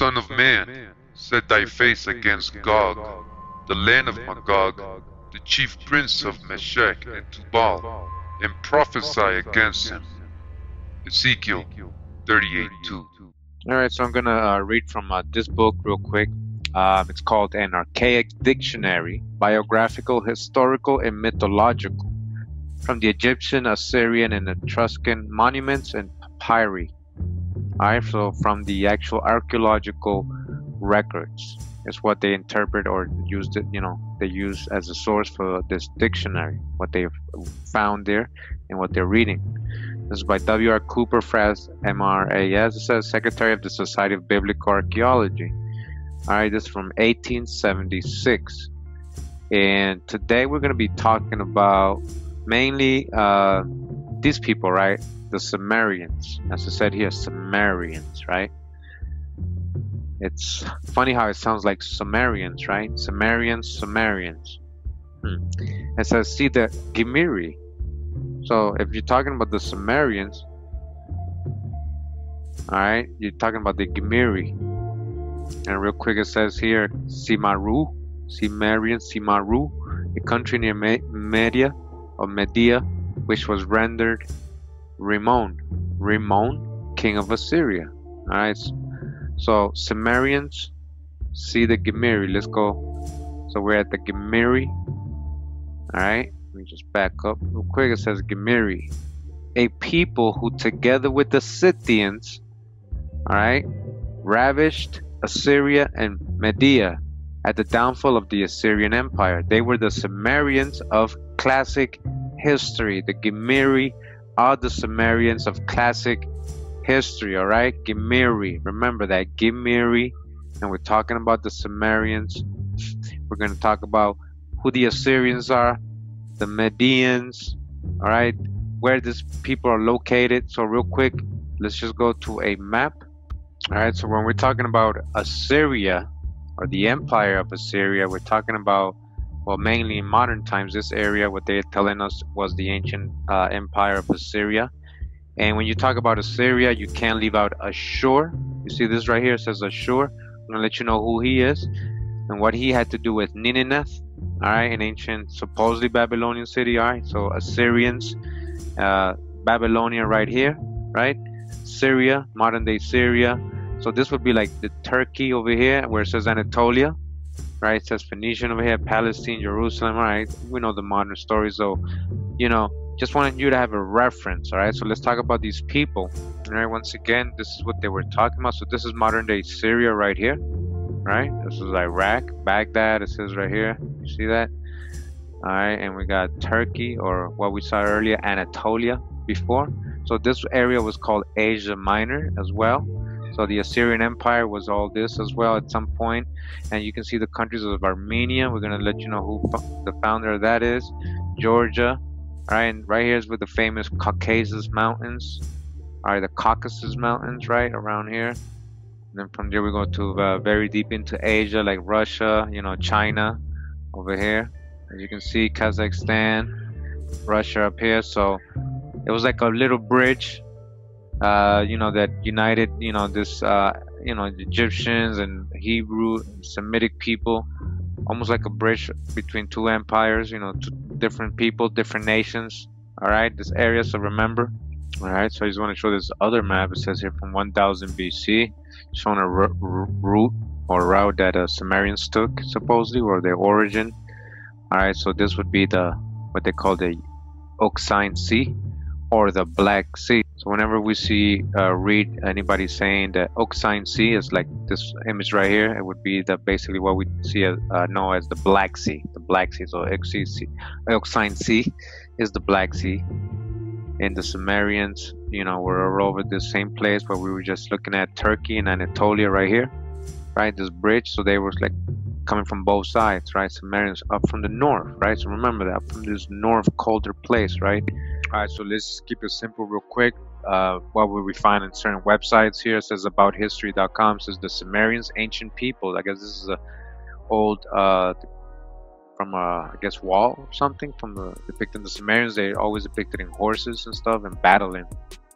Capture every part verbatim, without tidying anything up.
Son of man, set thy face against Gog, the land of Magog, the chief prince of Meshech and Tubal, and prophesy against him. Ezekiel thirty-eight two. Alright, so I'm gonna uh, read from uh, this book real quick. Um, it's called An Archaic Dictionary, Biographical, Historical, and Mythological, from the Egyptian, Assyrian, and Etruscan monuments and papyri. Alright, so from the actual archaeological records is what they interpret or used it, you know, they use as a source for this dictionary, what they've found there and what they're reading. This is by W R Cooper Fraz, M R A S. It says Secretary of the Society of Biblical Archaeology. Alright, this is from eighteen seventy-six. And today we're going to be talking about mainly uh, these people, right? The Cimmerians. As I said here, Cimmerians, right? It's funny how it sounds like Sumerians, right? Cimmerians, Cimmerians. Hmm. It says, see the Gimirri. So if you're talking about the Cimmerians, alright, you're talking about the Gimirri. And real quick it says here, Simaru, Cimmerian, Simaru, a country near Me Media or Media, which was rendered Ramon, Ramon, king of Assyria. Alright, so Cimmerians, see the Gimirri. Let's go. So we're at the Gimirri. Alright, let me just back up real quick. It says Gimirri, a people who together with the Scythians, alright, ravished Assyria and Media at the downfall of the Assyrian Empire. They were the Cimmerians of classic history. The Gimirri are the Cimmerians of classic history, alright? Gimirri, remember that, Gimirri. And we're talking about the Cimmerians. We're going to talk about who the Assyrians are, the Medians, alright, where these people are located. So real quick, let's just go to a map. Alright, so when we're talking about Assyria, or the Empire of Assyria, we're talking about, well, mainly in modern times, this area, what they're telling us was the ancient uh, Empire of Assyria. And when you talk about Assyria, you can't leave out Ashur. You see this right here, it says Ashur. I'm going to let you know who he is and what he had to do with Nineveh, alright, an ancient, supposedly Babylonian city, alright. So Assyrians, uh, Babylonia right here, right? Syria, modern day Syria. So this would be like the Turkey over here, where it says Anatolia, right? It says Phoenician over here, Palestine, Jerusalem, all right? We know the modern story, so, you know, just wanted you to have a reference, all right? So let's talk about these people, all right? Once again, this is what they were talking about. So this is modern day Syria right here, right? This is Iraq, Baghdad, it says right here. You see that? All right, and we got Turkey, or what we saw earlier, Anatolia before. So this area was called Asia Minor as well. So the Assyrian Empire was all this as well at some point. And you can see the countries of Armenia. We're going to let you know who the founder of that is. Georgia. All right, and right here is with the famous Caucasus Mountains. All right, the Caucasus Mountains, right, around here. And then from there we go to uh, very deep into Asia, like Russia, you know, China over here. As you can see, Kazakhstan, Russia up here. So it was like a little bridge, uh, you know, that united, you know, this, uh, you know, Egyptians and Hebrew and Semitic people, almost like a bridge between two empires, you know, two different people, different nations. All right, this area, so remember. All right, so I just want to show this other map. It says here from one thousand B C, showing a route or route that uh, Cimmerians took, supposedly, or their origin. All right, so this would be the, what they call the Euxine Sea, or the Black Sea. So whenever we see uh, read anybody saying that Euxine Sea is like this image right here, it would be the basically what we see as, uh, know as the Black Sea. The Black Sea. So Euxine Sea, Euxine Sea is the Black Sea. And the Cimmerians, you know, were all over the same place, but we were just looking at Turkey and Anatolia right here, right? This bridge. So they were like coming from both sides, right? Cimmerians up from the north, right? So remember that, up from this north colder place, right? All right, so let's keep it simple real quick. Uh, what we find in certain websites here, it says about history dot com, says the Cimmerians, ancient people. I guess this is a old, uh, from a, I guess, wall or something, from the depicting the Cimmerians. They always depicted in horses and stuff and battling,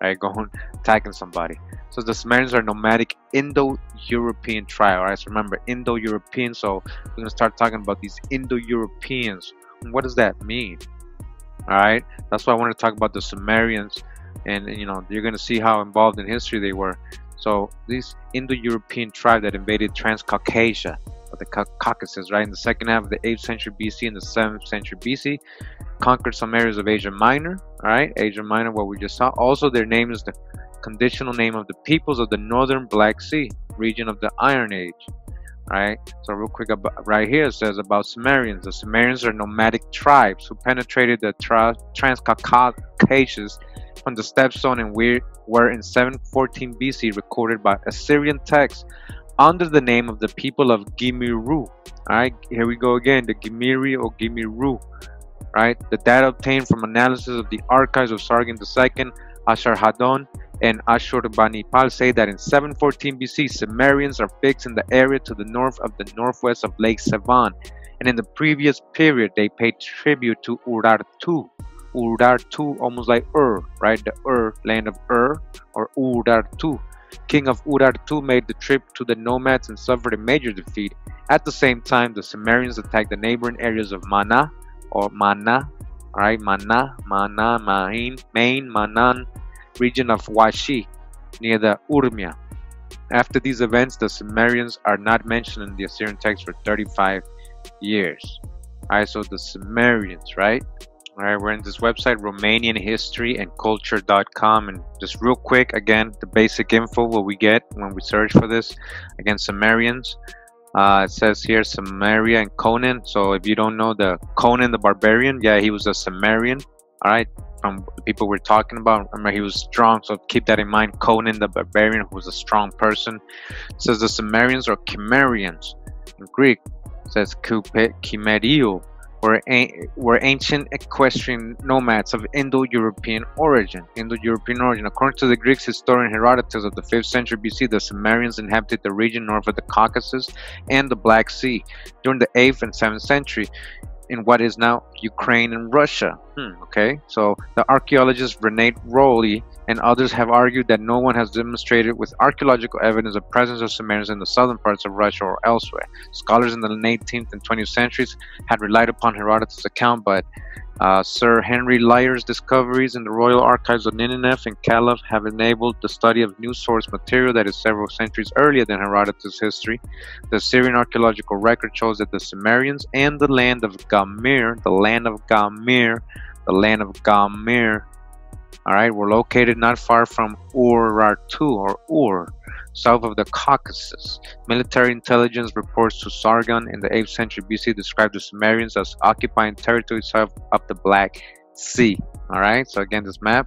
right? Going attacking somebody. So the Cimmerians are nomadic Indo-European tribe. All right, so remember Indo-European. So we're gonna start talking about these Indo-Europeans. What does that mean? All right, that's why I want to talk about the Cimmerians, and you know you're gonna see how involved in history they were. So this Indo-European tribe that invaded Transcaucasia, or the Caucasus, right, in the second half of the eighth century B C and the seventh century B C, conquered some areas of Asia Minor. All right, Asia Minor, what we just saw. Also, their name is the conditional name of the peoples of the northern Black Sea region of the Iron Age. All right, so real quick, about, right here it says about Cimmerians. The Cimmerians are nomadic tribes who penetrated the tra Transcaucasus from the steppe zone and we were in seven fourteen B C recorded by Assyrian texts under the name of the people of Gimirri. Alright, here we go again, the Gimirri or Gimirri. Right, the data obtained from analysis of the archives of Sargon the Second, Ashurbanipal, and Ashurbanipal say that in seven fourteen B C, Cimmerians are fixed in the area to the north of the northwest of Lake Sevan, and in the previous period they paid tribute to Urartu. Urartu, almost like Ur, right? The Ur, land of Ur, or Urartu. King of Urartu made the trip to the nomads and suffered a major defeat. At the same time, the Cimmerians attacked the neighboring areas of Mana, or Mana, alright, Mana, Mana, Main, Main, Manan, region of Washi, near the Urmia. After these events, the Cimmerians are not mentioned in the Assyrian text for thirty-five years. Alright, so the Cimmerians, right? Alright, we're in this website, Romanian History and Culture dot com, and just real quick, again, the basic info what we get when we search for this. Again, Cimmerians. Uh, it says here Samaria and Conan. So if you don't know the Conan the Barbarian, yeah, he was a Cimmerian. All right, from the people we're talking about. Remember, he was strong, so keep that in mind. Conan the Barbarian, who was a strong person. It says the Cimmerians or Cimmerians in Greek. It says Chimerio. Were, were ancient equestrian nomads of Indo-European origin. Indo-European origin. According to the Greek historian Herodotus of the fifth century B C, the Cimmerians inhabited the region north of the Caucasus and the Black Sea during the eighth and seventh century in what is now Ukraine and Russia. Hmm, okay, so the archaeologist René Rowley and others have argued that no one has demonstrated with archaeological evidence the presence of Cimmerians in the southern parts of Russia or elsewhere. Scholars in the eighteenth and twentieth centuries had relied upon Herodotus' account, but uh, Sir Henry Lyer's discoveries in the Royal Archives of Nineveh and Caliph have enabled the study of new source material that is several centuries earlier than Herodotus' history. The Assyrian archaeological record shows that the Cimmerians and the land of Gomer, the land of Gomer, the land of Gomer, all right, were located not far from Urartu or Ur, south of the Caucasus. Military intelligence reports to Sargon in the eighth century B C described the Cimmerians as occupying territory south of the Black Sea. All right, so again, this map,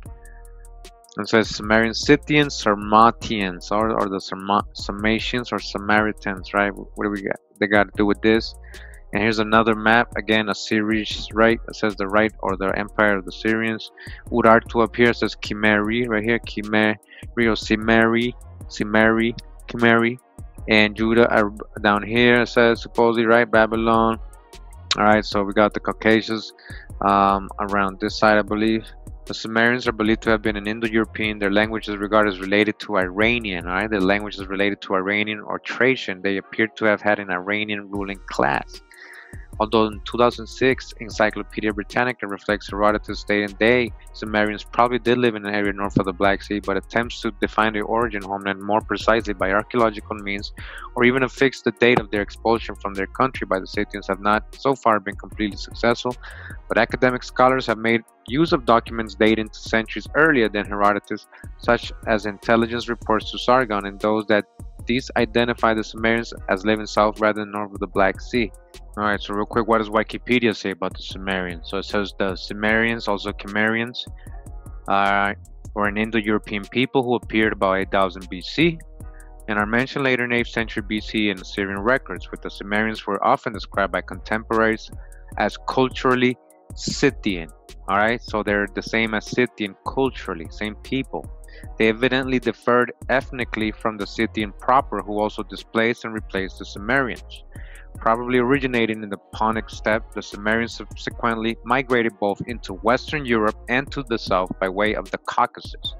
it says Cimmerian Scythians, Sarmatians, or, or the Sarmatians or Samaritans, right? What do we got? They got to do with this. And here's another map, again, Assyrians, right? It says the right or the empire of the Syrians. Urartu up here says Gimirri, right here, Gimirri or Cimmeri, Cimmeri, Gimirri. And Judah are down here, it says supposedly, right? Babylon. All right, so we got the Caucasus um, around this side, I believe. The Cimmerians are believed to have been an Indo-European. Their language is regarded as related to Iranian. All right, their language is related to Iranian or Thracian. They appear to have had an Iranian ruling class. Although in two thousand six, Encyclopedia Britannica reflects Herodotus stating they, Cimmerians, probably did live in an area north of the Black Sea, but attempts to define their origin homeland more precisely by archaeological means, or even affix the date of their expulsion from their country by the Scythians, have not so far been completely successful. But academic scholars have made use of documents dating to centuries earlier than Herodotus, such as intelligence reports to Sargon, and those that these identify the Cimmerians as living south rather than north of the Black Sea. Alright, so real quick, what does Wikipedia say about the Cimmerians? So it says the Cimmerians, also Cimmerians, uh, were an Indo-European people who appeared about eight thousand B C and are mentioned later in eighth century B C in Assyrian records, with the Cimmerians were often described by contemporaries as culturally Scythian. Alright, so they're the same as Scythian culturally, same people. They evidently differed ethnically from the Scythian proper, who also displaced and replaced the Cimmerians. Probably originating in the Punic steppe, the Cimmerians subsequently migrated both into Western Europe and to the south by way of the Caucasus.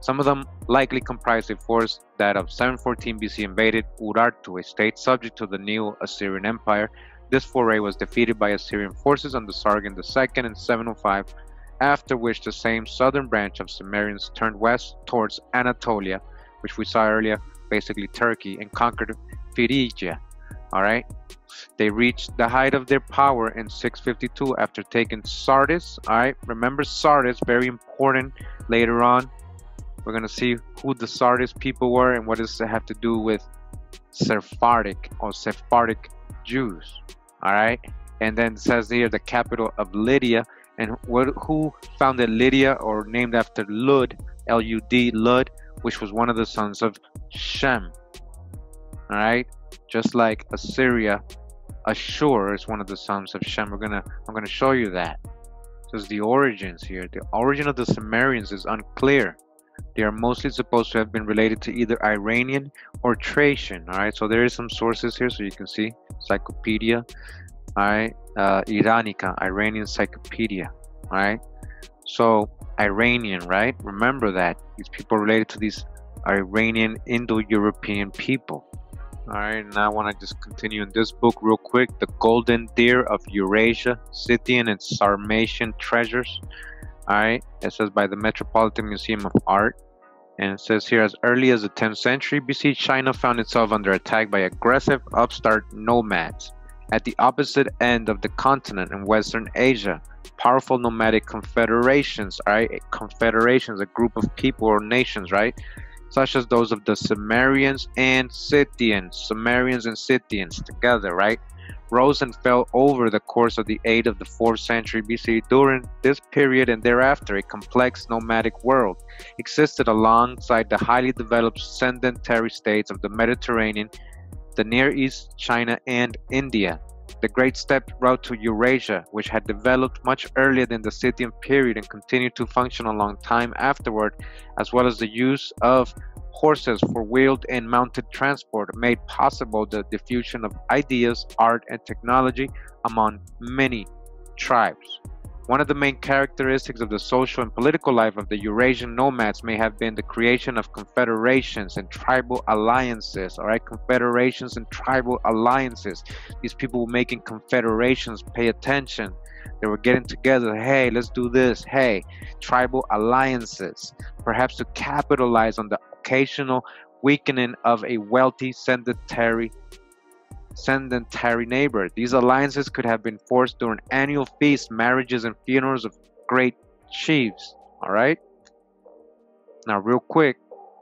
Some of them likely comprised a force that of seven fourteen B C invaded Urartu, a state subject to the new Assyrian Empire. This foray was defeated by Assyrian forces under Sargon the Second in seven oh five, after which the same southern branch of Cimmerians turned west towards Anatolia, which we saw earlier, basically Turkey, and conquered Phrygia. Alright? They reached the height of their power in six fifty-two after taking Sardis. Alright? Remember Sardis, very important later on. We're going to see who the Sardis people were and what does it have to do with Sephardic or Sephardic Jews. Alright? And then it says here the capital of Lydia. And what, who founded Lydia, or named after Lud, L U D, Lud, which was one of the sons of Shem. Alright? Just like Assyria, Ashur is one of the sons of Shem. We're gonna I'm gonna show you that. This is the origins here. The origin of the Cimmerians is unclear. They are mostly supposed to have been related to either Iranian or Thracian. Alright, so there is some sources here, so you can see Encyclopedia. Alright, uh, Iranica, Iranian Encyclopedia. Alright, so Iranian, right? Remember that these people are related to these Iranian Indo-European people. Alright, now I want to just continue in this book real quick. The Golden Deer of Eurasia, Scythian and Sarmatian Treasures. Alright, it says by the Metropolitan Museum of Art. And it says here, as early as the tenth century B C, China found itself under attack by aggressive upstart nomads. At the opposite end of the continent in Western Asia, powerful nomadic confederations, right? Confederations, a group of people or nations, right? Such as those of the Cimmerians and Scythians, Cimmerians and Scythians together, right? Rose and fell over the course of the eighth of the fourth century B C. During this period and thereafter, a complex nomadic world existed alongside the highly developed sedentary states of the Mediterranean, the Near East, China, and India. The great steppe route to Eurasia, which had developed much earlier than the Scythian period and continued to function a long time afterward, as well as the use of horses for wheeled and mounted transport, made possible the diffusion of ideas, art, and technology among many tribes. One of the main characteristics of the social and political life of the Eurasian nomads may have been the creation of confederations and tribal alliances. All right, confederations and tribal alliances. These people were making confederations. Pay attention. They were getting together. Hey, let's do this. Hey, tribal alliances, perhaps to capitalize on the occasional weakening of a wealthy sedentary sedentary neighbor. These alliances could have been forced during annual feasts, marriages, and funerals of great chiefs. All right. Now, real quick,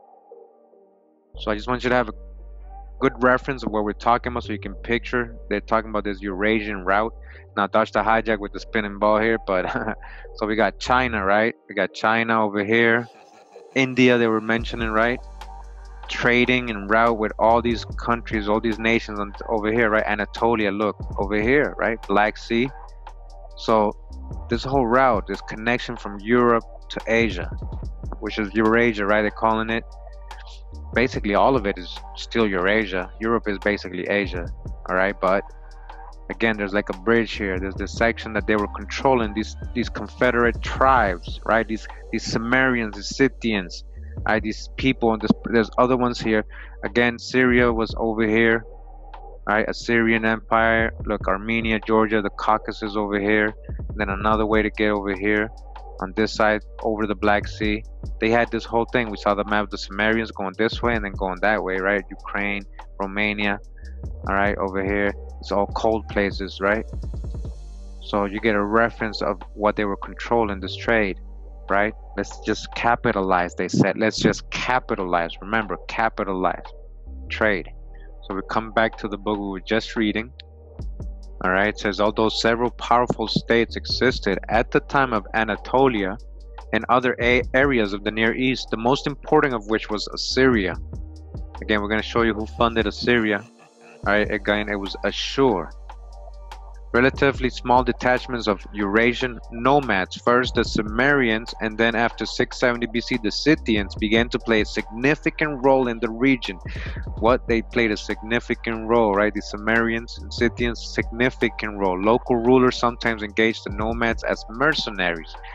so I just want you to have a good reference of what we're talking about, so you can picture. They're talking about this Eurasian route. Now, dodge the hijack with the spinning ball here, but so we got China, right? We got China over here, India. They were mentioning, right? Trading and route with all these countries, all these nations on, over here, right? Anatolia, look over here, right? Black Sea. So this whole route, this connection from Europe to Asia, which is Eurasia, right? They're calling it. Basically, all of it is still Eurasia. Europe is basically Asia, all right? But again, there's like a bridge here. There's this section that they were controlling, these these confederate tribes, right? These these Cimmerians, the Scythians. Right, these people, and this, there's other ones here. Again, Syria was over here. Right, Assyrian Empire. Look, Armenia, Georgia, the Caucasus over here. And then another way to get over here on this side, over the Black Sea. They had this whole thing. We saw the map of the Cimmerians going this way and then going that way, right? Ukraine, Romania. All right, over here. It's all cold places, right? So you get a reference of what they were controlling, this trade. Right? Let's just capitalize, they said. Let's just capitalize. Remember, capitalize. Trade. So we come back to the book we were just reading. All right. It says, although several powerful states existed at the time of Anatolia and other a areas of the Near East, the most important of which was Assyria. Again, we're going to show you who funded Assyria. All right. Again, it was Ashur. Relatively small detachments of Eurasian nomads, first the Cimmerians, and then after six seventy B C, the Scythians began to play a significant role in the region. What? They played a significant role, right? The Cimmerians and Scythians, significant role. Local rulers sometimes engaged the nomads as mercenaries.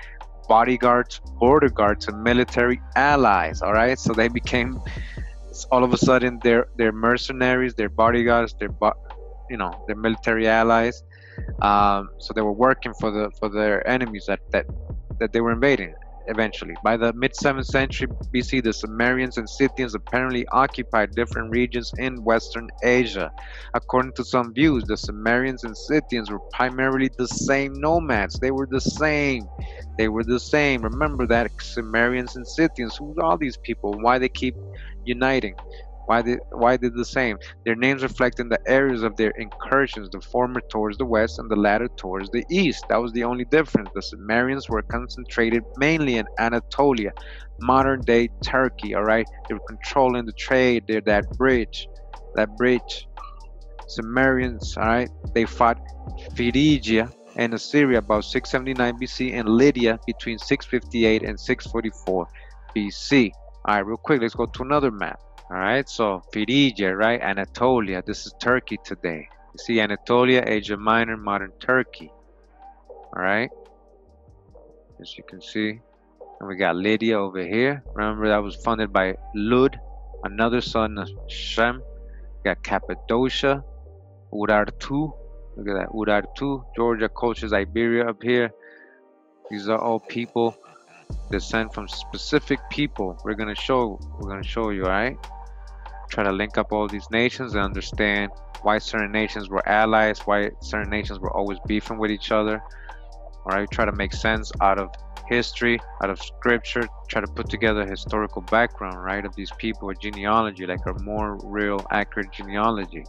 bodyguards, border guards, and military allies. All right, so they became all of a sudden they're they're mercenaries, they're bodyguards, they're you know they're military allies. Um, so they were working for the for their enemies that that that they were invading. Eventually, by the mid seventh century B C, the Cimmerians and Scythians apparently occupied different regions in Western Asia. According to some views, the Cimmerians and Scythians were primarily the same nomads. They were the same. They were the same. Remember that, Cimmerians and Scythians. Who are all these people? Why they keep uniting? Why they why did the same? Their names reflecting the areas of their incursions, the former towards the west and the latter towards the east. That was the only difference. The Cimmerians were concentrated mainly in Anatolia, modern day Turkey. All right, they were controlling the trade. They're that bridge, that bridge. Cimmerians, all right, they fought Phrygia and Assyria about six seventy-nine B C and Lydia between six fifty-eight and six forty-four B C. All right, real quick, let's go to another map. All right, so Phrygia, right? Anatolia. This is Turkey today. You see Anatolia, Asia Minor, modern Turkey. All right, as you can see. And we got Lydia over here. Remember, that was funded by Lud, another son of Shem. We got Cappadocia, Urartu. Look at that, Urartu. Georgia, Colchis, Iberia up here. These are all people descend from specific people. We're gonna show. We're gonna show you. All right. Try to link up all these nations and understand why certain nations were allies, why certain nations were always beefing with each other. All right, try to make sense out of history, out of scripture, try to put together a historical background, right, of these people, a genealogy, like a more real, accurate genealogy.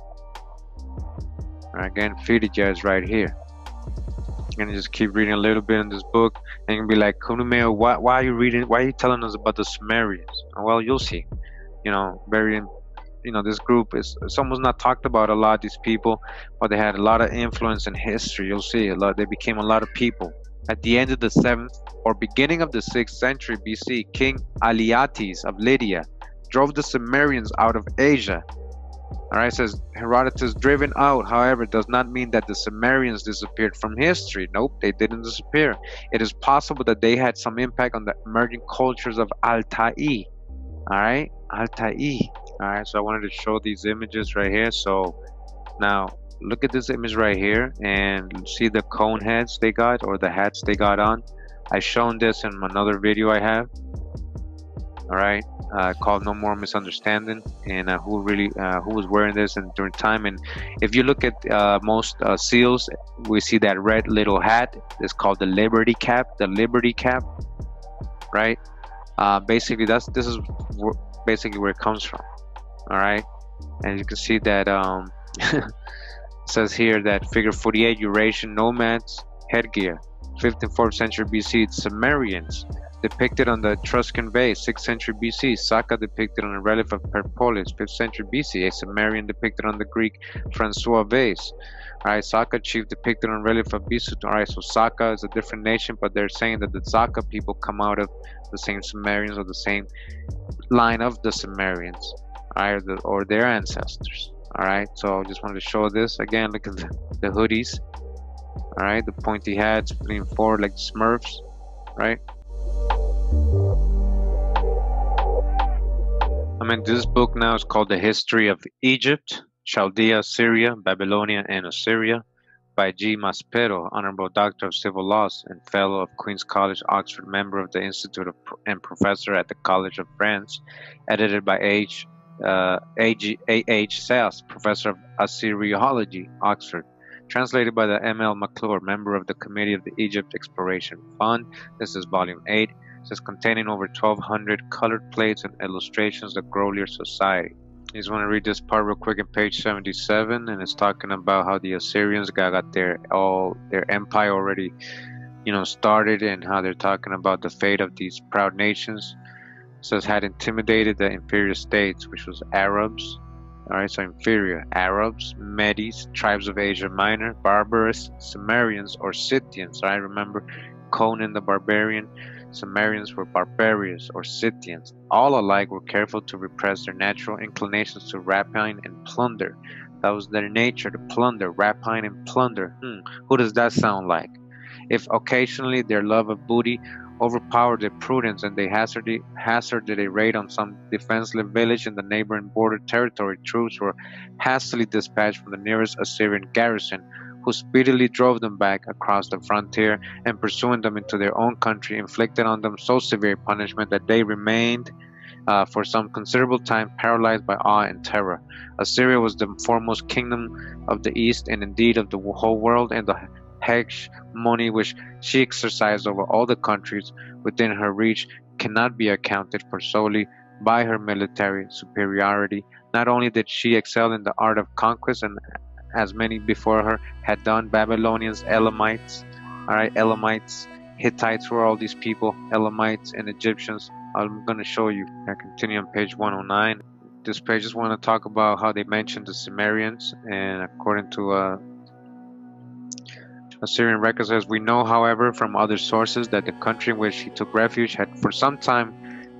All right, again, Phrygia is right here. You're gonna just keep reading a little bit in this book, and you're gonna be like, Kunumeo, why, why are you reading? Why are you telling us about the Cimmerians? Well, you'll see. You know, very. You know, this group is it's almost not talked about a lot, these people, but they had a lot of influence in history. You'll see a lot. They became a lot of people. At the end of the seventh or beginning of the sixth century B C, King Alyattes of Lydia drove the Cimmerians out of Asia. All right, says Herodotus, driven out, however, does not mean that the Cimmerians disappeared from history. Nope, they didn't disappear. It is possible that they had some impact on the emerging cultures of Altai. All right, Altai. All right, so I wanted to show these images right here. So now look at this image right here and see the cone heads they got, or the hats they got on. I shown this in another video I have. All right, uh, called No More Misunderstanding, and uh, who really uh, who was wearing this and during time. And if you look at uh, most uh, seals, we see that red little hat. It's called the Liberty Cap. The Liberty Cap, right? Uh, basically, that's this is basically where it comes from. All right, and you can see that um, it says here that figure forty-eight, Eurasian nomads headgear, fifth and fourth century B C. Cimmerians depicted on the Etruscan vase, sixth century B C. Saka depicted on a relief of Perpolis, fifth century B C. A Cimmerian depicted on the Greek Francois vase. All right, Saka chief depicted on relief of Bisut. All right, so Saka is a different nation, but they're saying that the Saka people come out of the same Cimmerians or the same line of the Cimmerians. All right, or, the, or their ancestors. All right, so I just wanted to show this again. Look at the, the hoodies. All right, the pointy hats leaning forward like Smurfs. Right. I mean, this book now is called The History of Egypt, Chaldea, Syria, Babylonia, and Assyria by G. Maspero, Honorable Doctor of Civil Laws and Fellow of Queen's College, Oxford, member of the Institute of, and Professor at the College of France, edited by H. Uh, A H Sales, Professor of Assyriology, Oxford, translated by the M L McClure, member of the Committee of the Egypt Exploration Fund. This is volume eight. It says containing over twelve hundred colored plates and illustrations of Grolier society. I just want to read this part real quick in page seventy-seven, and it's talking about how the Assyrians got, got their all their empire already, you know, started, and how they're talking about the fate of these proud nations. It says had intimidated the inferior states, which was Arabs. All right, so inferior Arabs, Medes, tribes of Asia Minor, barbarous Cimmerians or Scythians. I remember Conan the Barbarian. Cimmerians were barbarous or Scythians. All alike were careful to repress their natural inclinations to rapine and plunder. That was their nature, to plunder, rapine and plunder. Hmm, who does that sound like? If occasionally their love of booty overpowered their prudence, and they hazarded, hazarded a raid on some defenseless village in the neighboring border territory. Troops were hastily dispatched from the nearest Assyrian garrison, who speedily drove them back across the frontier, and pursuing them into their own country, inflicted on them so severe punishment that they remained uh, for some considerable time paralyzed by awe and terror. Assyria was the foremost kingdom of the East, and indeed of the whole world, and the hegemony which she exercised over all the countries within her reach cannot be accounted for solely by her military superiority. Not only did she excel in the art of conquest, and as many before her had done, Babylonians, Elamites, all right, Elamites, Hittites, were all these people, Elamites and Egyptians. I'm going to show you. I continue on page one oh nine. This page just want to talk about how they mentioned the Cimmerians, and according to uh, Assyrian records, says, we know, however, from other sources that the country in which he took refuge had for some time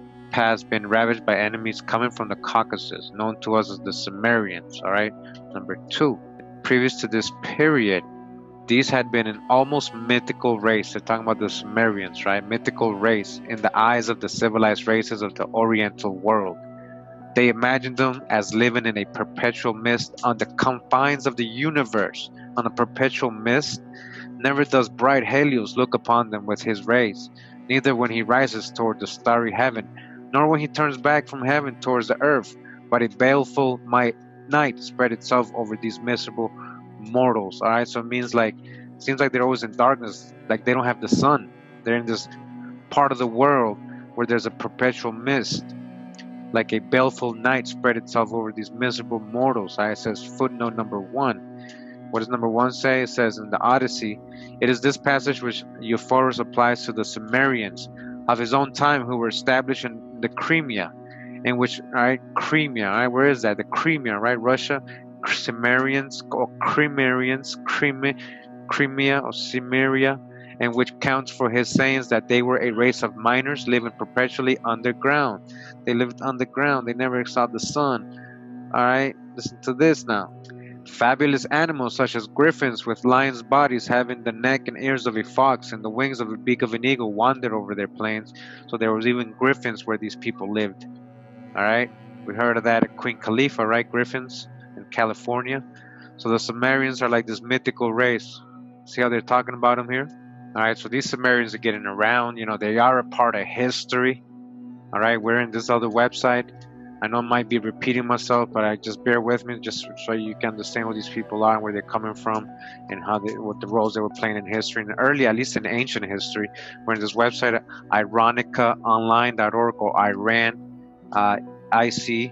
past been ravaged by enemies coming from the Caucasus, known to us as the Cimmerians. All right. Number two, previous to this period, these had been an almost mythical race. They're talking about the Cimmerians, right? Mythical race in the eyes of the civilized races of the Oriental world. They imagined them as living in a perpetual mist on the confines of the universe. On a perpetual mist, never does bright Helios look upon them with his rays, neither when he rises toward the starry heaven, nor when he turns back from heaven towards the earth, but a baleful night spread itself over these miserable mortals. All right, so it means like, it seems like they're always in darkness, like they don't have the sun. They're in this part of the world where there's a perpetual mist, like a baleful night spread itself over these miserable mortals. All right, it says footnote number one. What does number one say? It says in the Odyssey, it is this passage which Euphoros applies to the Cimmerians of his own time, who were established in the Crimea, in which, all right, Crimea, all right, where is that? The Crimea, right? Russia, Cimmerians or Cimmerians, Crimea, Crimea or Cimmeria, and which counts for his sayings that they were a race of miners living perpetually underground. They lived underground. They never saw the sun. All right, listen to this now. Fabulous animals such as griffins with lions' bodies, having the neck and ears of a fox and the wings of a beak of an eagle, wandered over their plains. So there was even griffins where these people lived. All right, we heard of that at Queen Khalifa, right? Griffins in California. So the Cimmerians are like this mythical race. See how they're talking about them here? All right, so these Cimmerians are getting around. You know, they are a part of history. All right, we're in this other website. I know I might be repeating myself, but I just bear with me just so you can understand who these people are and where they're coming from, and how they, what the roles they were playing in history, and early, at least in ancient history. We're in this website, ironica online dot org, or Iran, uh, I C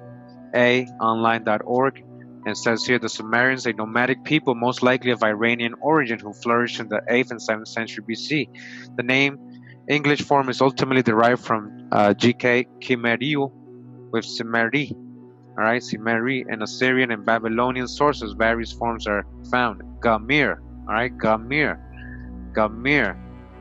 A online dot org. And it says here, the Cimmerians, a nomadic people most likely of Iranian origin, who flourished in the eighth and seventh century B C. The name English form is ultimately derived from uh, G K Gimirri, with Cimmeri, all right, Cimmeri. And Assyrian and Babylonian sources, various forms are found. Gomer, all right, Gomer, Gomer,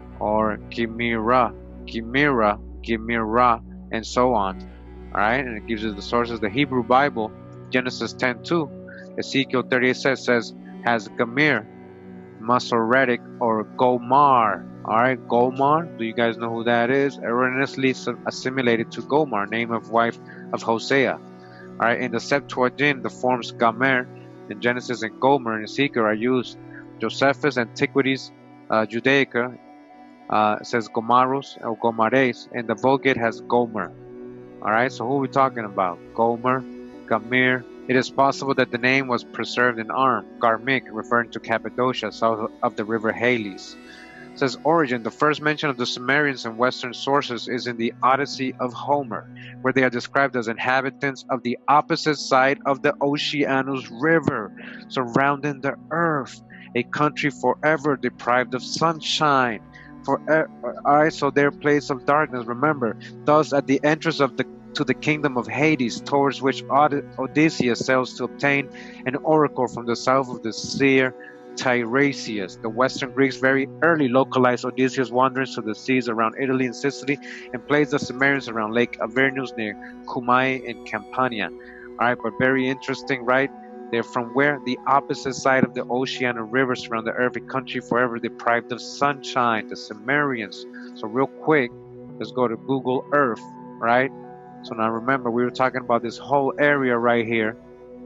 or Gimira, Gimira, Gimira, and so on, all right. And it gives you the sources. The Hebrew Bible, Genesis ten two, Ezekiel thirty-eight says, says has Gomer, Masoretic, or Gomer. All right, Gomer. Do you guys know who that is? Erroneously assimilated to Gomer, name of wife of Hosea. All right, in the Septuagint, the forms Gomer in Genesis and Gomer in Ezekiel are used. Josephus' Antiquities uh, Judaica uh, says Gomarus or Gomares, and the Vulgate has Gomer. All right, so who are we talking about? Gomer, Gomer. It is possible that the name was preserved in Arm, Garmic, referring to Cappadocia, south of the river Halys. It says origin. The first mention of the Cimmerians in Western sources is in the Odyssey of Homer, where they are described as inhabitants of the opposite side of the Oceanus River, surrounding the earth, a country forever deprived of sunshine. For all right, so their place of darkness. Remember, thus at the entrance of the to the kingdom of Hades, towards which Odysseus sails to obtain an oracle from the south of the seer Tiresias. The Western Greeks very early localized Odysseus' wanderings to the seas around Italy and Sicily, and placed the Cimmerians around Lake Avernus near Cumae in Campania. All right, but very interesting, right? They're from where? The opposite side of the ocean and rivers around the earth, a country forever deprived of sunshine. The Cimmerians. So real quick, let's go to Google Earth, right? So now remember, we were talking about this whole area right here,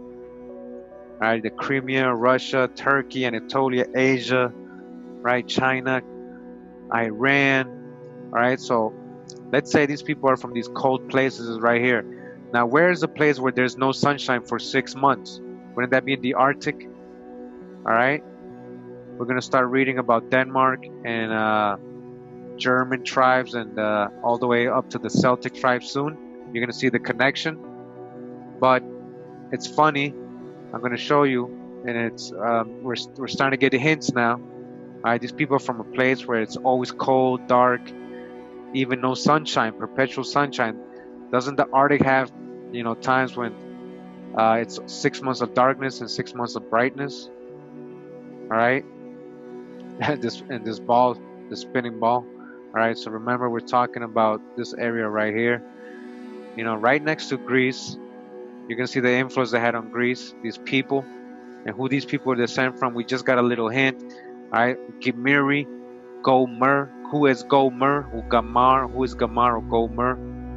right? The Crimea, Russia, Turkey, Anatolia, Asia, right? China, Iran, all right? So let's say these people are from these cold places right here. Now, where is the place where there's no sunshine for six months? Wouldn't that be in the Arctic? All right? We're going to start reading about Denmark and uh, German tribes and uh, all the way up to the Celtic tribes soon. You're going to see the connection. But it's funny. I'm going to show you. And it's um, we're, we're starting to get hints now. All right? These people are from a place where it's always cold, dark, even no sunshine, perpetual sunshine. Doesn't the Arctic have, you know, times when uh, it's six months of darkness and six months of brightness? All right, this and this ball, the spinning ball. All right, so remember we're talking about this area right here. You know, right next to Greece. You can see the influence they had on Greece. These people, and who these people descend from. We just got a little hint. All right, Gimirri, Gomer. Who is Gomer? Who Gamar? Who is Gamar or Gomer?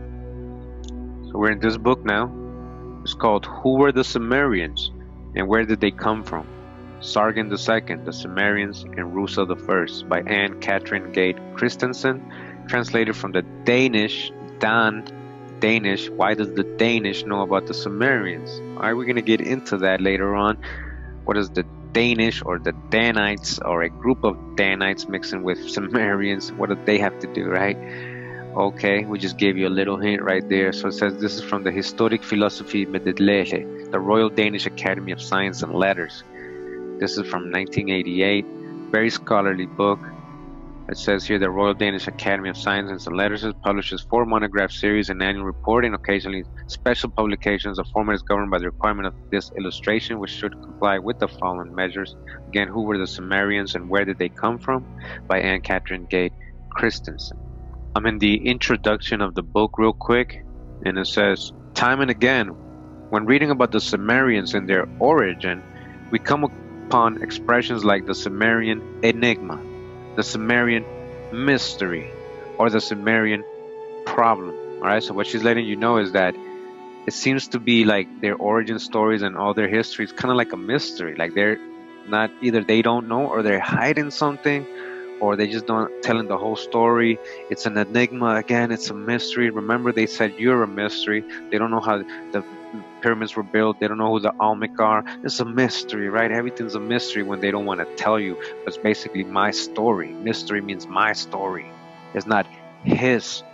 So we're in this book now. It's called Who Were the Cimmerians and Where Did They Come From? Sargon the Second, the Cimmerians, and Rusa the First by Anne Catherine Gate Christensen, translated from the Danish, Dan, Danish. Why does the Danish know about the Cimmerians? Alright, we're going to get into that later on. What is the Danish or the Danites or a group of Danites mixing with Cimmerians? What do they have to do, right? Okay, we just gave you a little hint right there. So it says this is from the Historic Philosophy Meddelege, the Royal Danish Academy of Science and Letters. This is from nineteen eighty-eight, very scholarly book. It says here the Royal Danish Academy of Sciences and Letters publishes four monograph series and annual reporting, occasionally special publications. The format is governed by the requirement of this illustration, which should comply with the following measures. Again, who were the Cimmerians and where did they come from? By Anne Catherine Gate Christensen. I'm in the introduction of the book real quick, and it says, time and again, when reading about the Cimmerians and their origin, we come upon expressions like the Cimmerian enigma, the Cimmerian mystery, or the Cimmerian problem. Alright, so what she's letting you know is that it seems to be like their origin stories and all their history is kind of like a mystery. Like they're not, either they don't know or they're hiding something, or they just don't telling the whole story. It's an enigma. Again, it's a mystery. Remember, they said you're a mystery. They don't know how the pyramids were built. They don't know who the Olmec are. It's a mystery, right? Everything's a mystery when they don't want to tell you. But it's basically my story. Mystery means my story. It's not his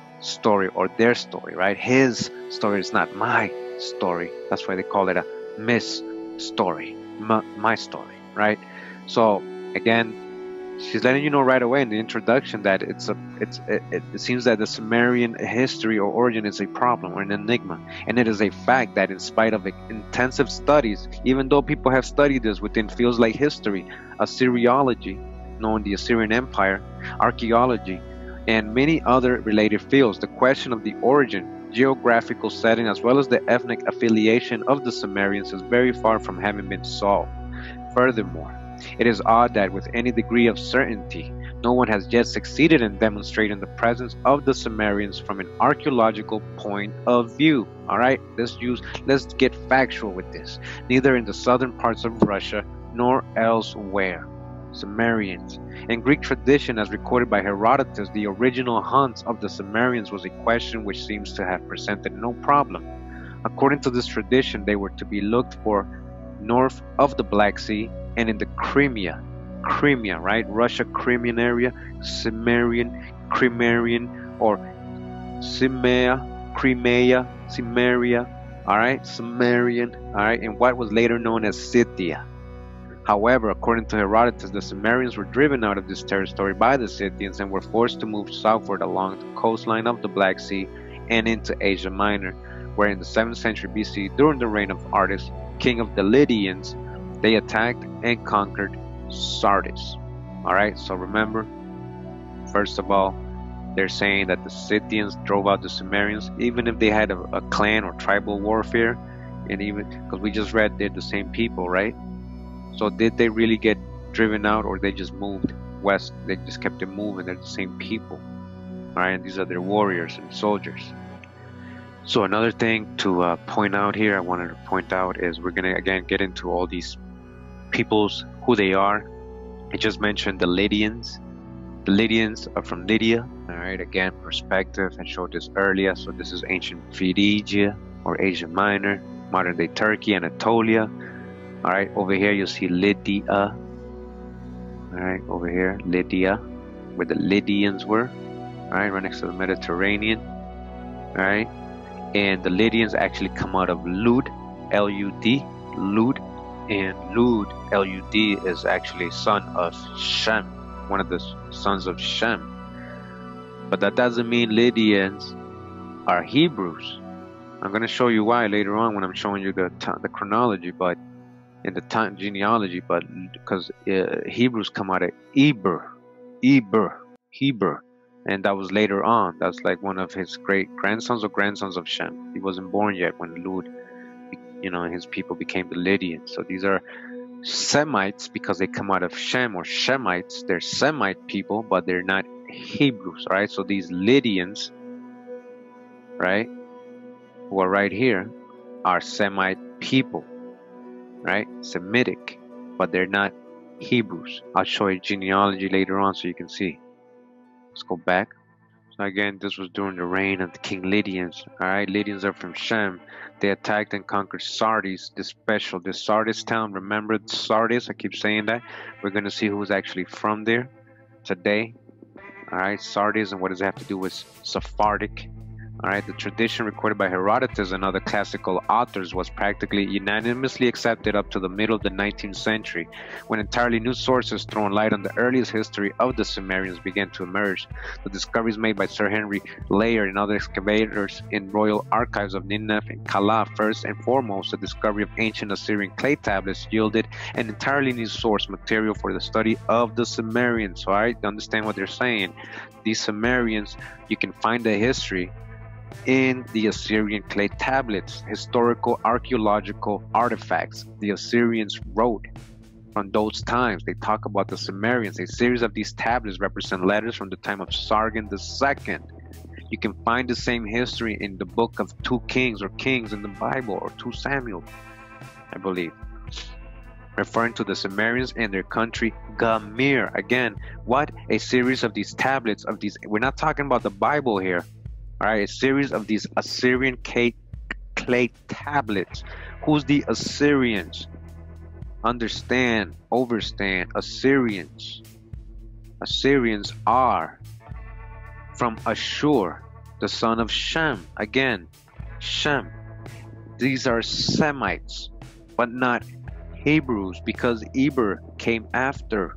story or their story, right? His story is not my story. That's why they call it a miss story, M my story, right? So again, she's letting you know right away in the introduction that it's a it's it, it seems that the Cimmerian history or origin is a problem or an enigma, and it is a fact that in spite of intensive studies, even though people have studied this within fields like history, Assyriology, knowing the Assyrian Empire, archaeology, and many other related fields, the question of the origin, geographical setting, as well as the ethnic affiliation of the Cimmerians is very far from having been solved. Furthermore, it is odd that with any degree of certainty, no one has yet succeeded in demonstrating the presence of the Cimmerians from an archaeological point of view. Alright, let's use let's get factual with this. Neither in the southern parts of Russia nor elsewhere. Cimmerians. In Greek tradition, as recorded by Herodotus, the original hunts of the Cimmerians was a question which seems to have presented no problem. According to this tradition, they were to be looked for north of the Black Sea and in the Crimea, Crimea, right? Russia, Crimean area, Cimmerian, Crimean, or Cimea, Crimea, Cimmeria, all right? Cimmerian, all right? And what was later known as Scythia. However, according to Herodotus, the Cimmerians were driven out of this territory by the Scythians and were forced to move southward along the coastline of the Black Sea and into Asia Minor, where in the seventh century B C, during the reign of Ardys, king of the Lydians, they attacked and conquered Sardis. Alright, so remember, first of all, they're saying that the Scythians drove out the Cimmerians, even if they had a, a clan or tribal warfare, and even, because we just read they're the same people, right? So did they really get driven out, or they just moved? west. They just kept it moving. They're the same people. Alright, and these are their warriors and soldiers. So another thing to uh, point out here, I wanted to point out, is we're gonna again get into all these peoples, who they are. I just mentioned the Lydians. The Lydians are from Lydia. Alright, again, perspective. I showed this earlier. So this is ancient Phrygia or Asia Minor, modern day Turkey, Anatolia. Alright, over here you'll see Lydia. Alright, over here, Lydia, where the Lydians were. Alright, right next to the Mediterranean. Alright, and the Lydians actually come out of Lud, L U D, Lud, and Lud, L U D, is actually a son of Shem, one of the sons of Shem. But that doesn't mean Lydians are Hebrews. I'm going to show you why later on when I'm showing you the the chronology, but in the time genealogy, but because uh, Hebrews come out of Eber, Eber, Heber. And that was later on. That's like one of his great grandsons or grandsons of Shem. He wasn't born yet when Lud, you know, his people became the Lydians. So these are Semites because they come out of Shem or Shemites. They're Semite people, but they're not Hebrews, right? So these Lydians, right, who are right here, are Semite people, right? Semitic, but they're not Hebrews. I'll show you genealogy later on so you can see. Let's go back. So again, this was during the reign of the King Lydians. Alright, Lydians are from Shem. They attacked and conquered Sardis, this special, this Sardis town. Remember Sardis? I keep saying that. We're going to see who's actually from there today. Alright, Sardis, and what does it have to do with Sephardic? Alright, the tradition recorded by Herodotus and other classical authors was practically unanimously accepted up to the middle of the nineteenth century, when entirely new sources throwing light on the earliest history of the Cimmerians began to emerge. The discoveries made by Sir Henry Layard and other excavators in royal archives of Nineveh and Calah, first and foremost, the discovery of ancient Assyrian clay tablets yielded an entirely new source material for the study of the Cimmerians. So I understand what they're saying. These Cimmerians, you can find the history in the Assyrian clay tablets, historical archaeological artifacts the Assyrians wrote from those times. They talk about the Cimmerians. A series of these tablets represent letters from the time of Sargon the Second. You can find the same history in the book of Two Kings or Kings in the Bible, or Two Samuel, I believe, referring to the Cimmerians and their country Gomer. Again, what? A series of these tablets of these. We're not talking about the Bible here. Alright, a series of these Assyrian clay, clay tablets. Who's the Assyrians? Understand, overstand, Assyrians. Assyrians are from Ashur, the son of Shem. Again, Shem. These are Semites, but not Hebrews, because Eber came after.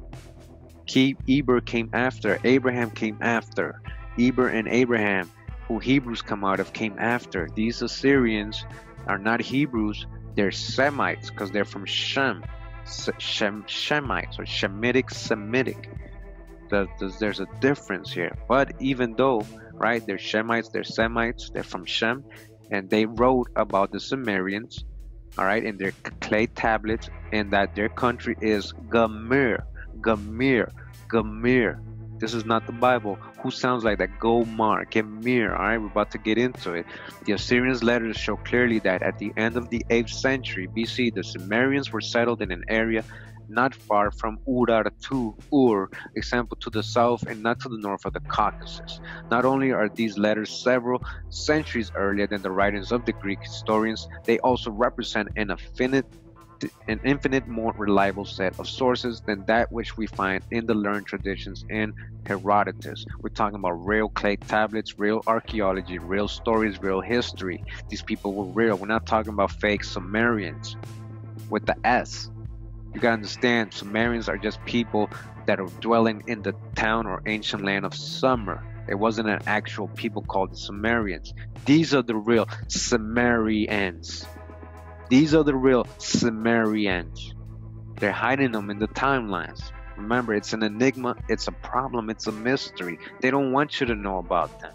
Eber came after. Abraham came after. Eber and Abraham, who Hebrews come out of, came after. These Assyrians are not Hebrews, they're Semites because they're from Shem. Shem Shemites or Shemitic Semitic. There's a difference here. But even though, right, they're Shemites, they're Semites, they're from Shem, and they wrote about the Cimmerians, all right, in their clay tablets, and that their country is Gomer, Gomer, Gomer. This is not the Bible. Who sounds like that? Gomer, Gimirri. All right, we're about to get into it. The Assyrians' letters show clearly that at the end of the eighth century B C, the Cimmerians were settled in an area not far from Urartu, Ur, example to the south and not to the north of the Caucasus. Not only are these letters several centuries earlier than the writings of the Greek historians, they also represent an infinite an infinite more reliable set of sources than that which we find in the learned traditions in Herodotus. We're talking about real clay tablets, real archaeology, real stories, real history. These people were real. We're not talking about fake Cimmerians with the S. You gotta understand, Cimmerians are just people that are dwelling in the town or ancient land of Sumer. It wasn't an actual people called the Cimmerians. These are the real Cimmerians. These are the real Cimmerians. They're hiding them in the timelines. Remember, it's an enigma, it's a problem, it's a mystery. They don't want you to know about them.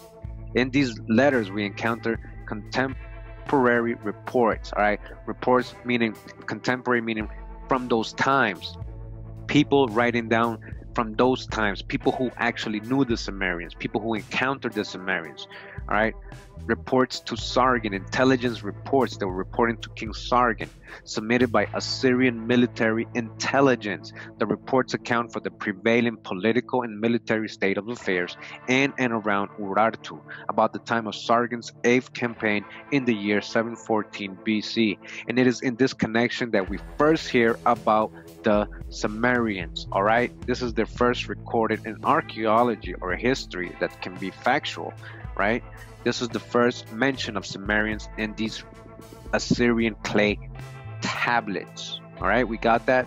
In these letters, we encounter contemporary reports, all right? Reports meaning, contemporary meaning from those times. People writing down from those times, people who actually knew the Cimmerians, people who encountered the Cimmerians, all right? Reports to Sargon, intelligence reports that were reporting to King Sargon, submitted by Assyrian military intelligence. The reports account for the prevailing political and military state of affairs in and around Urartu, about the time of Sargon's eighth campaign in the year seven fourteen B C. And it is in this connection that we first hear about the Cimmerians, all right? This is the first recorded in archaeology or history that can be factual, right? This is the first mention of Cimmerians in these Assyrian clay tablets. All right, we got that?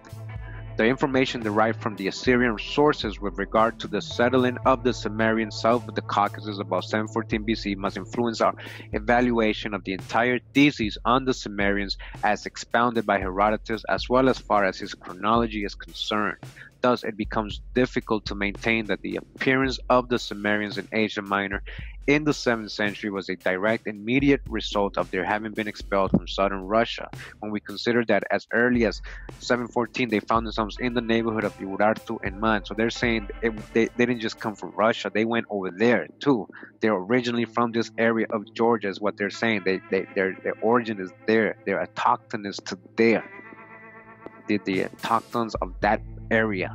The information derived from the Assyrian sources with regard to the settling of the Cimmerians south of the Caucasus about seven fourteen B C must influence our evaluation of the entire thesis on the Cimmerians as expounded by Herodotus, as well as far as his chronology is concerned. Thus, it becomes difficult to maintain that the appearance of the Cimmerians in Asia Minor in the seventh century was a direct immediate result of their having been expelled from southern Russia, when we consider that as early as seven fourteen they found themselves in the neighborhood of Urartu and Man. So they're saying it, they, they didn't just come from Russia, they went over there too. They're originally from this area of Georgia is what they're saying. They, they, their, their origin is there, their autochthonous to there. The, the autochthones of that area.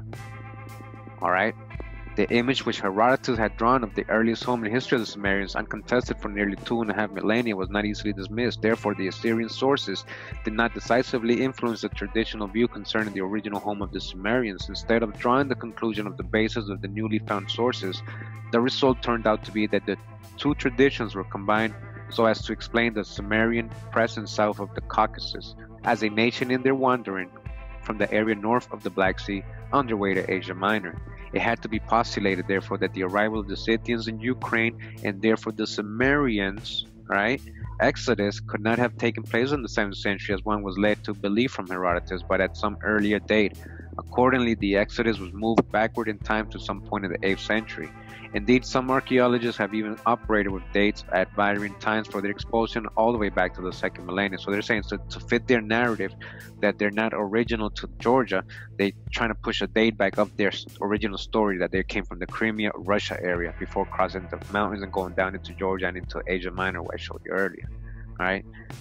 All right. The image which Herodotus had drawn of the earliest home in history of the Cimmerians, uncontested for nearly two and a half millennia, was not easily dismissed. Therefore, the Assyrian sources did not decisively influence the traditional view concerning the original home of the Cimmerians. Instead of drawing the conclusion of the basis of the newly found sources, the result turned out to be that the two traditions were combined so as to explain the Cimmerian presence south of the Caucasus as a nation in their wandering from the area north of the Black Sea on their way to Asia Minor. It had to be postulated, therefore, that the arrival of the Scythians in Ukraine and therefore the Cimmerians, right, exodus could not have taken place in the seventh century as one was led to believe from Herodotus, but at some earlier date. Accordingly, the exodus was moved backward in time to some point in the eighth century. Indeed, some archaeologists have even operated with dates at varying times for their expulsion all the way back to the second millennium. So they're saying so to fit their narrative that they're not original to Georgia, they trying to push a date back of their original story that they came from the Crimea, Russia area before crossing the mountains and going down into Georgia and into Asia Minor, where I showed you earlier. All right.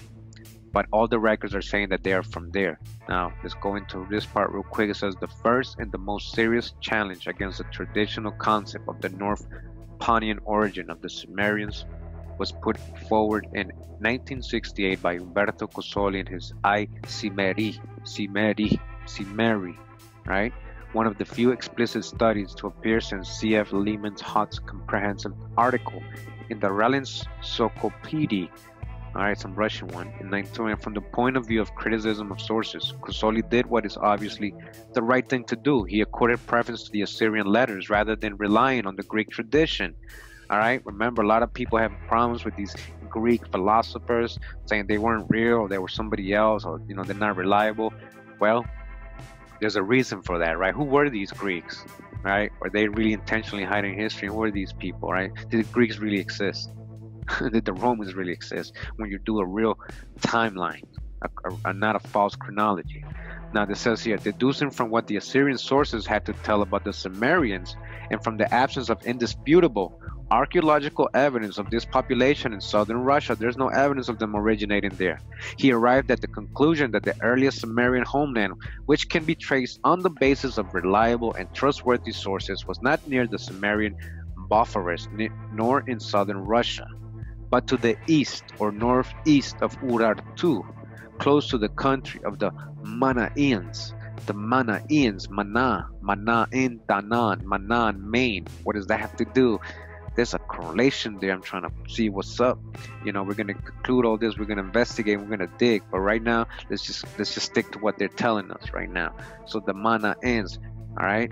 But all the records are saying that they are from there. Now, let's go into this part real quick. It says the first and the most serious challenge against the traditional concept of the North Punian origin of the Cimmerians was put forward in nineteen sixty-eight by Umberto Cossoli in his I Cimmeri, Cimmeri, Cimmeri, right? One of the few explicit studies to appear since C F Lehman's Hutt's comprehensive article in the Relins Sokopedi. Alright, some Russian one. In nineteen twenty, from the point of view of criticism of sources, Cossoli did what is obviously the right thing to do. He accorded preference to the Assyrian letters rather than relying on the Greek tradition. Alright, remember, a lot of people have problems with these Greek philosophers saying they weren't real or they were somebody else or, you know, they're not reliable. Well, there's a reason for that, right? Who were these Greeks, right? Were they really intentionally hiding history? Who were these people, right? Did the Greeks really exist? Did the Romans really exist? When you do a real timeline, a, a, a, not a false chronology. Now, this says here, deducing from what the Assyrian sources had to tell about the Cimmerians and from the absence of indisputable archaeological evidence of this population in southern Russia, there's no evidence of them originating there. He arrived at the conclusion that the earliest Cimmerian homeland, which can be traced on the basis of reliable and trustworthy sources, was not near the Cimmerian Bosphorus nor in southern Russia, but to the east or northeast of Urartu, close to the country of the Manaeans. The Manaeans, Mana, Manaan, Danan, Manan, Maine. What does that have to do? There's a correlation there. I'm trying to see what's up. You know, we're gonna conclude all this. We're gonna investigate. We're gonna dig. But right now, let's just let's just stick to what they're telling us right now. So the Manaeans, all right.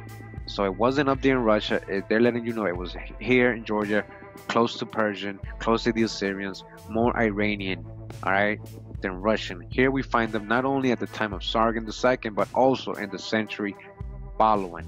So it wasn't up there in Russia. It, they're letting you know it was here in Georgia, close to Persian, close to the Assyrians, more Iranian, all right, than Russian. Here we find them not only at the time of Sargon the Second, but also in the century following.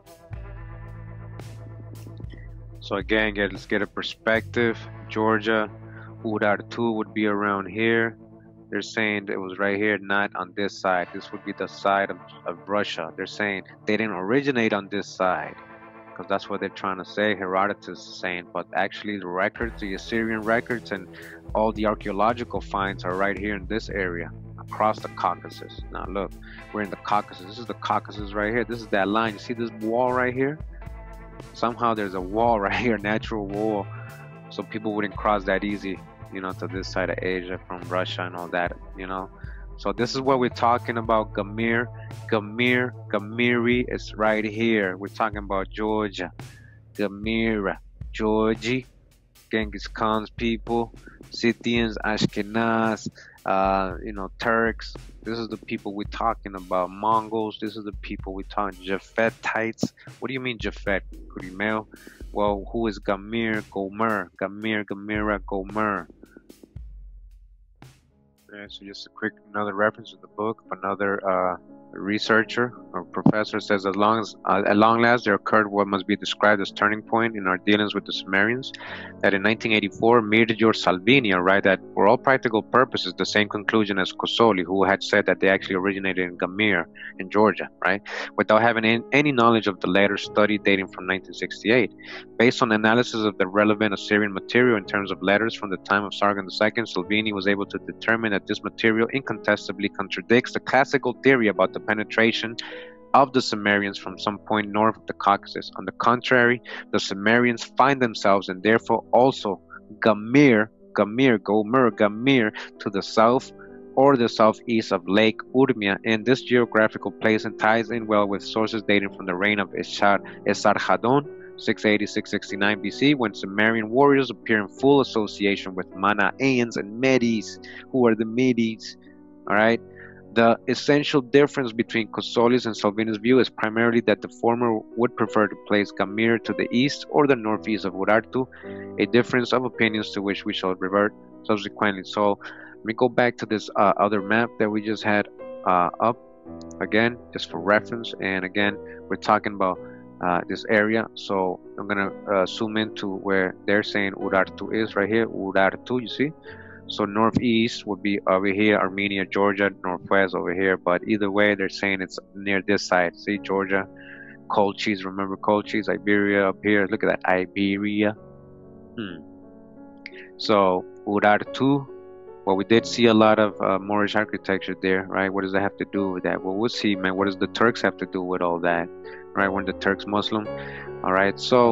So again, let's get a perspective. Georgia, Urartu would be around here. They're saying it was right here, not on this side. This would be the side of, of Russia. They're saying they didn't originate on this side, because that's what they're trying to say. Herodotus is saying, but actually the records, the Assyrian records, and all the archaeological finds are right here in this area, across the Caucasus. Now look, we're in the Caucasus. This is the Caucasus right here. This is that line. You see this wall right here? Somehow there's a wall right here, natural wall, so people wouldn't cross that easy, you know, to this side of Asia from Russia and all that, you know. So this is what we're talking about. Gomer, Gomer, Gimirri is right here. We're talking about Georgia, Gomer, Georgie, Genghis Khan's people, Scythians, Ashkenaz, uh, you know, Turks. This is the people we're talking about. Mongols. This is the people we're talking. Japhethites. What do you mean Japhet? Kurimel. Well, who is Gomer? Gomer, Gomer, Gomera, Gomer. Okay, so just a quick another reference to the book of another uh, researcher or professor says, as long as uh, at long last there occurred what must be described as turning point in our dealings with the Cimmerians, that in nineteen eighty-four Mirjor Salvini arrived at, for all practical purposes, the same conclusion as Kosoli, who had said that they actually originated in Gomer in Georgia, right, without having any, any knowledge of the later study dating from nineteen sixty-eight. Based on analysis of the relevant Assyrian material in terms of letters from the time of Sargon the Second, Salvini was able to determine that this material incontestably contradicts the classical theory about the penetration of the Cimmerians from some point north of the Caucasus. On the contrary, the Cimmerians find themselves, and therefore also Gomer, Gomer, Gomer, Gomer, to the south or the southeast of Lake Urmia, and this geographical placement ties in well with sources dating from the reign of Eshar, Esarhaddon, six eighty to six sixty-nine B C, when Cimmerian warriors appear in full association with Manaans and Medes, who are the Medes. All right. The essential difference between Kosoli's and Salvini's view is primarily that the former would prefer to place Gomer to the east or the northeast of Urartu, a difference of opinions to which we shall revert subsequently. So let me go back to this uh, other map that we just had uh, up again, just for reference. And again, we're talking about uh, this area. So I'm gonna uh, zoom into where they're saying Urartu is right here. Urartu, you see. So northeast would be over here, Armenia, Georgia, northwest over here. But either way, they're saying it's near this side. See, Georgia, Colchis, remember Colchis, Iberia up here. Look at that, Iberia. Hmm. So Urartu, well, we did see a lot of uh, Moorish architecture there, right? What does that have to do with that? Well, we'll see, man. What does the Turks have to do with all that, right? When the Turks Muslim, all right? So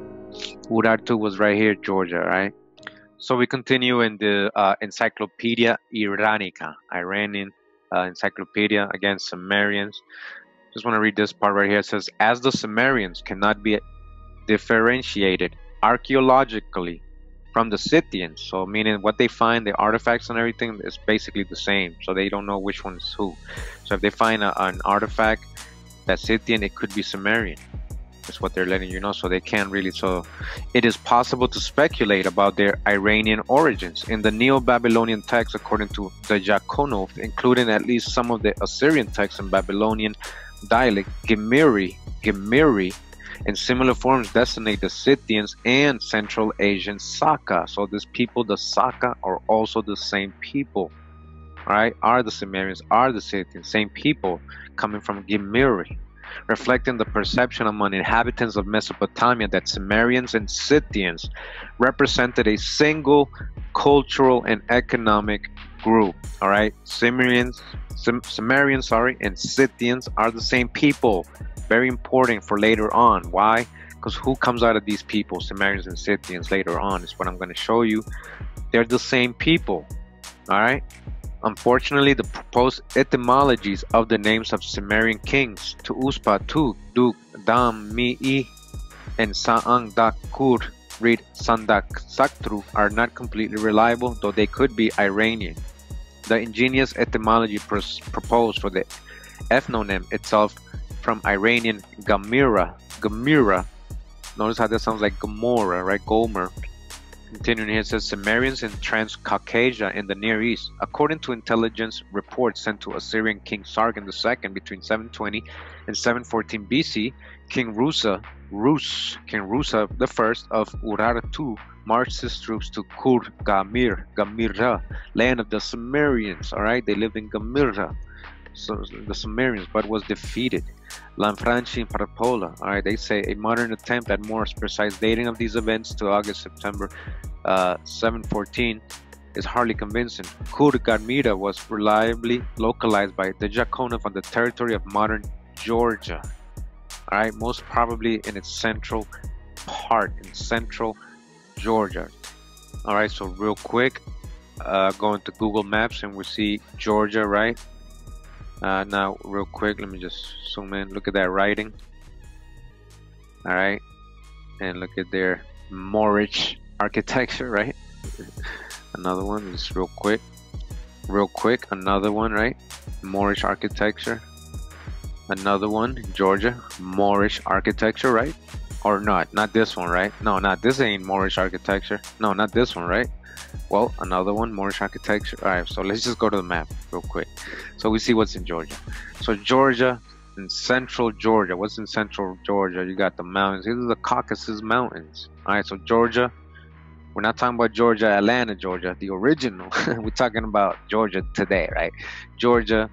Urartu was right here, Georgia, right? So we continue in the uh, Encyclopedia Iranica, Iranian uh, encyclopedia, again, Cimmerians. Just want to read this part right here. It says, as the Cimmerians cannot be differentiated archaeologically from the Scythians, so meaning what they find, the artifacts and everything is basically the same, so they don't know which one is who. So if they find a, an artifact that's Scythian, it could be Cimmerian. That's what they're letting you know, so they can't really. So it is possible to speculate about their Iranian origins. In the Neo-Babylonian text, according to the Yakonov, including at least some of the Assyrian texts in Babylonian dialect, Gimirri, Gimirri, and similar forms designate the Scythians and Central Asian Saka. So these people, the Saka, are also the same people, right? Are the Cimmerians, are the Scythians, same people coming from Gimirri, reflecting the perception among inhabitants of Mesopotamia that Cimmerians and Scythians represented a single cultural and economic group. All right, Cimmerians, Cim Cimmerians, sorry, and Scythians are the same people. Very important for later on. Why? Because who comes out of these people, Cimmerians and Scythians, later on is what I'm going to show you. They're the same people. All right. Unfortunately, the proposed etymologies of the names of Cimmerian kings, Tuuspa, Tu, Duk, Dam, Mi'i, and Sa'ang Dak Kur, read Sandak Saktru, are not completely reliable, though they could be Iranian. The ingenious etymology pros proposed for the ethnonym itself from Iranian Gamira, Gamira. Notice how that sounds like Gomorrah, right? Gomer. Continuing here, it says Cimmerians in Transcaucasia in the Near East. According to intelligence reports sent to Assyrian King Sargon the Second between seven twenty and seven fourteen B C, King Rusa Rus, King Rusa the First of Urartu marched his troops to Kur Gamir, Gamirra, land of the Cimmerians. All right, they lived in Gamirra, so the Cimmerians, but was defeated. Lanfranchi and Parapola. All right, they say a modern attempt at more precise dating of these events to August, September uh, seven fourteen is hardly convincing. Kur Gamira was reliably localized by the Jakonov on the territory of modern Georgia. All right, most probably in its central part, in central Georgia. All right, so real quick, uh, go into Google Maps and we see Georgia, right? Uh, now, real quick, let me just zoom in. Look at that writing. All right, and look at their Moorish architecture, right? Another one, just real quick, real quick. Another one, right? Moorish architecture. Another one, Georgia, Moorish architecture, right? Or not, not this one, right? No, not this ain't Moorish architecture. No, not this one, right? Well, another one, Moorish architecture. All right, so let's just go to the map real quick. So we see what's in Georgia. So Georgia, in central Georgia, what's in central Georgia? You got the mountains. These are the Caucasus Mountains. All right, so Georgia, we're not talking about Georgia, Atlanta, Georgia, the original. We're talking about Georgia today, right? Georgia,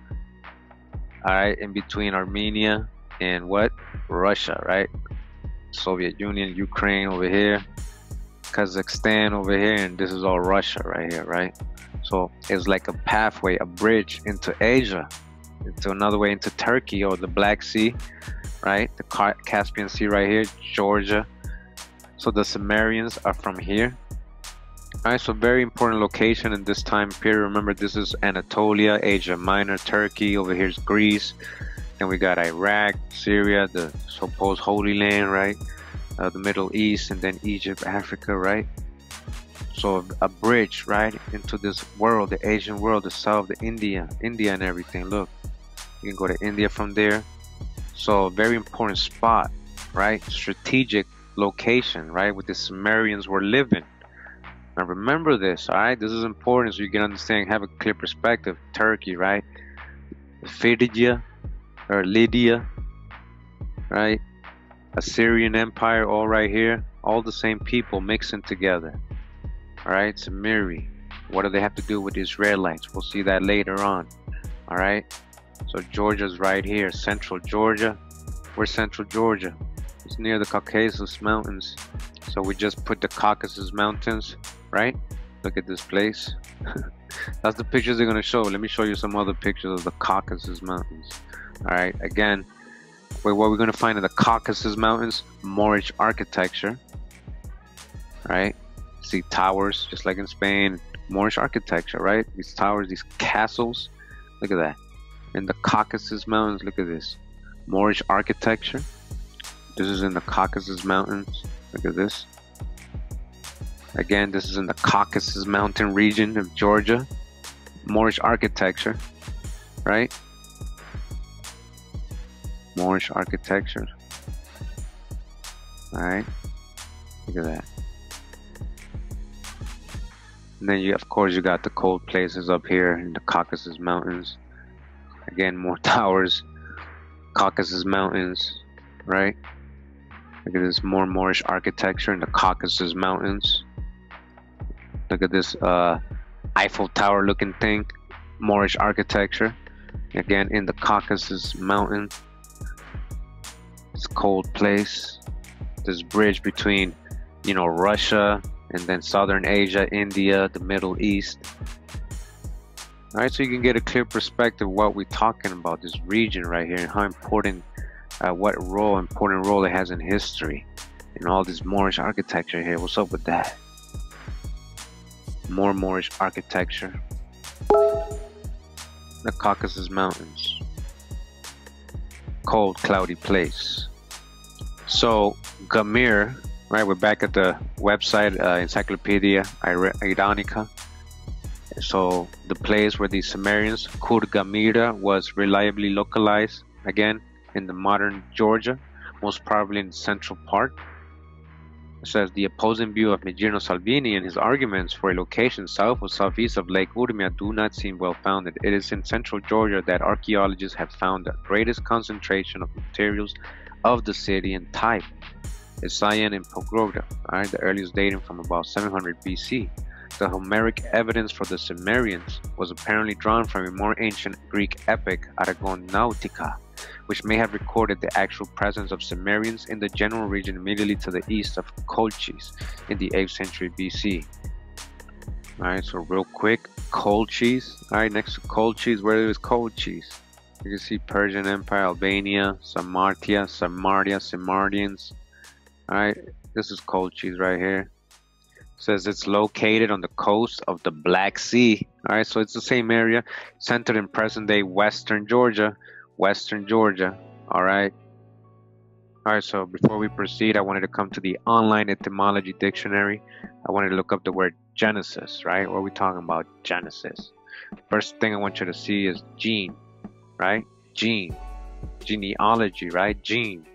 all right, in between Armenia and what? Russia, right? Soviet Union, Ukraine over here, Kazakhstan over here, and this is all Russia right here, right? So it's like a pathway, a bridge into Asia, into another way into Turkey or the Black Sea, right? The Caspian Sea right here, Georgia. So the Cimmerians are from here. All right, so very important location in this time period. Remember, this is Anatolia, Asia Minor, Turkey. Over here is Greece. Then we got Iraq, Syria, the supposed Holy Land, right? Uh, the Middle East, and then Egypt, Africa, right? So a bridge, right, into this world, the Asian world, the South, the India, India and everything. Look, you can go to India from there. So a very important spot, right? Strategic location, right? Where the Cimmerians were living. Now remember this, all right? This is important so you can understand, have a clear perspective. Turkey, right? Phrygia or Lydia, right? Assyrian Empire, all right here. All the same people mixing together. All right, Cimmeri. What do they have to do with the Israelites? We'll see that later on. All right. So Georgia's right here, central Georgia. Where's central Georgia? It's near the Caucasus Mountains. So we just put the Caucasus Mountains, right? Look at this place. That's the pictures they're gonna show. Let me show you some other pictures of the Caucasus Mountains. All right, again, wait, what we're gonna find in the Caucasus Mountains? Moorish architecture. All right, see towers, just like in Spain. Moorish architecture, right? These towers, these castles. Look at that. In the Caucasus Mountains, look at this. Moorish architecture. This is in the Caucasus Mountains. Look at this. Again, this is in the Caucasus Mountain region of Georgia. Moorish architecture, right? Moorish architecture. All right. Look at that. And then you, of course, you got the cold places up here in the Caucasus Mountains. Again, more towers. Caucasus Mountains, right? Look at this, more Moorish architecture in the Caucasus Mountains. Look at this uh, Eiffel Tower looking thing. Moorish architecture. Again, in the Caucasus Mountain. It's a cold place. This bridge between, you know, Russia and then Southern Asia, India, the Middle East. All right, so you can get a clear perspective of what we're talking about, this region right here, and how important, uh, what role, important role it has in history, and all this Moorish architecture here. What's up with that? More Moorish architecture. The Caucasus Mountains. Cold, cloudy place. So, Gomer, right, we're back at the website, uh, Encyclopedia Iranica. So the place where the Cimmerians, Kur Gamira, was reliably localized, again, in the modern Georgia, most probably in the central part. It says the opposing view of Megino Salvini and his arguments for a location south or southeast of Lake Urmia do not seem well founded. It is in central Georgia that archaeologists have found the greatest concentration of materials of the Scythian type. Assyrian and Pogorda, alright, the earliest dating from about seven hundred B C. The Homeric evidence for the Cimmerians was apparently drawn from a more ancient Greek epic, Argonautica, which may have recorded the actual presence of Cimmerians in the general region immediately to the east of Colchis in the eighth century B C. Alright, so real quick, Colchis. Alright, next to Colchis, where is Colchis? You can see Persian Empire, Albania, Samartia, Samartia, Cimmerians. Alright, this is Colchis right here. Says it's located on the coast of the Black Sea. Alright, so it's the same area, centered in present-day western Georgia. Western Georgia. Alright. Alright, so before we proceed, I wanted to come to the online etymology dictionary. I wanted to look up the word Genesis, right? What are we talking about? Genesis. First thing I want you to see is gene, right? Gene. Genealogy, right? Gene.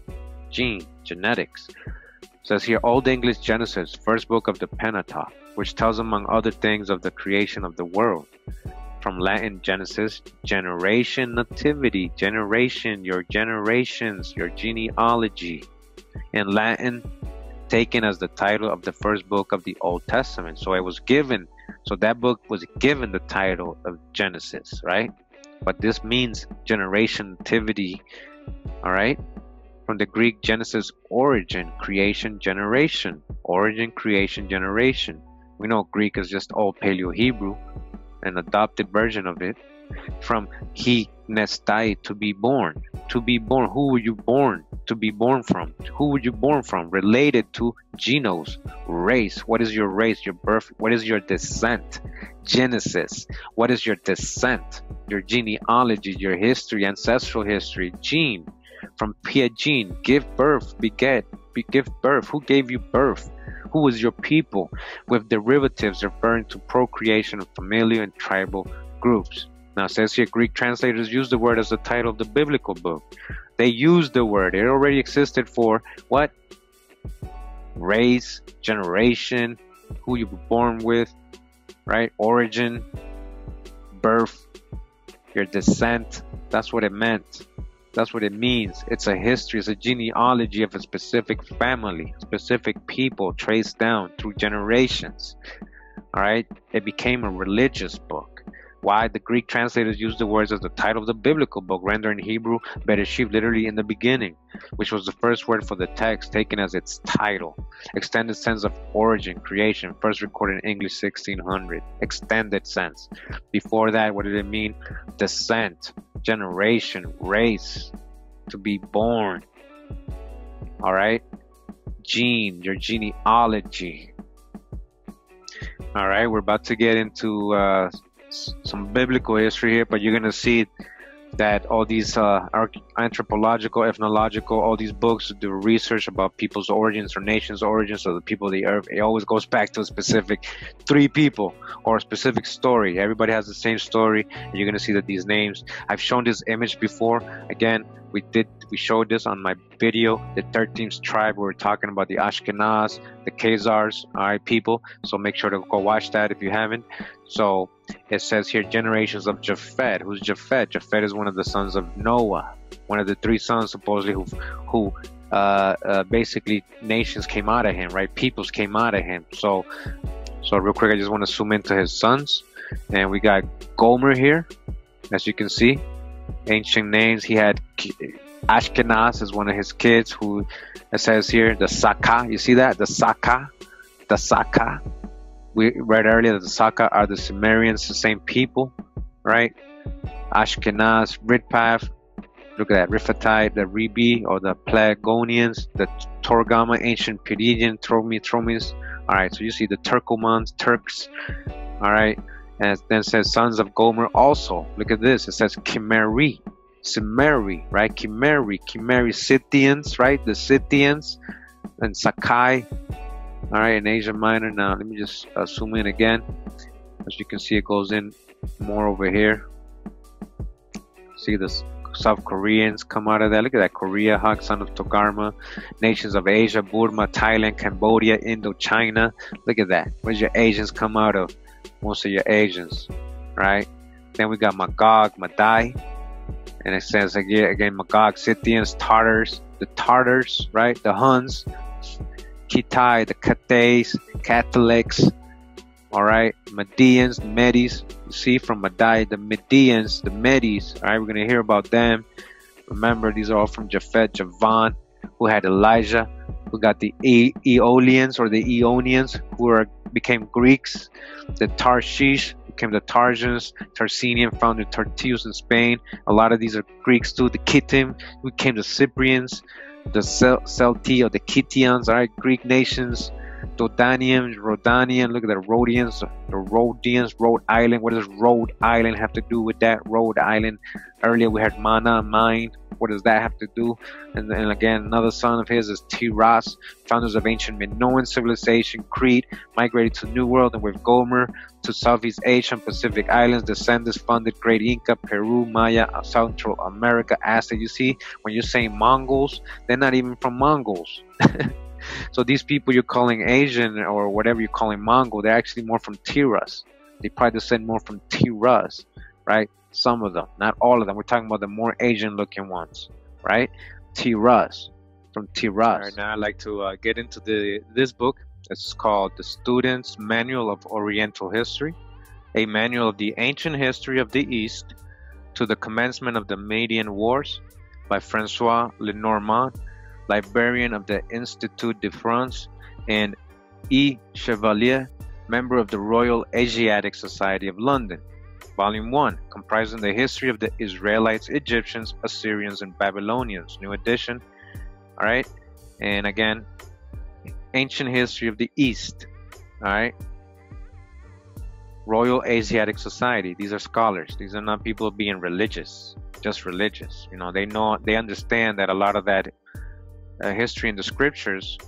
Gene. Genetics. It says here, Old English Genesis, first book of the Pentateuch, which tells among other things of the creation of the world. From Latin Genesis, generation, nativity, generation, your generations, your genealogy. In Latin, taken as the title of the first book of the Old Testament. So it was given, so that book was given the title of Genesis, right? But this means generation, nativity, all right? From the Greek Genesis, origin, creation, generation. Origin, creation, generation. We know Greek is just old Paleo-Hebrew, an adopted version of it. From he nestai, to be born. To be born. Who were you born? To be born from. Who were you born from? Related to genos, race. What is your race? Your birth. What is your descent? Genesis. What is your descent? Your genealogy, your history, ancestral history. Gene. From pia gene, give birth, beget, be, give birth. Who gave you birth? Who was your people? With derivatives referring to procreation of familial and tribal groups. Now it says here, Greek translators use the word as the title of the biblical book. They used the word. It already existed for what? Race, generation, who you were born with, right? Origin, birth, your descent. That's what it meant. That's what it means. It's a history, it's a genealogy of a specific family, specific people traced down through generations. All right? It became a religious book. Why? The Greek translators used the words as the title of the biblical book, rendered in Hebrew, Bereshit, literally in the beginning, which was the first word for the text, taken as its title. Extended sense of origin, creation, first recorded in English sixteen hundred. Extended sense. Before that, what did it mean? Descent, generation, race, to be born. All right? Gene, your genealogy. All right, we're about to get into uh, some biblical history here, but you're going to see that all these uh, anthropological, ethnological, all these books do research about people's origins or nations' origins or the people of the earth. It always goes back to a specific three people or a specific story. Everybody has the same story, and you're going to see that these names. I've shown this image before. Again, we did we showed this on my video, the thirteenth tribe. We were talking about the Ashkenaz, the Khazars, all right, people. So make sure to go watch that if you haven't. So it says here, generations of Japhet. Who's Japhet? Japhet is one of the sons of Noah, one of the three sons supposedly who, who uh, uh, basically nations came out of him, right? Peoples came out of him. So, so real quick, I just want to zoom into his sons, and we got Gomer here, as you can see. Ancient names. He had Ashkenaz as one of his kids, who it says here the Saka. You see that? The Saka, the Saka. We read earlier that the Saka are the Cimmerians, the same people, right? Ashkenaz, Ritpath, look at that, Riphatite, the Rebi, or the Plagonians, the Torgama, ancient Pedidian, Tromi, Tromis. All right, so you see the Turkomans, Turks, all right? And then it says sons of Gomer also. Look at this, it says Gimirri, Cimmeri, right? Gimirri, Gimirri, Scythians, right? The Scythians, and Sakai. All right, in Asia Minor. Now let me just uh, zoom in again. As you can see, it goes in more over here. See the South Koreans come out of that. Look at that, Korea, Hug, son of Togarma. Nations of Asia, Burma, Thailand, Cambodia, Indochina. Look at that. Where's your Asians come out of? Most of your Asians, right? Then we got Magog, Madai. And it says again, again Magog, Scythians, Tartars, the Tartars, right? The Huns, Kitai, the Cathais, Catholics, all right, Medians, the Medes. You see from Madai, the Medians, the Medes, all right, we're going to hear about them. Remember, these are all from Japhet, Javan, who had Elijah, who got the e Aeolians or the Eonians, who are, became Greeks, the Tarshish became the Tarsians, Tarsinian founded Tartous in Spain. A lot of these are Greeks too. The Kittim became the Cyprians, the Cel Celti or the Kittians, all right, Greek nations. Dodanians, Rhodanian, look at the Rhodians, the Rhodians, Rhode Island. What does Rhode Island have to do with that? Rhode Island. Earlier we had Mana, mind. What does that have to do? And then again, another son of his is Tiras, founders of ancient Minoan civilization, Crete, migrated to New World, and with Gomer to Southeast Asia and Pacific Islands. Descendants funded Great Inca, Peru, Maya, Central America, Aztec. You see, when you're saying Mongols, they're not even from Mongols. So these people you're calling Asian or whatever you're calling Mongol, they're actually more from Tiras. They probably descend more from Tiras, right? Some of them, not all of them. We're talking about the more Asian looking ones, right? Tiras, from Tiras. All right, now I'd like to uh, get into the this book. It's called The Student's Manual of Oriental History, a manual of the ancient history of the East to the commencement of the Median Wars by Francois Lenormand, librarian of the Institut de France, and E. Chevalier, member of the Royal Asiatic Society of London. Volume one, comprising the history of the Israelites, Egyptians, Assyrians, and Babylonians. New edition. All right. And again, ancient history of the East. All right. Royal Asiatic Society. These are scholars. These are not people being religious, just religious. You know, they know, they understand that a lot of that Uh, history in the scriptures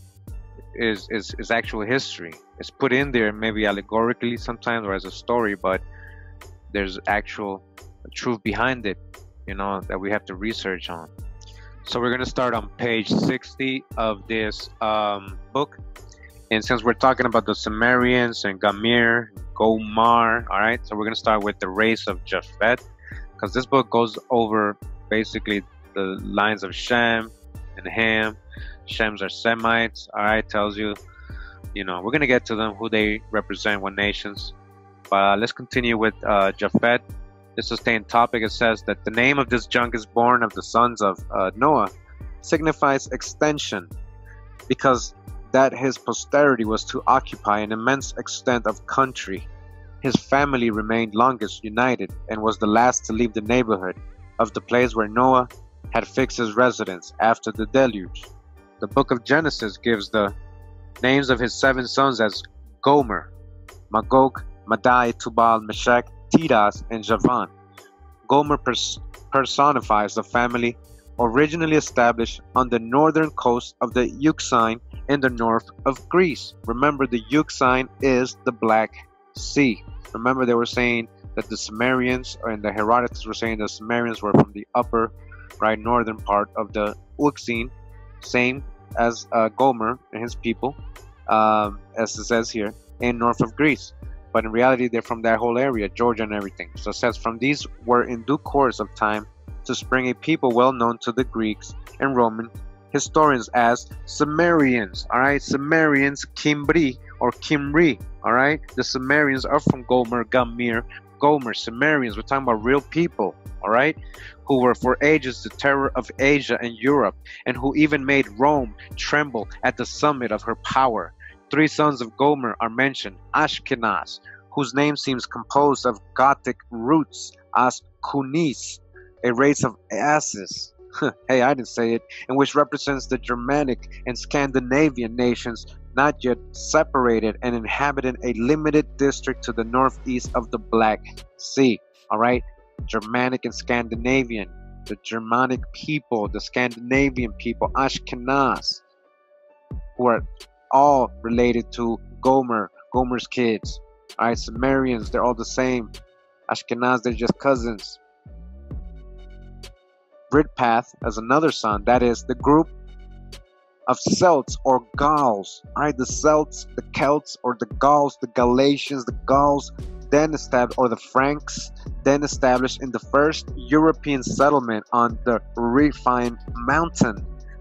is, is is actual history. It's put in there maybe allegorically sometimes or as a story, but there's actual truth behind it, you know, that we have to research on. So we're going to start on page sixty of this um, book. And since we're talking about the Cimmerians and Gimirri, Gomer, all right, so we're going to start with the race of Japhet, because this book goes over basically the lines of Shem and Ham. Shems are Semites, all right, tells you, you know, we're going to get to them, who they represent, what nations. But uh, let's continue with uh, Japhet. This sustained topic, it says that the name of this youngest born of the sons of uh, Noah signifies extension, because that his posterity was to occupy an immense extent of country. His family remained longest united and was the last to leave the neighborhood of the place where Noah had fixed his residence after the deluge. The book of Genesis gives the names of his seven sons as Gomer, Magog, Madai, Tubal, Meshech, Tiras, and Javan. Gomer pers personifies the family originally established on the northern coast of the Euxine in the north of Greece. Remember, the Euxine is the Black Sea. Remember, they were saying that the Cimmerians, and the Herodotus were saying the Cimmerians were from the upper, right, northern part of the Euxine, same as uh, Gomer and his people, um, as it says here, in north of Greece. But in reality, they're from that whole area, Georgia and everything. So it says, from these were in due course of time to spring a people well known to the Greeks and Roman historians as Cimmerians. All right, Cimmerians, Cymri or Cymri. All right, the Cimmerians are from Gomer, Gamir, Gomer, Cimmerians. We're talking about real people. All right, who were for ages the terror of Asia and Europe, and who even made Rome tremble at the summit of her power. Three sons of Gomer are mentioned: Ashkenaz, whose name seems composed of Gothic roots, as Kunis, a race of asses. Hey, I didn't say it, and which represents the Germanic and Scandinavian nations not yet separated and inhabiting a limited district to the northeast of the Black Sea. All right, Germanic and Scandinavian, the Germanic people, the Scandinavian people, Ashkenaz, who are all related to Gomer, Gomer's kids. All right, Cimmerians, they're all the same. Ashkenaz, they're just cousins. Bridpath as another son, that is the group of Celts or Gauls. All right, the Celts, the Celts, or the Gauls, the Galatians, the Gauls, then established, or the Franks, then established in the first European settlement on the Rifine mountain.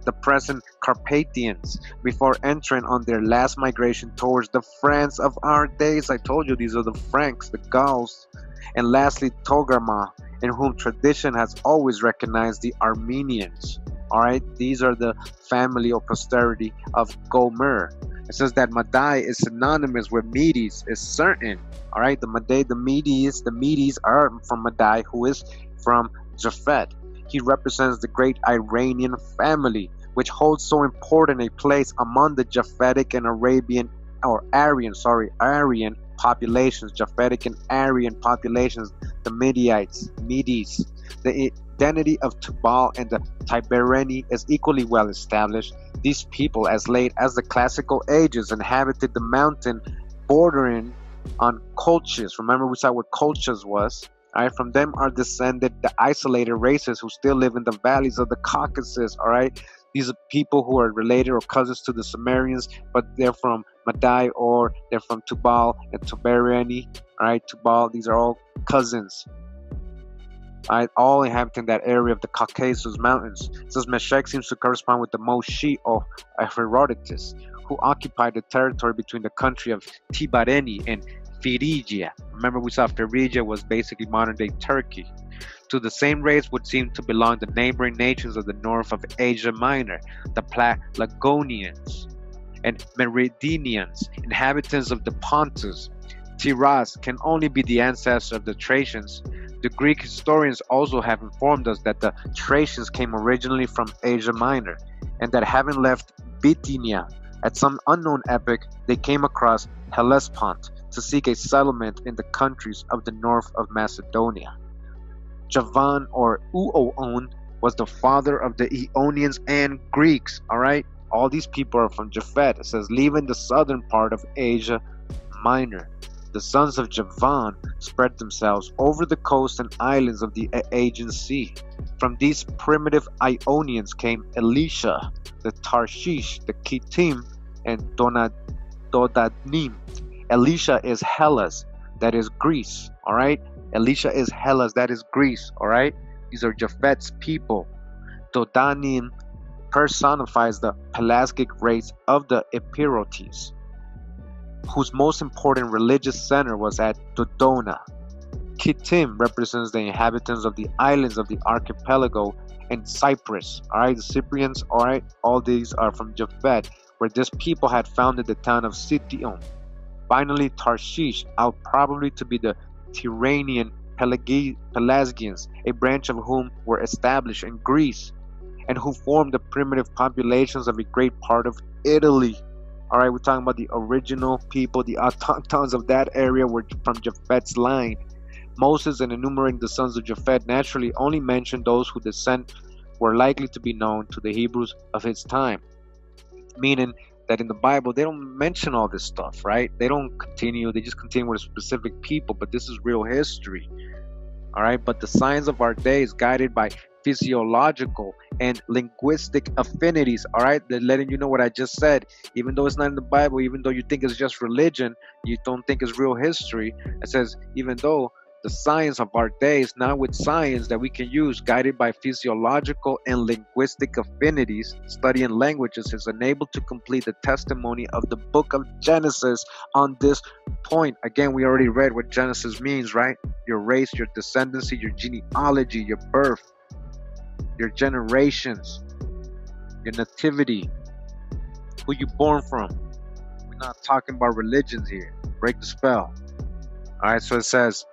the present Carpathians, before entering on their last migration towards the France of our days. I told you these are the Franks, the Gauls. And lastly, Togarmah, in whom tradition has always recognized the Armenians. Alright, these are the family or posterity of Gomer. It says that Madai is synonymous with Medes, is certain. Alright, the Madai, the Medes, the Medes are from Madai, who is from Japhet. He represents the great Iranian family, which holds so important a place among the Japhetic and Arabian, or Aryan, sorry, Aryan populations, Japhetic and Aryan populations, the Mediites, Medes. The identity of Tubal and the Tibereni is equally well established. These people, as late as the classical ages, inhabited the mountain bordering on Colchis. Remember we saw what Colchis was. Alright, from them are descended the isolated races who still live in the valleys of the Caucasus. Alright, these are people who are related or cousins to the Cimmerians, but they're from Madai or they're from Tubal and Tibereni. Alright, Tubal, these are all cousins. Alright, all inhabiting that area of the Caucasus Mountains. It says Meshech seems to correspond with the Moshi of Herodotus, who occupied the territory between the country of Tibareni and Phrygia. Remember we saw Phrygia was basically modern day Turkey. To the same race would seem to belong the neighboring nations of the north of Asia Minor, the Pelagonians and Meridianians, inhabitants of the Pontus. Tiras can only be the ancestor of the Thracians. The Greek historians also have informed us that the Thracians came originally from Asia Minor, and that having left Bithynia at some unknown epoch, they came across Hellespont to seek a settlement in the countries of the north of Macedonia. Javan or Uoon was the father of the Eonians and Greeks. Alright, all these people are from Japhet. It says, leaving the southern part of Asia Minor. The sons of Javan spread themselves over the coast and islands of the Aegean Sea. From these primitive Ionians came Elisha, the Tarshish, the Kittim, and Donad Dodanim. Elisha is Hellas, that is Greece. Alright, Elisha is Hellas, that is Greece. Alright, these are Japhet's people. Dodanim personifies the Pelasgic race of the Epirotes, whose most important religious center was at Dodona. Kittim represents the inhabitants of the islands of the archipelago and Cyprus. Alright, the Cyprians, alright, all these are from Japhet, where this people had founded the town of Scythian. Finally, Tarshish, out probably to be the Tyrrhenian Pelagi Pelasgians, a branch of whom were established in Greece, and who formed the primitive populations of a great part of Italy. Alright, we're talking about the original people, the autochtons of that area were from Japhet's line. Moses, in enumerating the sons of Japhet, naturally only mentioned those whose descent were likely to be known to the Hebrews of his time. Meaning that in the Bible, they don't mention all this stuff, right? They don't continue, they just continue with a specific people, but this is real history. Alright, but the science of our day is guided by physiological and linguistic affinities. Alright, they're letting you know what I just said. Even though it's not in the Bible, even though you think it's just religion, you don't think it's real history. It says, even though the science of our days, now with science that we can use, guided by physiological and linguistic affinities, studying languages is enabled to complete the testimony of the book of Genesis on this point. Again, we already read what Genesis means, right? Your race, your descendancy, your genealogy, your birth, your generations, your nativity, who you born from. We're not talking about religions here. Break the spell. All right, so it says,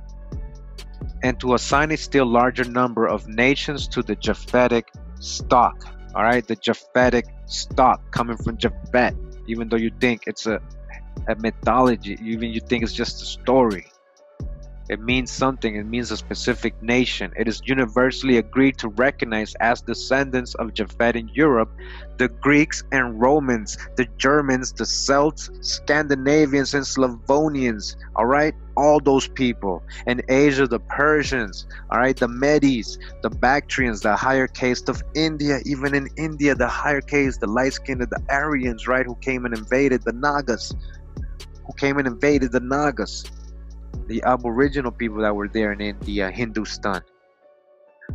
and to assign a still larger number of nations to the Japhetic stock. All right, the Japhetic stock coming from Japhet, even though you think it's a, a mythology, even you think it's just a story. It means something. It means a specific nation. It is universally agreed to recognize as descendants of Japhet in Europe the Greeks and Romans, the Germans, the Celts, Scandinavians, and Slavonians. All right, all those people. In Asia, the Persians. All right, the Medes, the Bactrians, the higher caste of India. Even in India, the higher caste, the light-skinned, the Aryans, right, who came and invaded the Nagas, who came and invaded the Nagas. The aboriginal people that were there in India, Hindustan.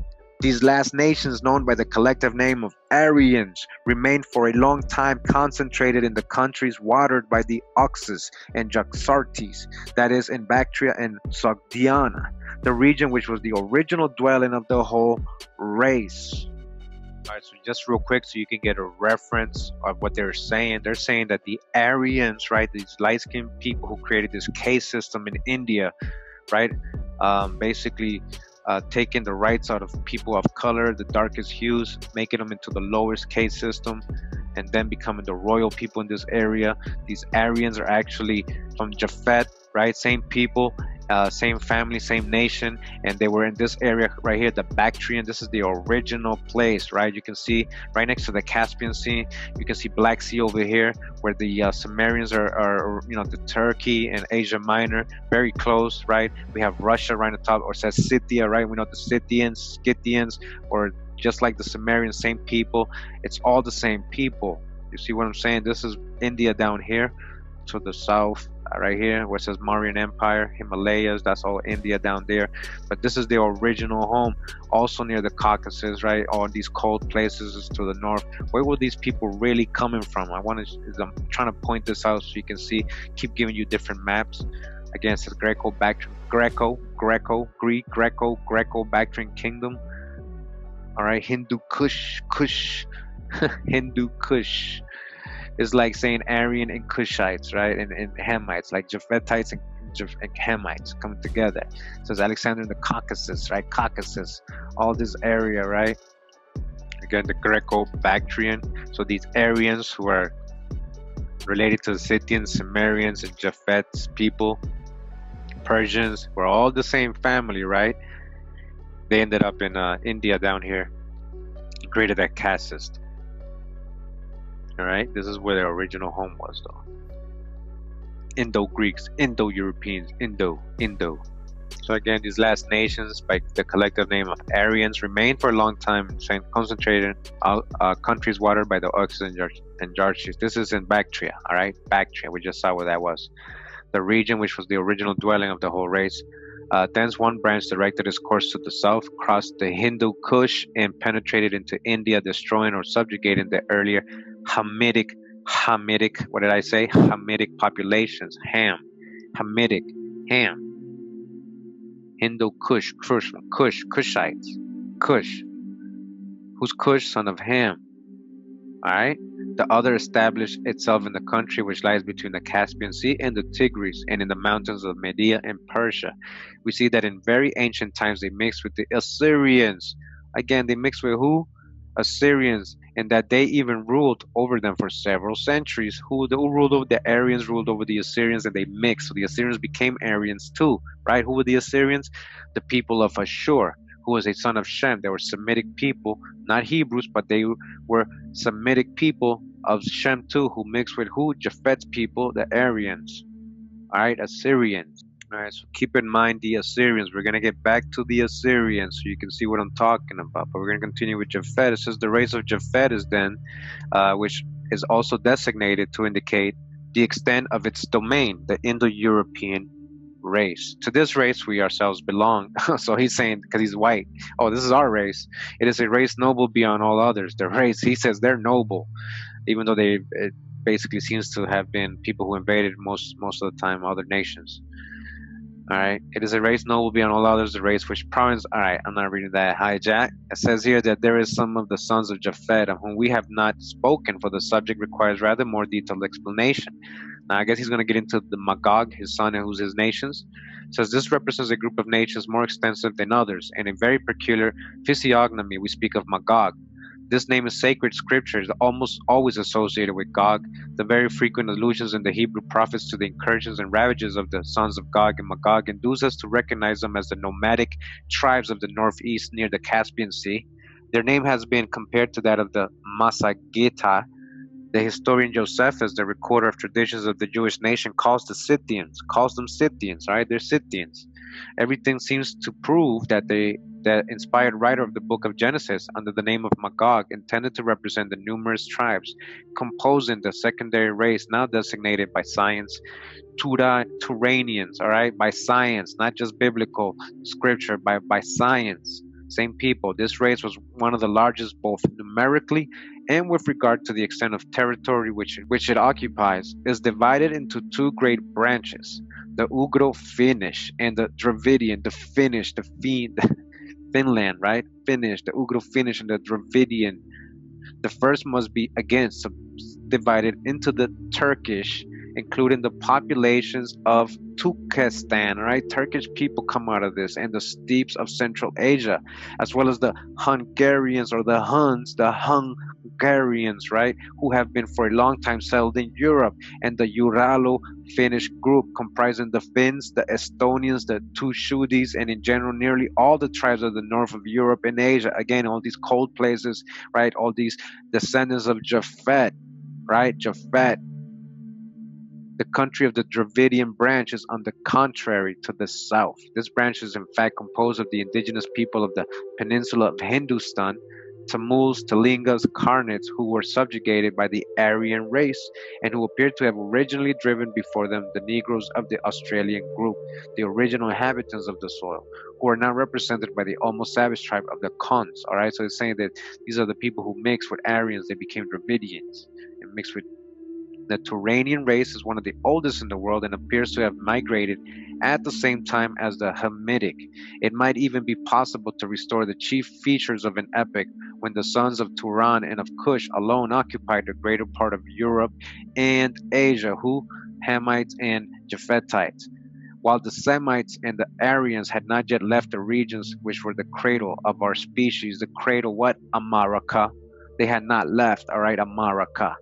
These last nations, known by the collective name of Aryans, remained for a long time concentrated in the countries watered by the Oxus and Jaxartes, that is, in Bactria and Sogdiana, the region which was the original dwelling of the whole race. All right, so just real quick, so you can get a reference of what they're saying. They're saying that the Aryans, right, these light-skinned people who created this caste system in India, right, um, basically uh, taking the rights out of people of color, the darkest hues, making them into the lowest caste system, and then becoming the royal people in this area. These Aryans are actually from Japhet, right, same people. Uh, same family, same nation, and they were in this area right here, the Bactrian. This is the original place, right? You can see right next to the Caspian Sea. You can see Black Sea over here, where the uh, Cimmerians are, are, you know, the Turkey and Asia Minor, very close, right? We have Russia right on top, or says Scythia, right? We know the Scythians, Scythians, or just like the Cimmerians, same people. It's all the same people. You see what I'm saying? This is India down here to the south. Right here where it says Mauryan Empire, Himalayas, that's all India down there. But this is the original home, also near the Caucasus, right? All these cold places to the north. Where were these people really coming from? I want to, I'm trying to point this out so you can see, keep giving you different maps. Again, it says Greco, Bactrian, Greco, Greco, Greek, Greco, Greco, Bactrian Kingdom. All right, Hindu Kush, Kush, Hindu Kush. It's like saying Aryan and Cushites, right? And, and Hamites, like Japhethites and, and Hamites coming together. So it's Alexander in the Caucasus, right? Caucasus, all this area, right? Again, the Greco-Bactrian. So these Aryans who are related to the Scythians, Cimmerians, and Japheth's people, Persians, were all the same family, right? They ended up in uh, India down here, created that caste system. All right, this is where their original home was, though. Indo-Greeks, Indo-Europeans, Indo, Indo. So again, these last nations, by the collective name of Aryans, remained for a long time in concentrated uh, uh, countries watered by the Oxus and, Jar and Jarchis. This is in Bactria, all right? Bactria, we just saw where that was. The region which was the original dwelling of the whole race. Uh, thence one branch directed its course to the south, crossed the Hindu Kush, and penetrated into India, destroying or subjugating the earlier Hamitic, Hamitic, what did I say? Hamitic populations, Ham, Hamitic, Ham, Hindu Kush, Kush, Kush, Kushites, Kush. Who's Kush? Son of Ham. Alright? The other established itself in the country which lies between the Caspian Sea and the Tigris, and in the mountains of Media and Persia. We see that in very ancient times they mixed with the Assyrians. Again, they mixed with who? Assyrians, and that they even ruled over them for several centuries. Who, who ruled over the Aryans ruled over the Assyrians, and they mixed. So the Assyrians became Aryans too, right? Who were the Assyrians? The people of Ashur, who was a son of Shem. They were Semitic people, not Hebrews, but they were Semitic people of Shem too, who mixed with who? Japheth's people, the Aryans. All right, Assyrians. All right, so keep in mind the Assyrians. We're going to get back to the Assyrians so you can see what I'm talking about. But we're going to continue with Japhet. It says the race of Japhet is then, uh, which is also designated to indicate the extent of its domain, the Indo-European race. To this race we ourselves belong. So he's saying, because he's white, oh, this is our race. It is a race noble beyond all others. The race, he says, they're noble, even though they, it basically seems to have been people who invaded most most of the time other nations. All right, it is a race noble beyond all others, the race which province. All right, I'm not reading that. Hi, Jack. It says here that there is some of the sons of Japhet of whom we have not spoken, for the subject requires rather more detailed explanation. Now, I guess he's going to get into the Magog, his son, and who's his nations. It says this represents a group of nations more extensive than others, and in very peculiar physiognomy we speak of Magog. This name is sacred scripture, is almost always associated with Gog. The very frequent allusions in the Hebrew prophets to the incursions and ravages of the sons of Gog and Magog induce us to recognize them as the nomadic tribes of the northeast near the Caspian Sea. Their name has been compared to that of the Massagetha. The historian Josephus, the recorder of traditions of the Jewish nation, calls the Scythians, calls them Scythians, right? They're Scythians. Everything seems to prove that they the inspired writer of the book of Genesis, under the name of Magog, intended to represent the numerous tribes composing the secondary race now designated by science Tura, Turanians, all right, by science, not just biblical scripture, by, by science. Same people. This race was one of the largest both numerically and with regard to the extent of territory which, which it occupies, is divided into two great branches, the Ugro-Finnish and the Dravidian, the Finnish, the Fin, Finland, right? Finnish, the Ugro-Finnish and the Dravidian. The first must be again subdivided into the Turkish, including the populations of Turkestan, right? Turkish people come out of this, and the steppes of Central Asia, as well as the Hungarians or the Huns, the Hungarians, right? Who have been for a long time settled in Europe, and the Uralo-Finnish group comprising the Finns, the Estonians, the Tushudis, and in general nearly all the tribes of the north of Europe and Asia. Again, all these cold places, right? All these descendants of Japhet, right? Japhet. The country of the Dravidian branch is on the contrary to the south. This branch is in fact composed of the indigenous people of the peninsula of Hindustan, Tamils, Telingas, Karnats, who were subjugated by the Aryan race and who appear to have originally driven before them the Negroes of the Australian group, the original inhabitants of the soil, who are now represented by the almost savage tribe of the Khons. All right, so it's saying that these are the people who mixed with Aryans, they became Dravidians, and mixed with the Turanian race is one of the oldest in the world and appears to have migrated at the same time as the Hamitic. It might even be possible to restore the chief features of an epoch when the sons of Turan and of Cush alone occupied the greater part of Europe and Asia, who Hamites and Japhethites, while the Semites and the Aryans had not yet left the regions which were the cradle of our species. The cradle, what? America. They had not left, all right, America.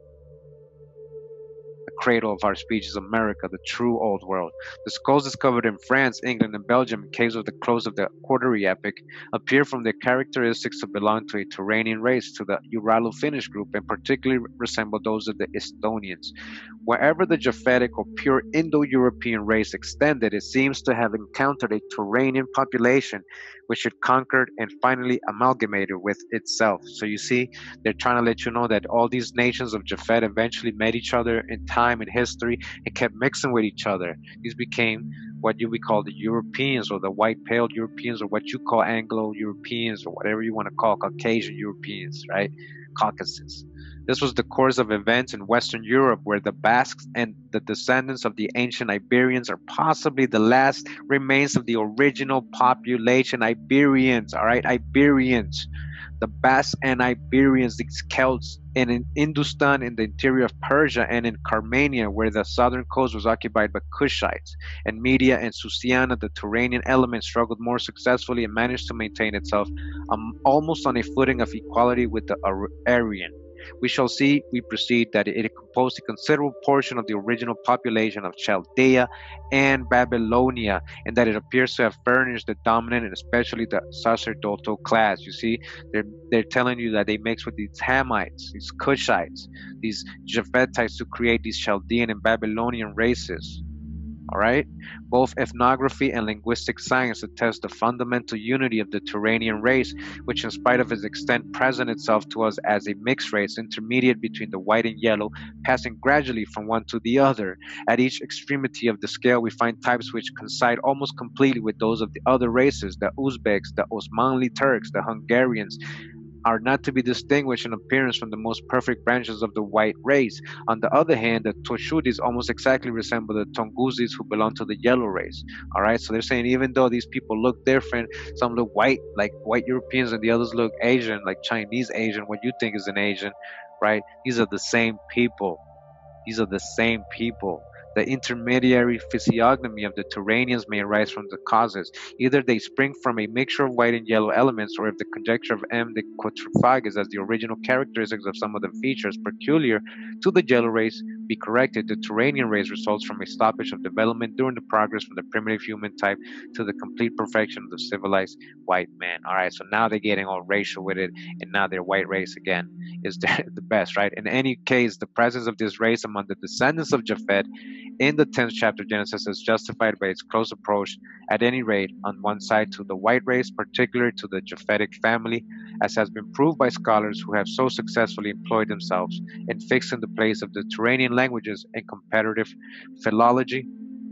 Cradle of our species, America, the true old world. The skulls discovered in France, England, and Belgium in caves of the close of the Quarterly epoch appear from their characteristics to belong to a Turanian race, to the Uralo-Finnish group, and particularly resemble those of the Estonians. Wherever the Japhetic or pure Indo-European race extended, it seems to have encountered a Turanian population which it conquered and finally amalgamated with itself. So you see, they're trying to let you know that all these nations of Japhet eventually met each other in time and history and kept mixing with each other. These became what you would call the Europeans, or the white-paled Europeans, or what you call Anglo-Europeans, or whatever you want to call Caucasian Europeans, right? Caucasus. This was the course of events in Western Europe, where the Basques and the descendants of the ancient Iberians are possibly the last remains of the original population. Iberians, all right, Iberians. The Basques and Iberians, these Celts, and in Hindustan, in the interior of Persia, and in Carmania, where the southern coast was occupied by Kushites, and Media and Susiana, the Turanian element struggled more successfully and managed to maintain itself um, almost on a footing of equality with the Aryan. We shall see, we proceed, that it composed a considerable portion of the original population of Chaldea and Babylonia, and that it appears to have furnished the dominant and especially the sacerdotal class. You see, they're, they're telling you that they mix with these Hamites, these Cushites, these Japhethites to create these Chaldean and Babylonian races. All right, both ethnography and linguistic science attest the fundamental unity of the Turanian race, which, in spite of its extent, presents itself to us as a mixed race, intermediate between the white and yellow, passing gradually from one to the other. At each extremity of the scale, we find types which coincide almost completely with those of the other races. The Uzbeks, the Osmanli Turks, the Hungarians are not to be distinguished in appearance from the most perfect branches of the white race. On the other hand, the Tushudis almost exactly resemble the Tunguzis, who belong to the yellow race. All right, so they're saying even though these people look different, some look white, like white Europeans, and the others look Asian, like Chinese Asian, what you think is an Asian, right? These are the same people. These are the same people. The intermediary physiognomy of the Turanians may arise from the causes. Either they spring from a mixture of white and yellow elements, or if the conjecture of M. de Quatrefages as the original characteristics of some of the features peculiar to the yellow race be corrected, the Turanian race results from a stoppage of development during the progress from the primitive human type to the complete perfection of the civilized white man. All right, so now they're getting all racial with it, and now their white race again is the, the best, right? In any case, the presence of this race among the descendants of Japhet in the tenth chapter of Genesis is justified by its close approach, at any rate, on one side to the white race, particularly to the Japhetic family, as has been proved by scholars who have so successfully employed themselves in fixing the place of the Turanian languages in comparative philology,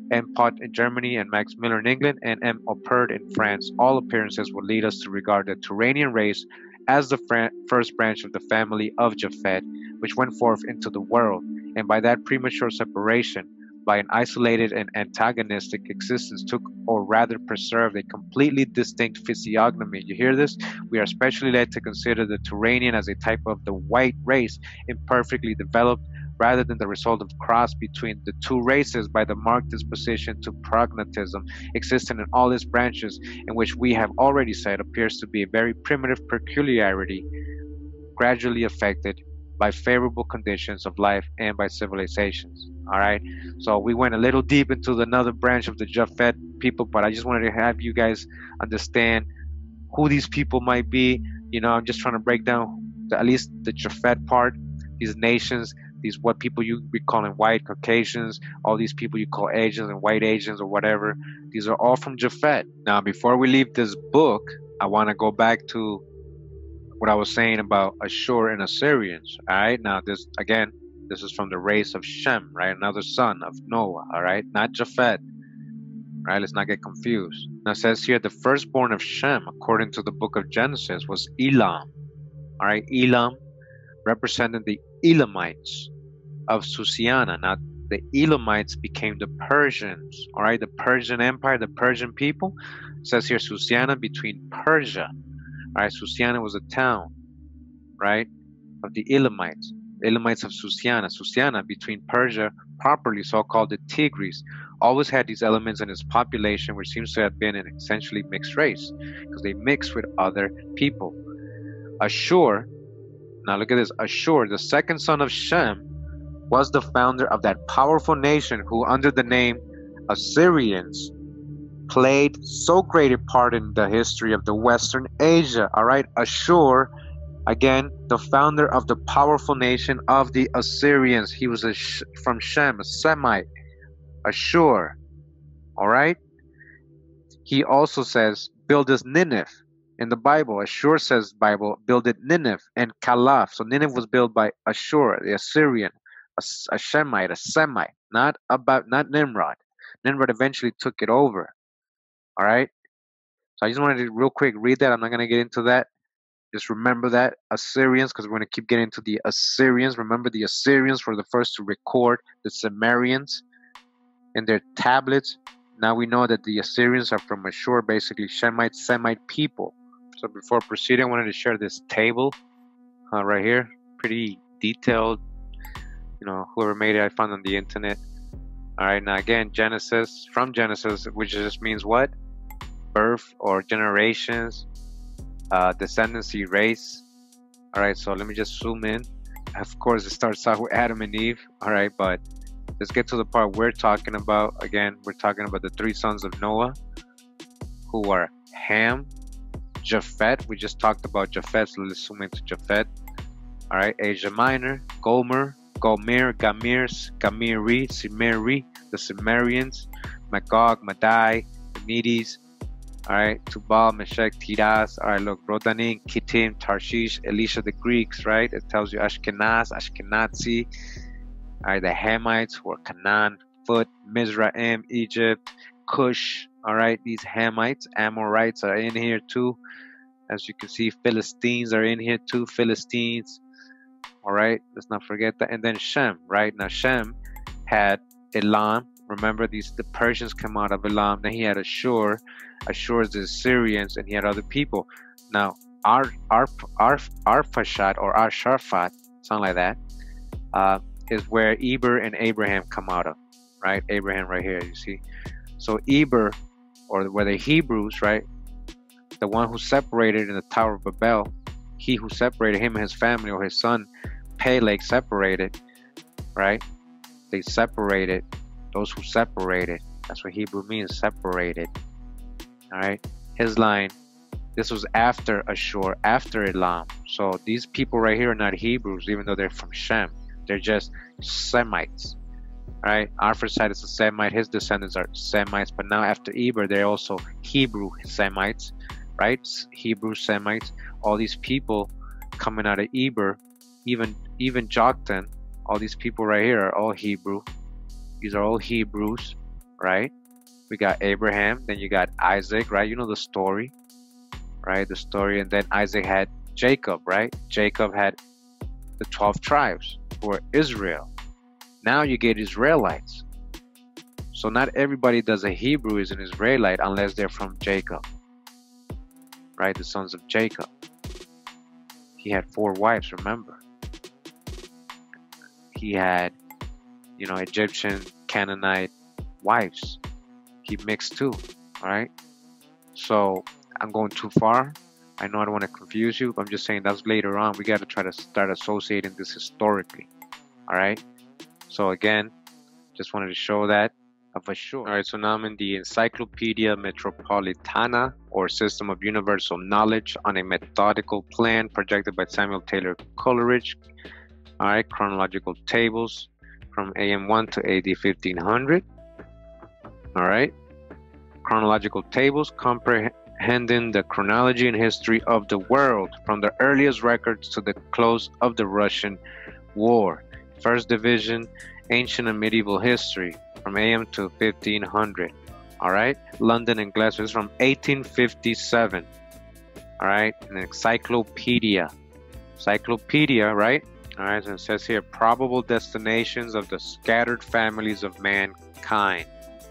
M. Pot in Germany, and Max Miller in England, and M. Oppert in France. All appearances would lead us to regard the Turanian race as the fr- first branch of the family of Japhet, which went forth into the world, and by that premature separation, by an isolated and antagonistic existence, took or rather preserved a completely distinct physiognomy. You hear this? We are especially led to consider the Turanian as a type of the white race, imperfectly developed, rather than the result of cross between the two races by the marked disposition to prognatism existing in all its branches, in which we have already said appears to be a very primitive peculiarity, gradually affected by favorable conditions of life and by civilizations. All right, so we went a little deep into another branch of the Japhet people, but I just wanted to have you guys understand who these people might be. You know, I'm just trying to break down the, at least the Japhet part, these nations, these what people you be calling white Caucasians, all these people you call Asians and white Asians or whatever. These are all from Japhet. Now, before we leave this book, I want to go back to what I was saying about Ashur and Assyrians. All right, now this again, this is from the race of Shem, right? Another son of Noah. All right, not Japhet. All right, let's not get confused. Now it says here the firstborn of Shem, according to the book of Genesis, was Elam. All right, Elam represented the Elamites of Susiana. Now the Elamites became the Persians. All right, the Persian Empire, the Persian people. It says here Susiana between Persia. All right, Susiana was a town, right, of the Elamites, Elamites of Susiana. Susiana, between Persia, properly so-called the Tigris, always had these elements in its population, which seems to have been an essentially mixed race, because they mixed with other people. Ashur, now look at this, Ashur, the second son of Shem, was the founder of that powerful nation who, under the name Assyrians, played so great a part in the history of the Western Asia. All right, Ashur, again, the founder of the powerful nation of the Assyrians. He was a sh- from Shem, a Semite. Ashur. All right. He also says, builded Nineveh in the Bible. Ashur says, Bible, builded Nineveh and Caliph. So Nineveh was built by Ashur, the Assyrian, a, a Shemite, a Semite, not about not Nimrod. Nimrod eventually took it over. All right. So I just wanted to real quick read that. I'm not going to get into that. Just remember that Assyrians, because we're going to keep getting into the Assyrians. Remember, the Assyrians were the first to record the Cimmerians in their tablets. Now we know that the Assyrians are from Ashur, basically Shemite, Semite people. So before proceeding, I wanted to share this table uh, right here. Pretty detailed. You know, whoever made it, I found on the internet. All right, now again, Genesis, from Genesis, which just means what? Birth or generations, uh, descendancy, race. All right, so let me just zoom in. Of course, it starts out with Adam and Eve. All right, but let's get to the part we're talking about. Again, we're talking about the three sons of Noah, who are Ham, Japhet. We just talked about Japhet, so let's zoom into Japhet. All right, Asia Minor, Gomer, Gomer, Gamirs, Gimirri, Cimmeri, the Cimmerians, Magog, Madai, the Medes. All right, Tubal, Meshech, Tiras. All right, look, Rodanim, Kittim, Tarshish, Elisha, the Greeks, right? It tells you Ashkenaz, Ashkenazi. All right, the Hamites, who are Canaan, Phut, Mizraim, Egypt, Cush. All right, these Hamites, Amorites are in here too. As you can see, Philistines are in here too, Philistines. All right, let's not forget that. And then Shem, right? Now Shem had Elam. Remember, these the Persians come out of Elam. Then he had Ashur. Ashur is the Assyrians, and he had other people. Now, Ar Ar Ar Arphaxad or Arsharfat, something like that, uh, is where Eber and Abraham come out of, right? Abraham right here, you see. So Eber, or where the Hebrews, right? The one who separated in the Tower of Babel, he who separated him and his family, or his son Peleg separated, right? They separated. Those who separated. That's what Hebrew means, separated. All right. His line. This was after Ashur, after Elam. So these people right here are not Hebrews, even though they're from Shem. They're just Semites. All right. Arphaxad is a Semite. His descendants are Semites. But now after Eber, they're also Hebrew Semites, right? Hebrew Semites. All these people coming out of Eber, even even Joktan, all these people right here are all Hebrew. These are all Hebrews, right? We got Abraham, then you got Isaac, right? You know the story, right? The story, and then Isaac had Jacob, right? Jacob had the twelve tribes who are Israel. Now you get Israelites. So not everybody that's a Hebrew is an Israelite unless they're from Jacob, right? The sons of Jacob. He had four wives, remember? He had, you know, Egyptian, Canaanite wives. He mixed too, all right? So I'm going too far. I know I don't want to confuse you, but I'm just saying that's later on. We got to try to start associating this historically, all right? So again, just wanted to show that for sure. All right, so now I'm in the Encyclopedia Metropolitana, or System of Universal Knowledge on a Methodical Plan, projected by Samuel Taylor Coleridge. All right, chronological tables from A M one to A D fifteen hundred. All right, chronological tables comprehending the chronology and history of the world from the earliest records to the close of the Russian War. First division, ancient and medieval history from A M to fifteen hundred. All right, London and Glasgow is from eighteen fifty-seven. All right, an encyclopedia, encyclopedia, right? All right, so it says here probable destinations of the scattered families of mankind.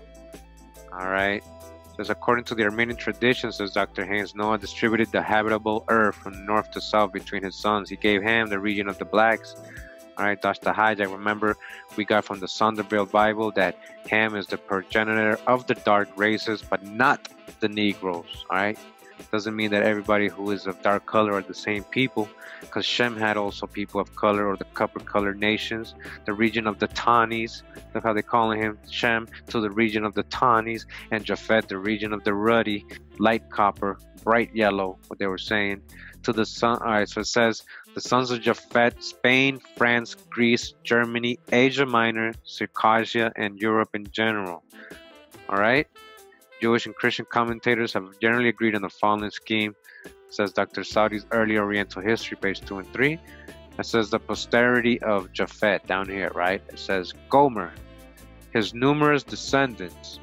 All right, it says according to the Armenian tradition, says Doctor Haynes, Noah distributed the habitable earth from north to south between his sons. He gave Ham the region of the blacks. All right, that's the hijack. Remember, we got from the Sunderville Bible that Ham is the progenitor of the dark races, but not the Negroes. All right, doesn't mean that everybody who is of dark color are the same people, because Shem had also people of color, or the copper-colored nations. The region of the Tawnies, look how they calling him Shem, to the region of the Tawnies, and Japhet, the region of the ruddy, light copper, bright yellow, what they were saying, to the sun. All right, so it says the sons of Japhet, Spain, France, Greece, Germany, Asia Minor, Circassia, and Europe in general. All right, Jewish and Christian commentators have generally agreed on the following scheme, says Doctor Saudi's Early Oriental History, page two and three. It says the posterity of Japhet down here, right? It says Gomer, his numerous descendants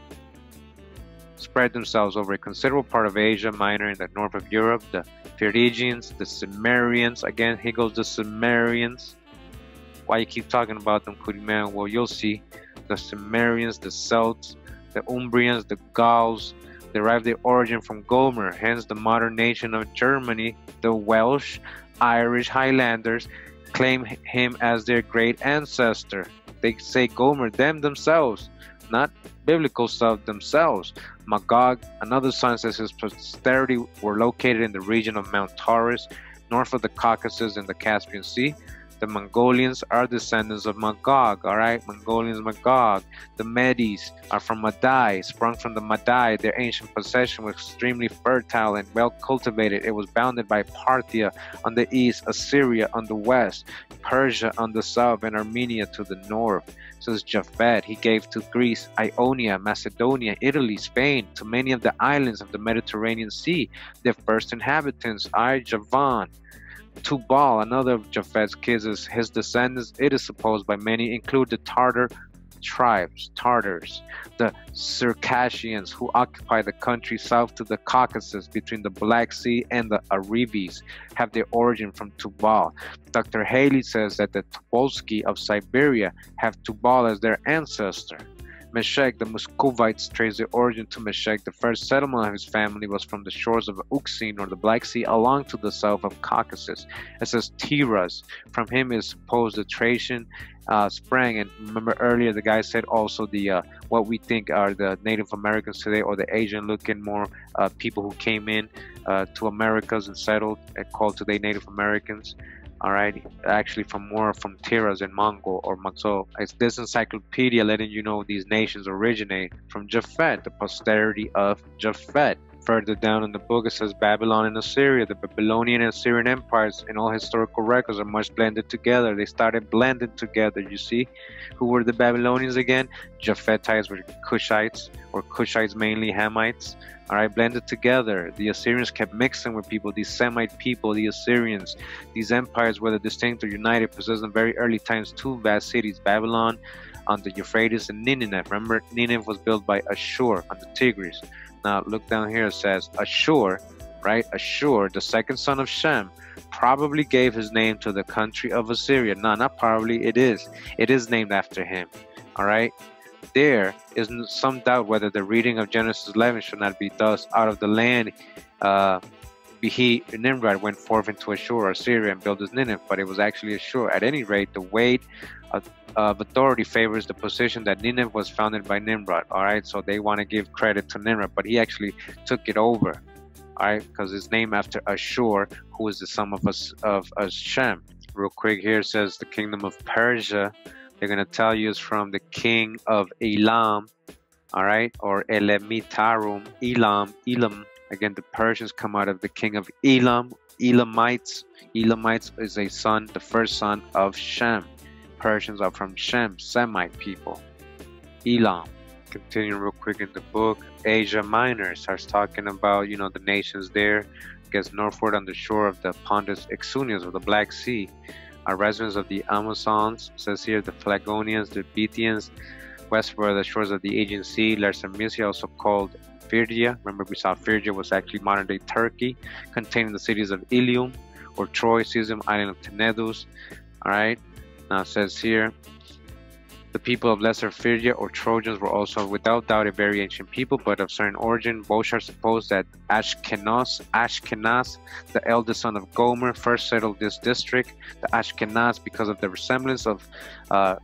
spread themselves over a considerable part of Asia Minor and the north of Europe. The Phrygians, the Cimmerians, again, here goes the Cimmerians. Why you keep talking about them, Cootie Man? Well, you'll see. The Cimmerians, the Celts, the Umbrians, the Gauls derive their origin from Gomer, hence the modern nation of Germany. The Welsh, Irish Highlanders claim him as their great ancestor. They say Gomer them themselves, not biblical stuff themselves. Magog, another son, says his posterity were located in the region of Mount Taurus, north of the Caucasus and the Caspian Sea. The Mongolians are descendants of Magog, all right? Mongolians, Magog. The Medes are from Madai, sprung from the Madai. Their ancient possession was extremely fertile and well cultivated. It was bounded by Parthia on the east, Assyria on the west, Persia on the south, and Armenia to the north. Says Japhet, he gave to Greece, Ionia, Macedonia, Italy, Spain, to many of the islands of the Mediterranean Sea. Their first inhabitants are Javan. Tubal, another of Japhet's kids, is his descendants, it is supposed by many, include the Tartar tribes, Tartars, the Circassians, who occupy the country south to the Caucasus between the Black Sea and the Arabes, have their origin from Tubal. Doctor Haley says that the Tobolsky of Siberia have Tubal as their ancestor. Meshech, the Muscovites, trace their origin to Meshech. The first settlement of his family was from the shores of Euxine, or the Black Sea, along to the south of Caucasus. It says Tiras. From him is supposed the Thracian uh, sprang. And remember earlier, the guy said also the uh, what we think are the Native Americans today, or the Asian-looking more uh, people who came in uh, to Americas and settled, and called today Native Americans. All right, actually from more from Tiras and Mongol or Mongol. It's this encyclopedia letting you know these nations originate from Japhet, the posterity of Japhet. Further down in the book, it says Babylon and Assyria. The Babylonian and Assyrian empires in all historical records are much blended together. They started blending together, you see. Who were the Babylonians again? Japhetites were Cushites, or Cushites mainly Hamites. All right, blended together. The Assyrians kept mixing with people, these Semite people, the Assyrians. These empires, whether distinct or united, possessed in very early times two vast cities, Babylon, on the Euphrates and Nineveh. Remember, Nineveh was built by Ashur on the Tigris. Now look down here, it says Ashur, right? Ashur, the second son of Shem, probably gave his name to the country of Assyria. No, not probably, it is. It is named after him, all right? There is some doubt whether the reading of Genesis eleven should not be thus: out of the land uh, he, Nimrod, went forth into Ashur or Assyria and built his Nineveh, but it was actually Ashur. At any rate, the weight of, of authority favors the position that Nineveh was founded by Nimrod, all right? So they want to give credit to Nimrod, but he actually took it over, all right? Because it's named after Ashur, who is the son of, As, of Shem. Real quick here, it says the kingdom of Persia. They're going to tell you it's from the king of Elam, all right? Or Elemitarum, Elam, Elam. Again, the Persians come out of the king of Elam, Elamites. Elamites is a son, the first son of Shem. Persians are from Shem, Semite people. Elam. Continuing real quick in the book, Asia Minor starts talking about, you know, the nations there. Gets northward on the shore of the Pontus Exunians of the Black Sea. Are residents of the Amazons, says here, the Phlagonians, the Bithyans, westward of the shores of the Aegean Sea. Lesser Mysia, also called Phrygia. Remember, we saw Phrygia was actually modern-day Turkey, containing the cities of Ilium or Troy, Cesium, island of Tenedus. All right. Now it says here, the people of Lesser Phrygia or Trojans were also without doubt a very ancient people, but of certain origin. Boshar supposed that Ashkenaz, Ashkenaz, the eldest son of Gomer, first settled this district. The Ashkenaz, because of the resemblance of uh,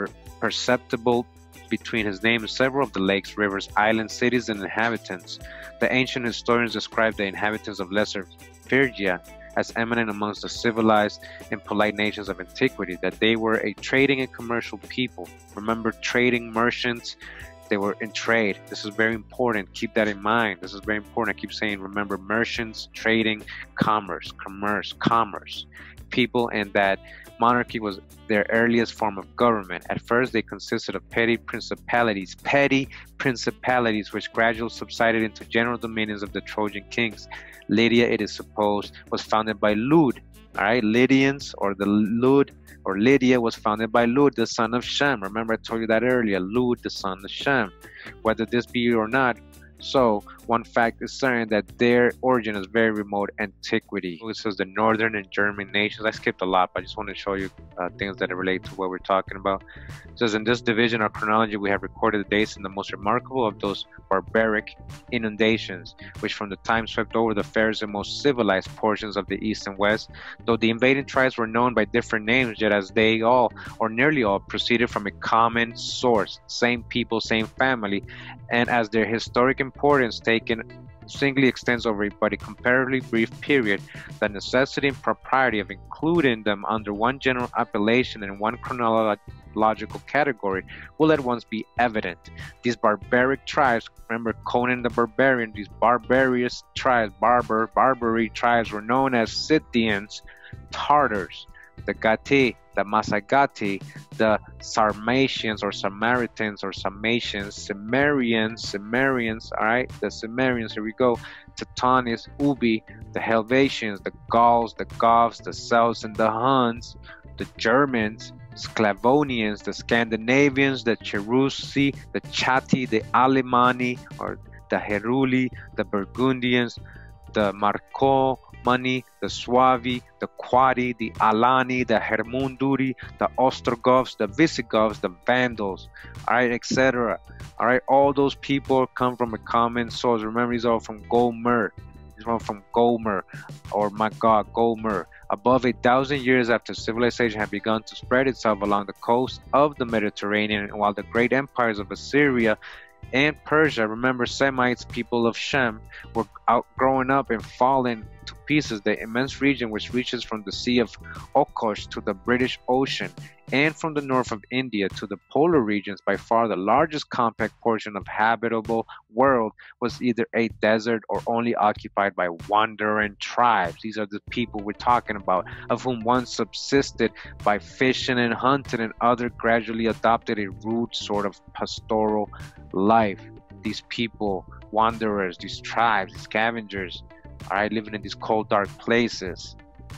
perceptible between his name and several of the lakes, rivers, islands, cities, and inhabitants. The ancient historians describe the inhabitants of Lesser Phrygia as eminent amongst the civilized and polite nations of antiquity, that they were a trading and commercial people. Remember, trading, merchants, they were in trade. This is very important. Keep that in mind. This is very important. I keep saying, remember, merchants, trading, commerce, commerce, commerce, people, and that monarchy was their earliest form of government. At first, they consisted of petty principalities, petty principalities, which gradually subsided into general dominions of the Trojan kings. Lydia, it is supposed, was founded by Lud. All right, Lydians, or the Lud, or Lydia was founded by Lud, the son of Shem. Remember, I told you that earlier. Lud, the son of Shem. Whether this be or not, so one fact is certain, that their origin is very remote antiquity. It says the northern and German nations. I skipped a lot, but I just want to show you uh, things that relate to what we're talking about. It says in this division or chronology, we have recorded the dates and the most remarkable of those barbaric inundations, which from the time swept over the fairest and most civilized portions of the east and west. Though the invading tribes were known by different names, yet as they all, or nearly all, proceeded from a common source, same people, same family, and as their historic importance taken singly extends over a but a comparatively brief period, the necessity and propriety of including them under one general appellation and one chronological category will at once be evident. These barbaric tribes, remember Conan the Barbarian, these barbarous tribes, barbar, Barbary tribes were known as Scythians, Tartars, the Gati, the Masagati, the Sarmatians or Samaritans or Sarmatians, Cimmerians, Cimmerians, all right, the Cimmerians, here we go, Teutones, Ubi, the Helvetians, the Gauls, the Goths, the Celts, and the Huns, the Germans, Sclavonians, the Scandinavians, the Cherusci, the Chatti, the Alemanni, or the Heruli, the Burgundians, the Marco, Mani, the Suavi, the Quadi, the Alani, the Hermunduri, the Ostrogoths, the Visigoths, the Vandals, all right, et cetera. All right, all those people come from a common source. Remember, these are from Gomer. These are from Gomer, or my God, Gomer. Above a thousand years after civilization had begun to spread itself along the coast of the Mediterranean, and while the great empires of Assyria and Persia, remember Semites, people of Shem, were out growing up and falling to pieces, the immense region which reaches from the Sea of Okhotsk to the British Ocean, and from the north of India to the polar regions, by far the largest compact portion of habitable world, was either a desert or only occupied by wandering tribes. These are the people we're talking about, of whom one subsisted by fishing and hunting, and other gradually adopted a rude sort of pastoral life. These people, wanderers, these tribes, scavengers, all right, living in these cold, dark places.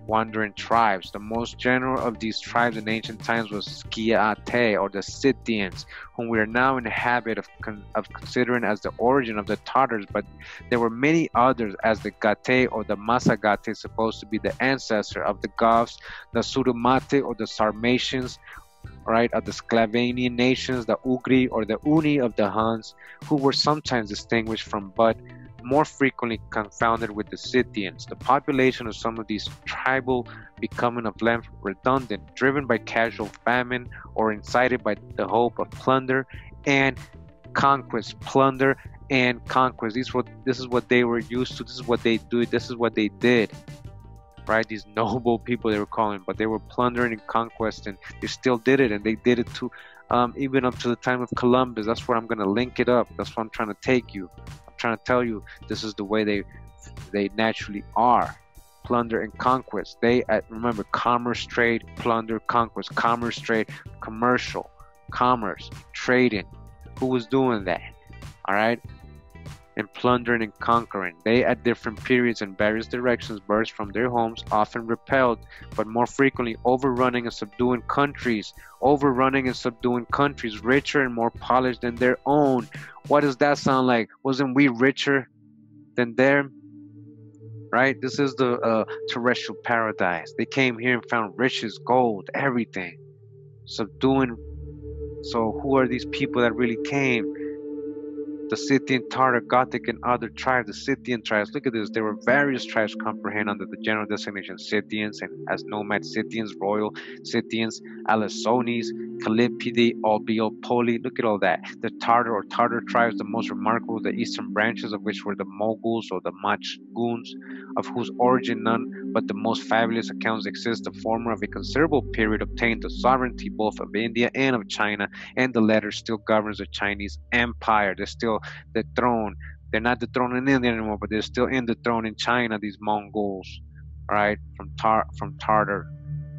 wandering tribes. The most general of these tribes in ancient times was Scythians, or the Scythians, whom we are now in the habit of, con of considering as the origin of the Tartars, but there were many others, as the Gate or the Masagate, supposed to be the ancestor of the Goths, the Surumate or the Sarmatians, right, of the Sclavonian nations, the Ugri or the Uni of the Huns, who were sometimes distinguished from but more frequently confounded with the Scythians. The population of some of these tribal becoming of length redundant, driven by casual famine or incited by the hope of plunder and conquest. Plunder and conquest. These were, this is what they were used to. This is what they do. This is what they did. Right? These noble people they were calling, but they were plundering and conquest, and they still did it, and they did it too, um, even up to the time of Columbus. That's where I'm going to link it up. That's what I'm trying to take you. Trying to tell you this is the way they they naturally are. Plunder and conquest. They uh, remember, commerce, trade, plunder, conquest. Commerce, trade, commercial, commerce, trading. Who was doing that? All right. And plundering and conquering. They at different periods in various directions burst from their homes, often repelled, but more frequently overrunning and subduing countries. Overrunning and subduing countries richer and more polished than their own. What does that sound like? Wasn't we richer than them? Right? This is the uh, terrestrial paradise. They came here and found riches, gold, everything. Subduing. So who are these people that really came? The Scythian, Tartar, Gothic, and other tribes. The Scythian tribes, look at this. There were various tribes comprehend under the general designation Scythians, and as nomad Scythians, royal Scythians, Alasones, Calipidi, Albiopoli. Look at all that. The Tartar or Tartar tribes, the most remarkable, the eastern branches of which were the Moguls or the Machguns, of whose origin none but the most fabulous accounts exist. The former of a considerable period obtained the sovereignty both of India and of China, and the latter still governs the Chinese Empire. They're still the throne. They're not the throne in India anymore, but they're still in the throne in China, these Mongols, right? From Tar from Tartar,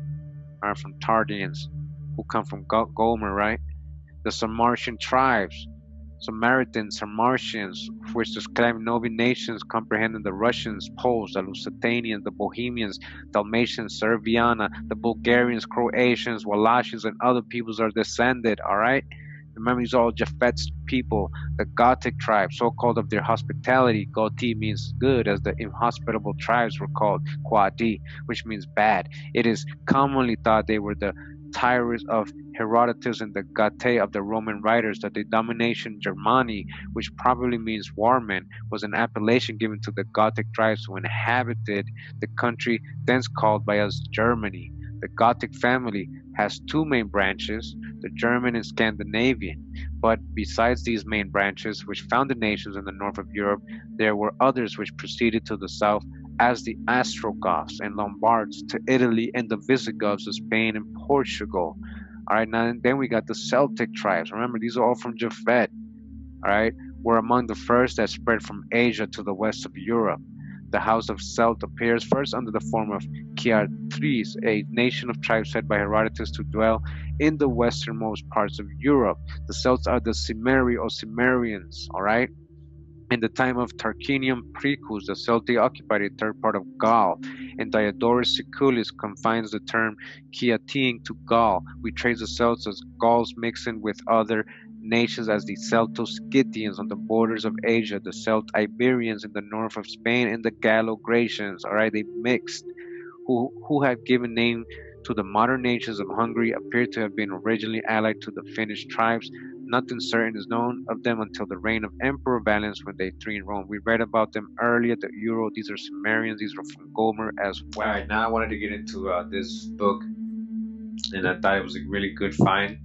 or from Tardians, who come from Go Gomer, right? The Sarmatian tribes, Samaritans, Sarmatians, which the Scandinavian nations comprehending the Russians, Poles, the Lusitanians, the Bohemians, Dalmatians, Serviana, the Bulgarians, Croatians, Wallachians, and other peoples are descended, all right? Remember, these are all Japheth's people, the Gothic tribe, so-called of their hospitality. Goti means good, as the inhospitable tribes were called, Quadi, which means bad. It is commonly thought they were the Tyres of Herodotus and the Gate of the Roman writers. That the denomination Germani, which probably means warmen, was an appellation given to the Gothic tribes who inhabited the country thence called by us Germany. The Gothic family has two main branches, the German and Scandinavian. But besides these main branches, which founded nations in the north of Europe, there were others which proceeded to the south, as the Ostrogoths and Lombards to Italy, and the Visigoths to Spain and Portugal. All right, now and then we got the Celtic tribes. Remember, these are all from Japhet. All right, were among the first that spread from Asia to the west of Europe. The house of Celt appears first under the form of Ciartris, a nation of tribes said by Herodotus to dwell in the westernmost parts of Europe. The Celts are the Cimmeri or Cimmerians, all right? In the time of Tarquinian Precus, the Celti occupied a third part of Gaul, and Diodorus Siculus confines the term Ciating to Gaul. We trace the Celts as Gauls mixing with other nations as the Celto-Scythians on the borders of Asia, the Celt-Iberians in the north of Spain, and the Gallo-Gratians. All right, they mixed, who who have given name to the modern nations of Hungary, appear to have been originally allied to the Finnish tribes. Nothing certain is known of them until the reign of Emperor Valens, when they three in Rome. We read about them earlier, the Euro. These are Cimmerians. These are from Gomer as well. All right, now I wanted to get into uh, this book, and I thought it was a really good find.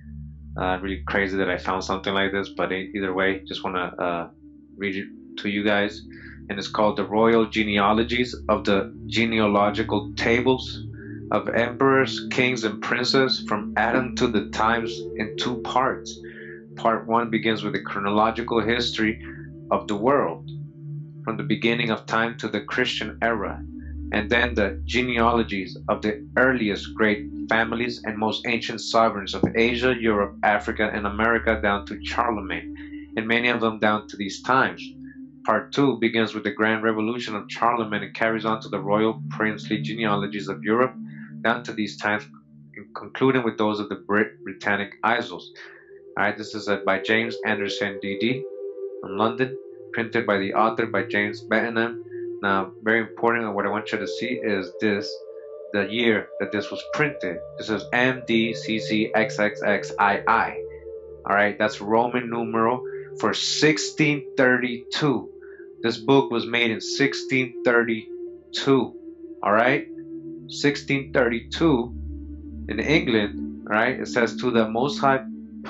Uh, really crazy that I found something like this, but either way, just want to uh, read it to you guys. And it's called The Royal Genealogies of the Genealogical Tables of Emperors, Kings, and Princes from Adam to the Times, in two parts. Part one begins with a chronological history of the world, from the beginning of time to the Christian era, and then the genealogies of the earliest great families and most ancient sovereigns of Asia, Europe, Africa, and America, down to Charlemagne, and many of them down to these times. Part two begins with the Grand Revolution of Charlemagne and carries on to the royal princely genealogies of Europe down to these times, concluding with those of the Brit Britannic Isles. Alright, this is uh, by James Anderson D D from London, printed by the author by James Bettenham. Now, very important, and what I want you to see is this, the year that this was printed. This is M D C C X X X I I. Alright, that's Roman numeral for sixteen thirty-two. This book was made in sixteen thirty-two. Alright, sixteen thirty-two in England. Alright, it says, to the most high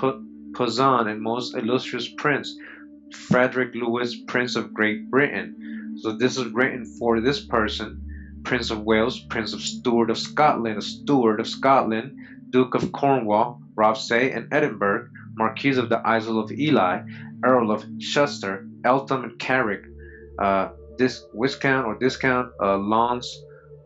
Posan and most illustrious prince, Frederick Louis, Prince of Great Britain. So this is written for this person, Prince of Wales, Prince of Stewart of Scotland, a Stewart of Scotland, Duke of Cornwall, Rothesay and Edinburgh, Marquis of the Isle of Ely, Earl of Chester, Eltham and Carrick, uh, this Viscount or Discount, uh, Lons,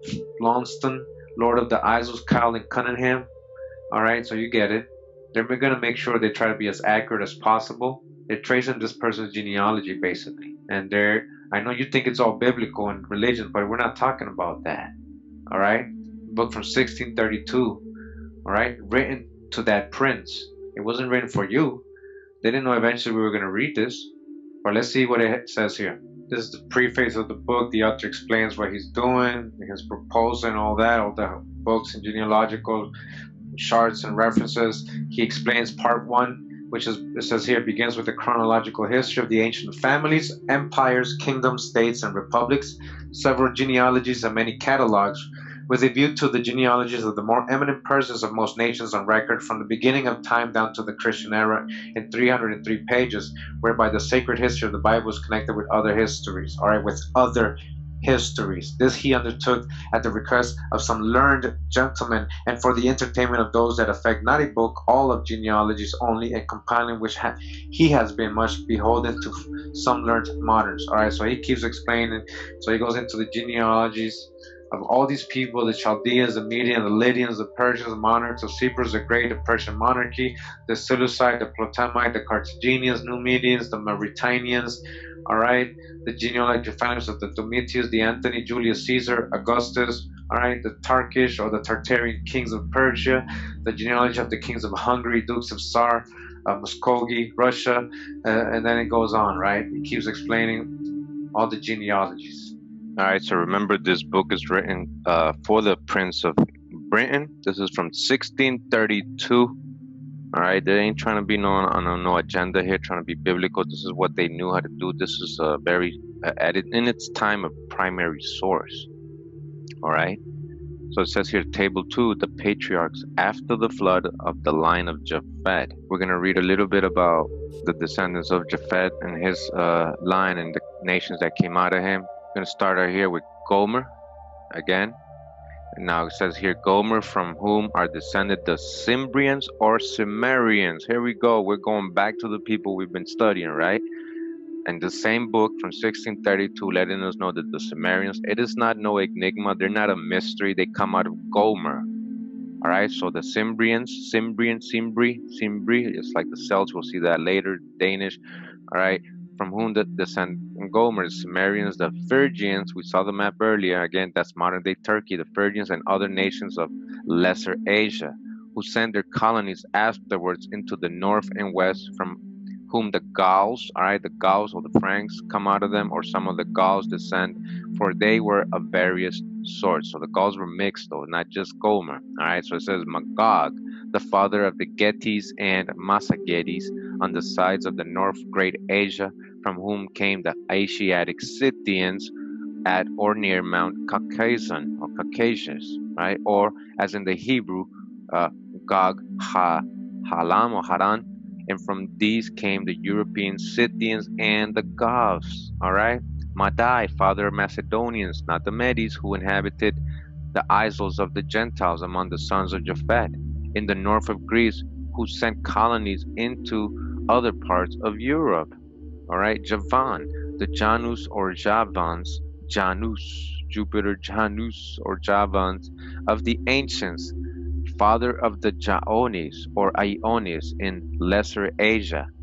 Lonston, Lord of the Isles, Kyle and Cunningham. All right, so you get it. They're going to make sure they try to be as accurate as possible. They're tracing this person's genealogy, basically. And they're, I know you think it's all biblical and religion, but we're not talking about that. All right? Book from sixteen thirty-two. All right? Written to that prince. It wasn't written for you. They didn't know eventually we were going to read this. But let's see what it says here. This is the preface of the book. The author explains what he's doing, his proposal and all that, all the books and genealogical charts and references. He explains part one, which is, it says here, begins with the chronological history of the ancient families, empires, kingdoms, states, and republics, several genealogies and many catalogues, with a view to the genealogies of the more eminent persons of most nations on record from the beginning of time down to the Christian era in three hundred three pages, whereby the sacred history of the Bible is connected with other histories, all right, with other histories. This he undertook at the request of some learned gentlemen and for the entertainment of those that affect not a book, all of genealogies only, a compiling which ha he has been much beholden to some learned moderns. All right, so he keeps explaining. So he goes into the genealogies of all these people, the Chaldeans, the Medians, the Lydians, the Persians, the monarchs of Cyprus the Great, the Persian monarchy, the Seleucid, the Ptolemite, the Carthaginians, Numidians, the Mauritanians, all right, the genealogical families of the Domitius, the Antony, Julius Caesar, Augustus, all right, the Turkish or the Tartarian kings of Persia, the genealogy of the kings of Hungary, dukes of Tsar, uh, Muscovy, Russia, uh, and then it goes on, right? It keeps explaining all the genealogies. All right, so remember this book is written uh, for the Prince of Britain. This is from sixteen thirty-two. All right, they ain't trying to be no on no, no agenda here, trying to be biblical. This is what they knew how to do. This is a very, uh, at it, in its time, a primary source. All right, so it says here, table two, the patriarchs after the flood of the line of Japhet. We're going to read a little bit about the descendants of Japhet and his uh, line and the nations that came out of him. We're going to start out here with Gomer again. And now it says here, Gomer, from whom are descended the Cimmerians or Cimmerians. Here we go. We're going back to the people we've been studying, right? And the same book from sixteen thirty-two letting us know that the Cimmerians, it is not no enigma. They're not a mystery. They come out of Gomer. All right, so the Cimmerians, Cimbrian, Cymri, Cymri, it's like the Celts. We'll see that later. Danish. All right, from whom the descend Gomer, the Cimmerians, the Phrygians, we saw the map earlier, again, that's modern-day Turkey, the Phrygians and other nations of Lesser Asia, who sent their colonies afterwards into the north and west, from whom the Gauls, all right, the Gauls or the Franks come out of them, or some of the Gauls descend, for they were of various sorts. So the Gauls were mixed, though, not just Gomer, all right, so it says Magog, the father of the Getes and Massagetes, on the sides of the north great Asia, from whom came the Asiatic Scythians at or near Mount Caucasus, or Caucasus, right? Or as in the Hebrew, uh, Gog, Ha, Halam or Haran, and from these came the European Scythians and the Goths, all right? Madai, father of Macedonians, not the Medes, who inhabited the isles of the Gentiles among the sons of Japhet, in the north of Greece, who sent colonies into other parts of Europe. All right, Javan, the Janus or Javans, Janus, Jupiter Janus or Javans of the ancients, father of the Jaonis or Ionis in Lesser Asia,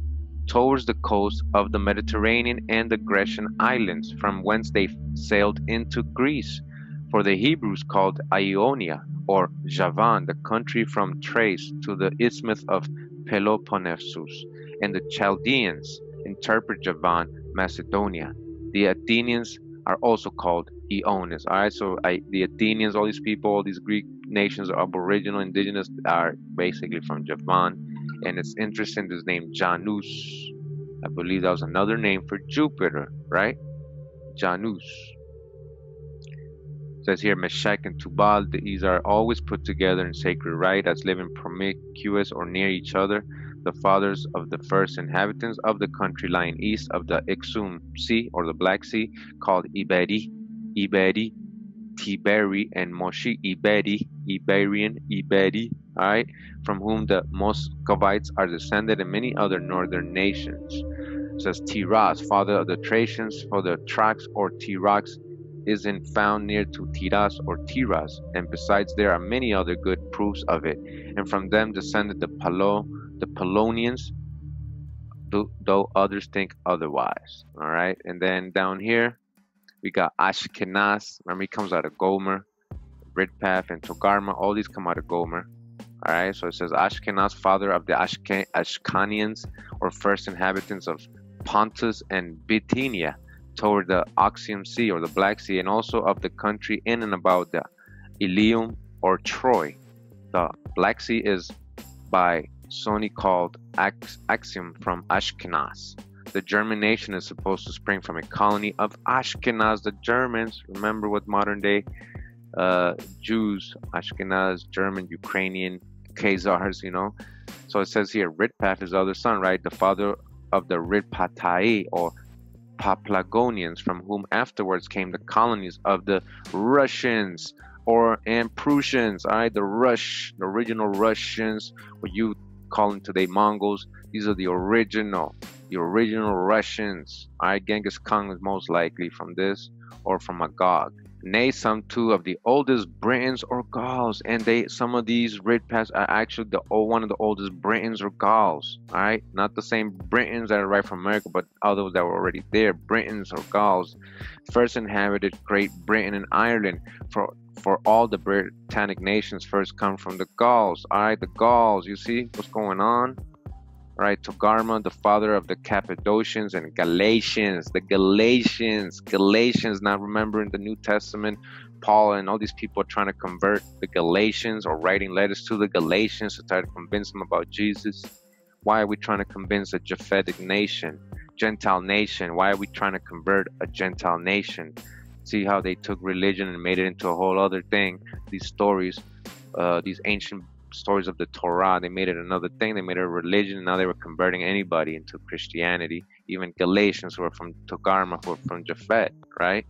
towards the coast of the Mediterranean and the Grecian islands, from whence they sailed into Greece. For the Hebrews called Ionia, or Javan, the country from Thrace to the isthmus of Peloponnesus, and the Chaldeans interpret Javan, Macedonia. The Athenians are also called Iones. All right, so I, the Athenians, all these people, all these Greek nations, aboriginal, indigenous, are basically from Javan. And it's interesting, this name Janus, I believe that was another name for Jupiter, right? Janus. It says here, Meshech and Tubal, these are always put together in sacred rite as living promiscuous or near each other. The fathers of the first inhabitants of the country lying east of the Ixum Sea, or the Black Sea, called Iberi, Iberi, Tiberi, and Moshi, Iberi, Iberian, Iberi, all right, from whom the Muscovites are descended, and many other northern nations. It says Tiras, father of the Thracians, for the Trax or Tirax is in found near to Tiras or Tiras, and besides there are many other good proofs of it, and from them descended the Palo, the Polonians, though others think otherwise. All right, and then down here we got Ashkenaz. Remember, he comes out of Gomer, Ridpath, and Togarma. All these come out of Gomer. All right, so it says Ashkenaz, father of the Ashke Ashkanians, or first inhabitants of Pontus and Bithynia, toward the Oxium Sea, or the Black Sea, and also of the country in and about the Ilium or Troy. The Black Sea is by Sony called Ax Axiom from Ashkenaz. The German nation is supposed to spring from a colony of Ashkenaz, the Germans. Remember what modern day uh, Jews, Ashkenaz, German, Ukrainian, Khazars, you know. So it says here, Ridpath, his other son, right? The father of the Ridpatai, or Paphlagonians, from whom afterwards came the colonies of the Russians, or and Prussians. All right, the Rush, the original Russians, what you call them today Mongols. These are the original, the original Russians. All right, Genghis Khan is most likely from this, or from Magog. Nay, some too of the oldest Britons or Gauls, and they some of these Ridpaths are actually the old one of the oldest Britons or Gauls. All right, not the same Britons that arrived from America, but others that were already there. Britons or Gauls first inhabited Great Britain and Ireland. For for all the Britannic nations first come from the Gauls. All right, the Gauls. You see what's going on? All right, Togarma, the father of the Cappadocians and Galatians, the Galatians, Galatians. Now remember in the New Testament, Paul and all these people are trying to convert the Galatians, or writing letters to the Galatians to try to convince them about Jesus. Why are we trying to convince a Japhetic nation, Gentile nation? Why are we trying to convert a Gentile nation? See how they took religion and made it into a whole other thing. These stories, uh, these ancient stories of the Torah, they made it another thing. They made it a religion, and now they were converting anybody into Christianity. Even Galatians, who are from Togarma, who are from Japhet, right?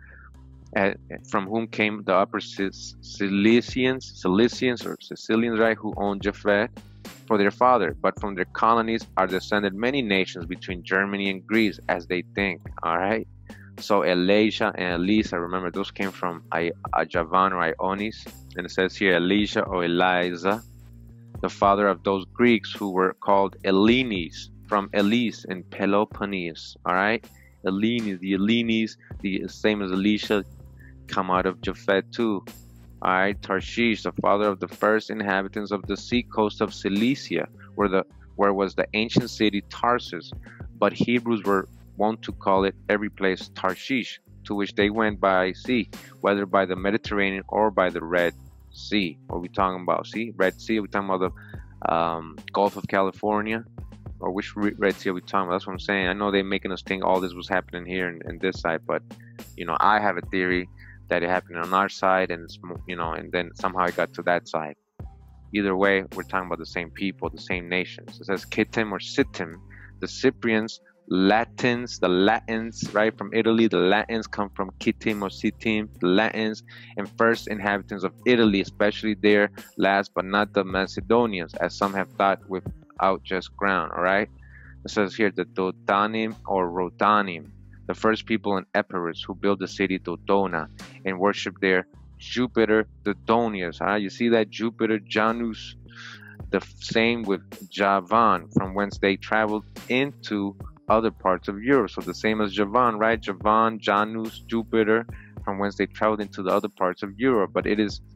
And from whom came the upper Cilicians, Cilicians or Sicilians, right, who owned Japhet for their father. But from their colonies are descended many nations between Germany and Greece, as they think. All right. So Elisha and Elisa, remember those came from Javan or Ionis, and it says here Elisha or Eliza, the father of those Greeks who were called Hellenes, from Elis in Peloponnese. All right, Hellenes, the Hellenes, the same as Elisha, come out of Japhet too. All right, Tarshish, the father of the first inhabitants of the sea coast of Cilicia, where the where was the ancient city Tarsus, but Hebrews were wont to call it every place Tarshish, to which they went by sea, whether by the Mediterranean or by the Red Sea. What are we talking about? See, Red Sea. Are we talking about the um, Gulf of California, or which Red Sea are we talking about? That's what I'm saying. I know they're making us think all this was happening here and, and this side, but you know, I have a theory that it happened on our side, and it's, you know, and then somehow it got to that side. Either way, we're talking about the same people, the same nations. It says Kittim or Sittim, the Cyprians, Latins, the Latins, right, from Italy. The Latins come from Kittim or Sittim, the Latins, and first inhabitants of Italy, especially there, last but not the Macedonians, as some have thought without just ground. All right, it says here the Dodanim or Rodanim, the first people in Epirus who built the city Dodona and worship there Jupiter Dodonius. Huh? You see that Jupiter Janus, The same with Javan, from whence they traveled into other parts of Europe. So the same as Javan, right? Javan, Janus, Jupiter, from whence they traveled into the other parts of Europe. But it is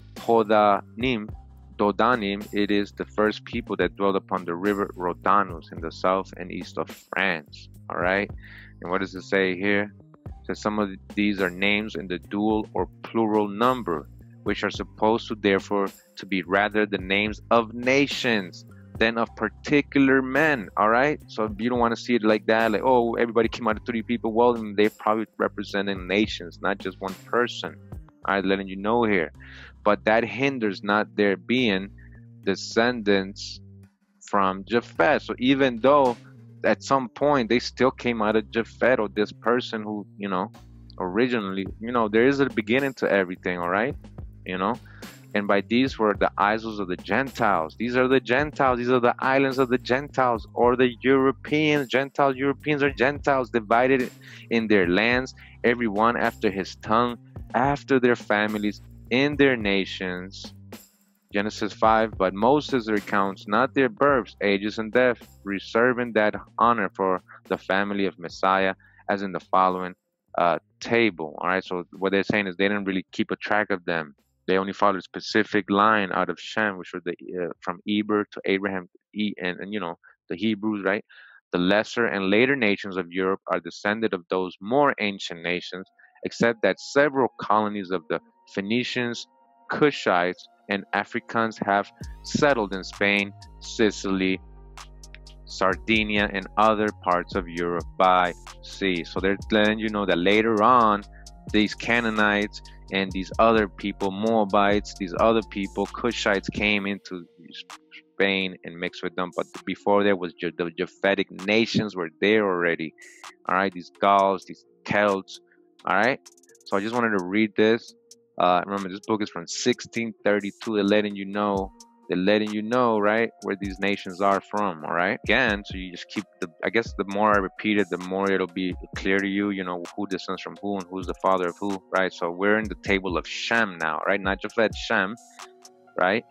Hodanim, Dodanim, it is the first people that dwelled upon the river Rhodanus in the south and east of France. All right. And what does it say here? It says some of these are names in the dual or plural number, which are supposed to therefore to be rather the names of nations than of particular men. All right. So you don't want to see it like that, like, oh, everybody came out of three people. Well, they're probably representing nations, not just one person. All right, letting you know here. But that hinders not there being descendants from Japhet. So even though at some point they still came out of Japhet, or this person who, you know, originally, you know, there is a beginning to everything, all right? You know, and by these were the isles of the Gentiles. These are the Gentiles. These are the islands of the Gentiles, or the Europeans. Gentiles, Europeans are Gentiles, divided in their lands, every one after his tongue, after their families, in their nations. Genesis five, but Moses recounts not their births, ages, and death, reserving that honor for the family of Messiah, as in the following uh, table. All right, so what they're saying is they didn't really keep a track of them. They only followed a specific line out of Shem, which were the uh, from Eber to Abraham, e and, and you know, the Hebrews, right? The lesser and later nations of Europe are descended of those more ancient nations, except that several colonies of the Phoenicians, Cushites, and Africans have settled in Spain, Sicily, Sardinia, and other parts of Europe by sea. So they're letting you know that later on, these Canaanites and these other people, Moabites, these other people, Cushites, came into Spain and mixed with them. But before there was the Japhetic nations were there already. All right, these Gauls, these Celts. All right. So I just wanted to read this. Uh, remember, this book is from sixteen thirty-two. They're letting you know, they're letting you know, right, where these nations are from, all right? Again, so you just keep the, I guess the more I repeat it, the more it'll be clear to you, you know, who descends from who and who's the father of who, right? So we're in the table of Shem now, right? Not Japhet, Shem, right?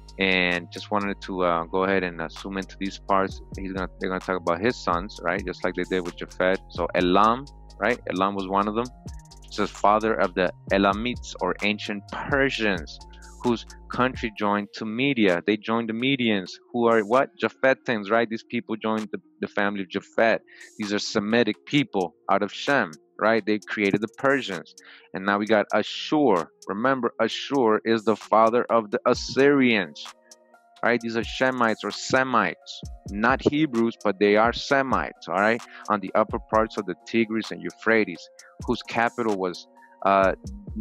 And just wanted to uh, go ahead and uh, zoom into these parts. He's gonna, they're gonna talk about his sons, right? Just like they did with Japhet. So Elam, right? Elam was one of them. It says father of the Elamites, or ancient Persians, whose country joined to Media. They joined the Medians, who are what? Japhethans, right? These people joined the, the family of Japhet. These are Semitic people out of Shem, right? They created the Persians. And now we got Ashur. Remember, Ashur is the father of the Assyrians, right? These are Shemites or Semites, not Hebrews, but they are Semites, all right? On the upper parts of the Tigris and Euphrates, whose capital was uh,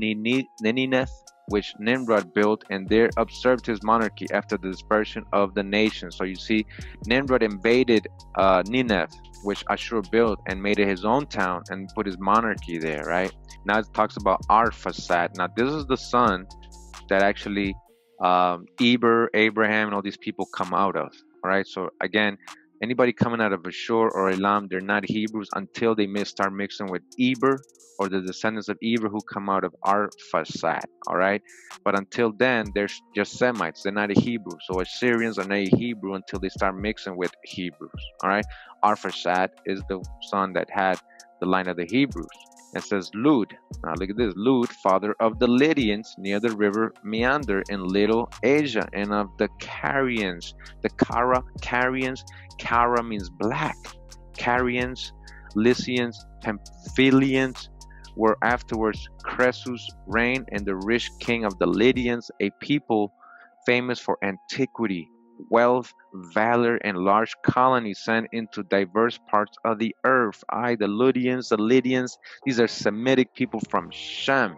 Nineveh, which Nimrod built, and there observed his monarchy after the dispersion of the nation. So you see, Nimrod invaded uh, Nineveh, which Ashur built, and made it his own town and put his monarchy there, right? Now it talks about Arphaxad. Now this is the son that actually um, Eber, Abraham, and all these people come out of, all right? So again, anybody coming out of Ashur or Elam, they're not Hebrews until they may start mixing with Eber, or the descendants of Eber who come out of Arphaxad, all right? But until then, they're just Semites. They're not a Hebrew. So Assyrians are not a Hebrew until they start mixing with Hebrews, all right? Arphaxad is the son that had the line of the Hebrews. It says Lud. Now look at this. Lud, father of the Lydians near the river Meander in Little Asia, and of the Carians. The Cara, Carians, Cara means black. Carians, Lycians, Pamphylians were afterwards Croesus' reign, and the rich king of the Lydians, a people famous for antiquity, wealth, valor, and large colonies sent into diverse parts of the earth. I, the Lydians, the Lydians, these are Semitic people from Shem.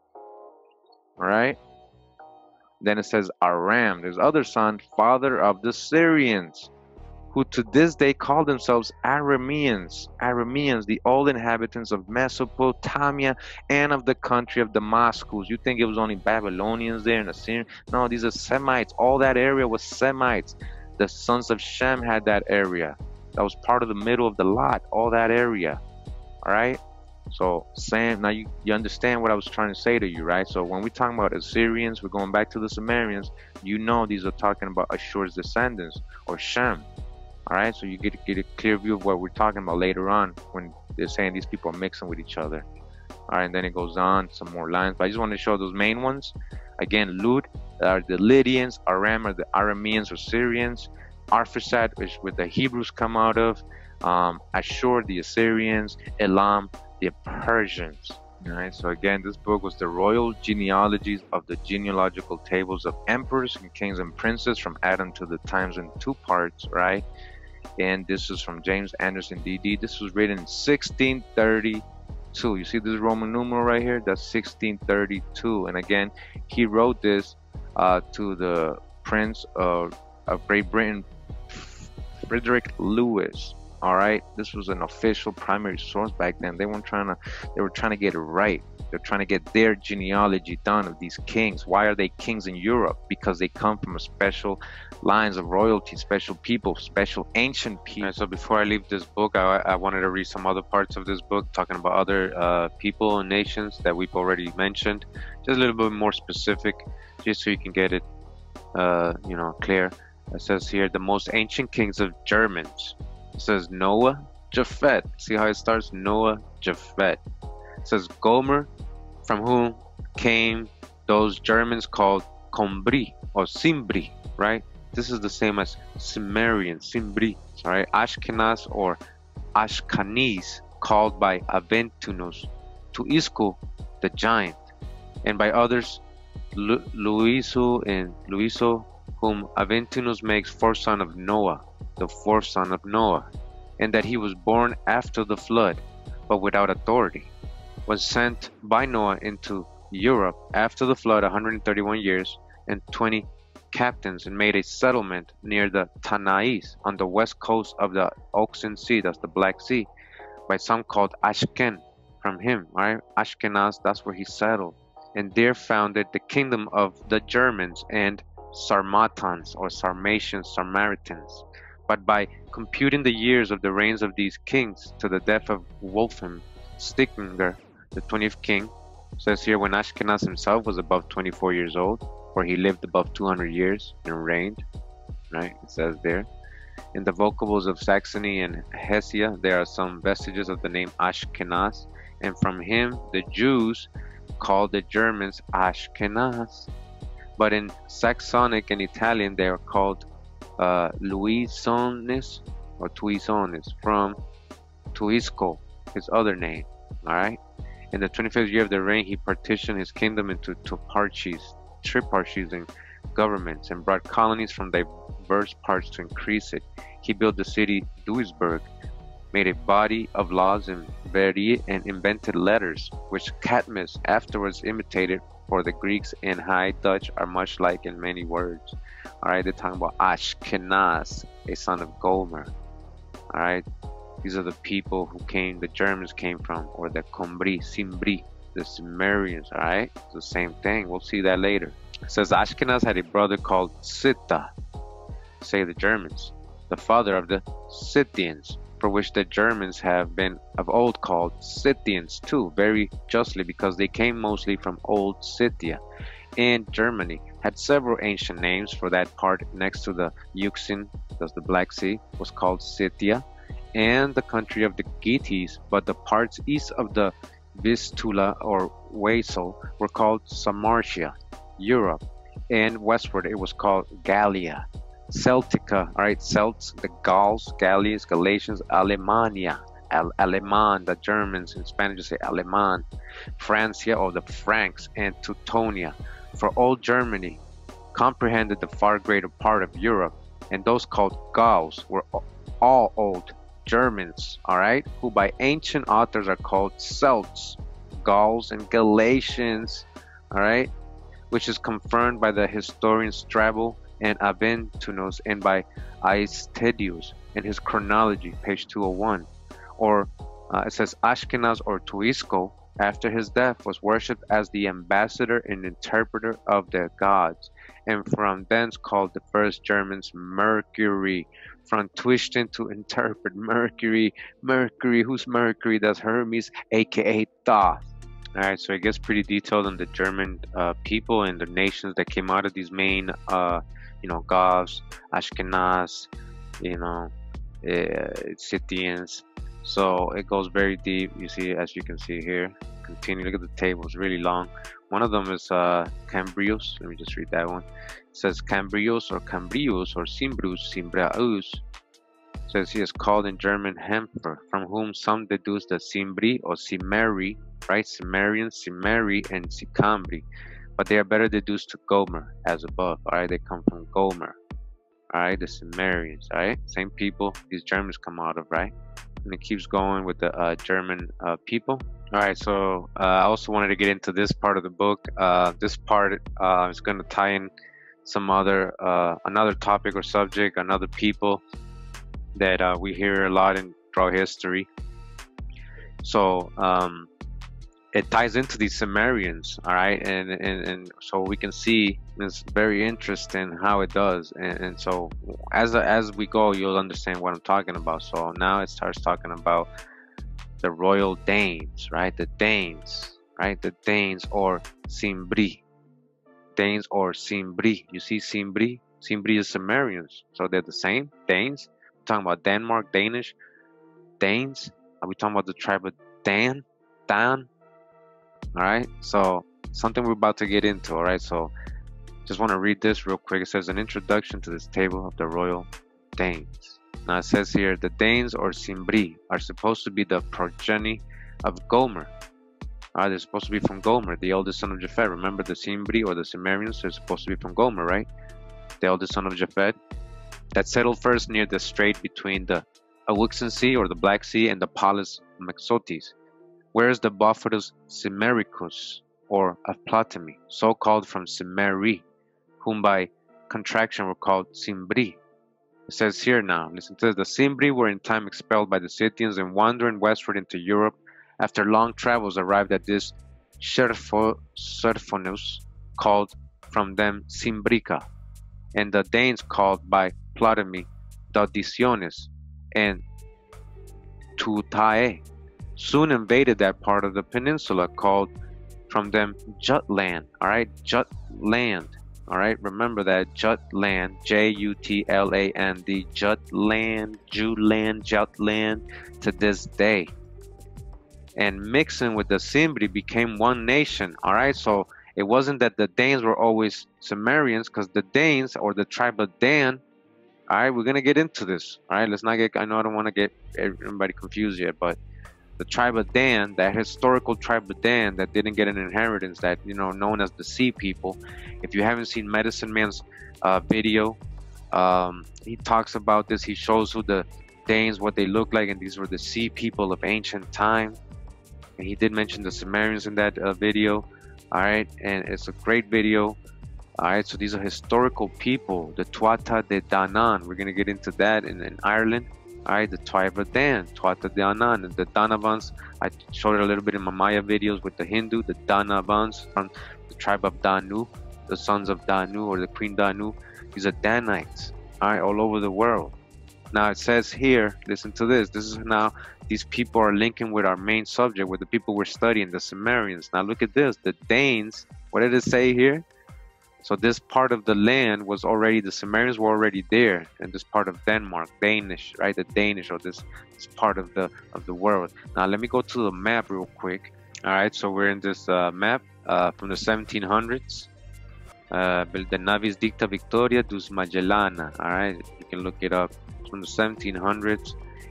All right. Then it says Aram, there's other son, father of the Syrians, who to this day call themselves Arameans. Arameans, the old inhabitants of Mesopotamia and of the country of Damascus. You think it was only Babylonians there and Assyrians? No, these are Semites. All that area was Semites. The sons of Shem had that area. That was part of the middle of the lot, all that area. All right? So saying now you, you understand what I was trying to say to you, right? So when we're talking about Assyrians, we're going back to the Cimmerians, you know these are talking about Ashur's descendants or Shem. All right, so you get get a clear view of what we're talking about later on when they're saying these people are mixing with each other. All right, and then it goes on some more lines, but I just want to show those main ones. Again, Lud are the Lydians, Aram are the Arameans or Syrians, Arphaxad, which where the Hebrews come out of, um, Ashur, the Assyrians, Elam, the Persians. All right, so again, this book was the royal genealogies of the genealogical tables of emperors and kings and princes from Adam to the times in two parts, right? And this is from James Anderson D D. This was written in sixteen thirty-two. You see this Roman numeral right here? That's sixteen thirty-two. And again, he wrote this uh, to the Prince of, of Great Britain, Frederick Lewis. All right, this was an official primary source back then. They weren't trying to, they were trying to get it right. They're trying to get their genealogy done of these kings. Why are they kings in Europe? Because they come from a special lines of royalty, special people, special ancient people. Right, so before I leave this book, I, I wanted to read some other parts of this book, talking about other uh, people and nations that we've already mentioned. Just a little bit more specific, just so you can get it, uh, you know, clear. It says here, the most ancient kings of Germans. It says Noah, Japhet. See how it starts? Noah, Japhet. It says Gomer, from whom came those Germans called Cymri or Cymri, right? This is the same as Cimmerians, Cymri, right? Ashkenaz or Ashkenaz, called by Aventinus Tuisco, the giant, and by others, Lu Luiso and Luiso, whom Aventinus makes fourth son of Noah, the fourth son of Noah, and that he was born after the flood, but without authority, was sent by Noah into Europe after the flood one hundred thirty-one years and twenty captains, and made a settlement near the Tanais on the west coast of the Oxen Sea, that's the Black Sea, by some called Ashken, from him, right? Ashkenaz, that's where he settled, and there founded the kingdom of the Germans and Sarmatans or Sarmatians, Samaritans. But by computing the years of the reigns of these kings to the death of Wolfham Stickinger, the twentieth king, says here when Ashkenaz himself was above twenty-four years old, for he lived above two hundred years and reigned, right? It says there. In the vocables of Saxony and Hessia, there are some vestiges of the name Ashkenaz, and from him the Jews called the Germans Ashkenaz. But in Saxonic and Italian, they are called uh, Luisones or Tuisones, from Tuisco, his other name. All right. In the twenty-fifth year of their reign, he partitioned his kingdom into toparchies, triparchies, and governments, and brought colonies from diverse parts to increase it. He built the city Duisburg, made a body of laws in Verdi, and invented letters, which Cadmus afterwards imitated, for the Greeks and High Dutch are much like in many words. All right, they're talking about Ashkenaz, a son of Gomer. All right, these are the people who came, the Germans came from, or the Cymri, Cymri, the Cimmerians. All right, it's the same thing. We'll see that later. It says Ashkenaz had a brother called Scytha, say the Germans, the father of the Scythians, for which the Germans have been of old called Scythians too, very justly, because they came mostly from old Scythia. And Germany had several ancient names, for that part next to the Euxine, that's the Black Sea, was called Scythia, and the country of the Getes, but the parts east of the Vistula or Wesel were called Samartia, Europe, and westward it was called Gallia. Celtica, all right, Celts, the Gauls, Gallians, Galatians, Alemania, Al Aleman, the Germans, in Spanish you say Aleman, Francia, or the Franks, and Teutonia. For old Germany comprehended the far greater part of Europe, and those called Gauls were all old Germans, all right, who by ancient authors are called Celts, Gauls, and Galatians, all right, which is confirmed by the historian Strabo and Aventinus, and by Aestedius in his chronology, page two oh one. Or uh, it says Ashkenaz or Tuisco, after his death, was worshipped as the ambassador and interpreter of the gods, and from thence called the first Germans Mercury, from Twishton to interpret Mercury. Mercury, who's Mercury? That's Hermes, aka Thoth. Alright, so it gets pretty detailed on the German uh, people and the nations that came out of these main, uh, you know, Goths, Ashkenaz, you know, uh, Scythians. So it goes very deep. You see, as you can see here. Continue. Look at the table. It's really long. One of them is uh, Cambrius. Let me just read that one. It says Cambrius or Cambrius or Cymbrus, Cymbraeus. It says he is called in German Hemper, from whom some deduce the Cymri or Cimmeri, right? Cimmerians, Cimmeri, and Cymri. But they are better deduced to Gomer, as above. All right, they come from Gomer. All right, the Cimmerians. All right, same people these Germans come out of, right? And it keeps going with the uh, German uh, people. All right, so uh, I also wanted to get into this part of the book. Uh, this part uh, is going to tie in some other, uh, another topic or subject, another people that uh, we hear a lot in throughout history. So um, it ties into these Cimmerians, all right, and and, and so we can see it's very interesting how it does, and, and so as as we go, you'll understand what I'm talking about. So now it starts talking about the royal Danes, right? The Danes, right? The Danes or Cymri, Danes or Cymri. You see, Cymri, Cymri is Cimmerians, so they're the same. Danes. We're talking about Denmark, Danish, Danes. Are we talking about the tribe of Dan, Dan? All right. So something we're about to get into. All right. So just want to read this real quick. It says an introduction to this table of the royal Danes. Now it says here, the Danes or Cymri are supposed to be the progeny of Gomer. Alright, they're supposed to be from Gomer, the eldest son of Japhet. Remember the Cymri or the Cimmerians, they're supposed to be from Gomer, right? The eldest son of Japhet. That settled first near the strait between the Awixen Sea or the Black Sea and the Palus Mexotis. Whereas the Bophatus Cimmericus or of Ptolemy, so called from Cimmeri, whom by contraction were called Cymri. It says here now, listen to this, the Cymri were in time expelled by the Scythians and wandering westward into Europe. After long travels arrived at this Scherfonus, called from them Cymbrica, and the Danes called by Ptolemy Dodiciones and Tutae, soon invaded that part of the peninsula called from them Jutland, all right, Jutland. All right, remember that Jutland, J U T L A N D, Jutland, Jutland, Jutland, to this day. And mixing with the Cymri became one nation. All right, so it wasn't that the Danes were always Cimmerians, because the Danes or the tribe of Dan. All right, we're gonna get into this. All right, let's not get. I know I don't want to get everybody confused yet, but the tribe of Dan, that historical tribe of Dan that didn't get an inheritance, that, you know, known as the Sea People. If you haven't seen Medicine Man's uh, video, um, he talks about this. He shows who the Danes, what they look like, and these were the Sea People of ancient time. And he did mention the Cimmerians in that uh, video. All right, and it's a great video. All right, so these are historical people, the Tuatha de Danann. We're gonna get into that in, in Ireland. All right, the tribe of Dan, Tuatha de Danann, and the Danavans. I showed it a little bit in my Maya videos with the Hindu, the Danavans from the tribe of Danu, the sons of Danu or the queen Danu. These are Danites, all right, all over the world. Now it says here, listen to this. This is now, these people are linking with our main subject, with the people we're studying, the Cimmerians. Now look at this, the Danes, what did it say here? So this part of the land was already, the Cimmerians were already there, and this part of Denmark, Danish, right? The Danish, or this, this part of the of the world. Now let me go to the map real quick. All right, so we're in this uh, map uh, from the seventeen hundreds. Uh, the Navis Dicta Victoria dus Magellana. All right, you can look it up. It's from the seventeen hundreds,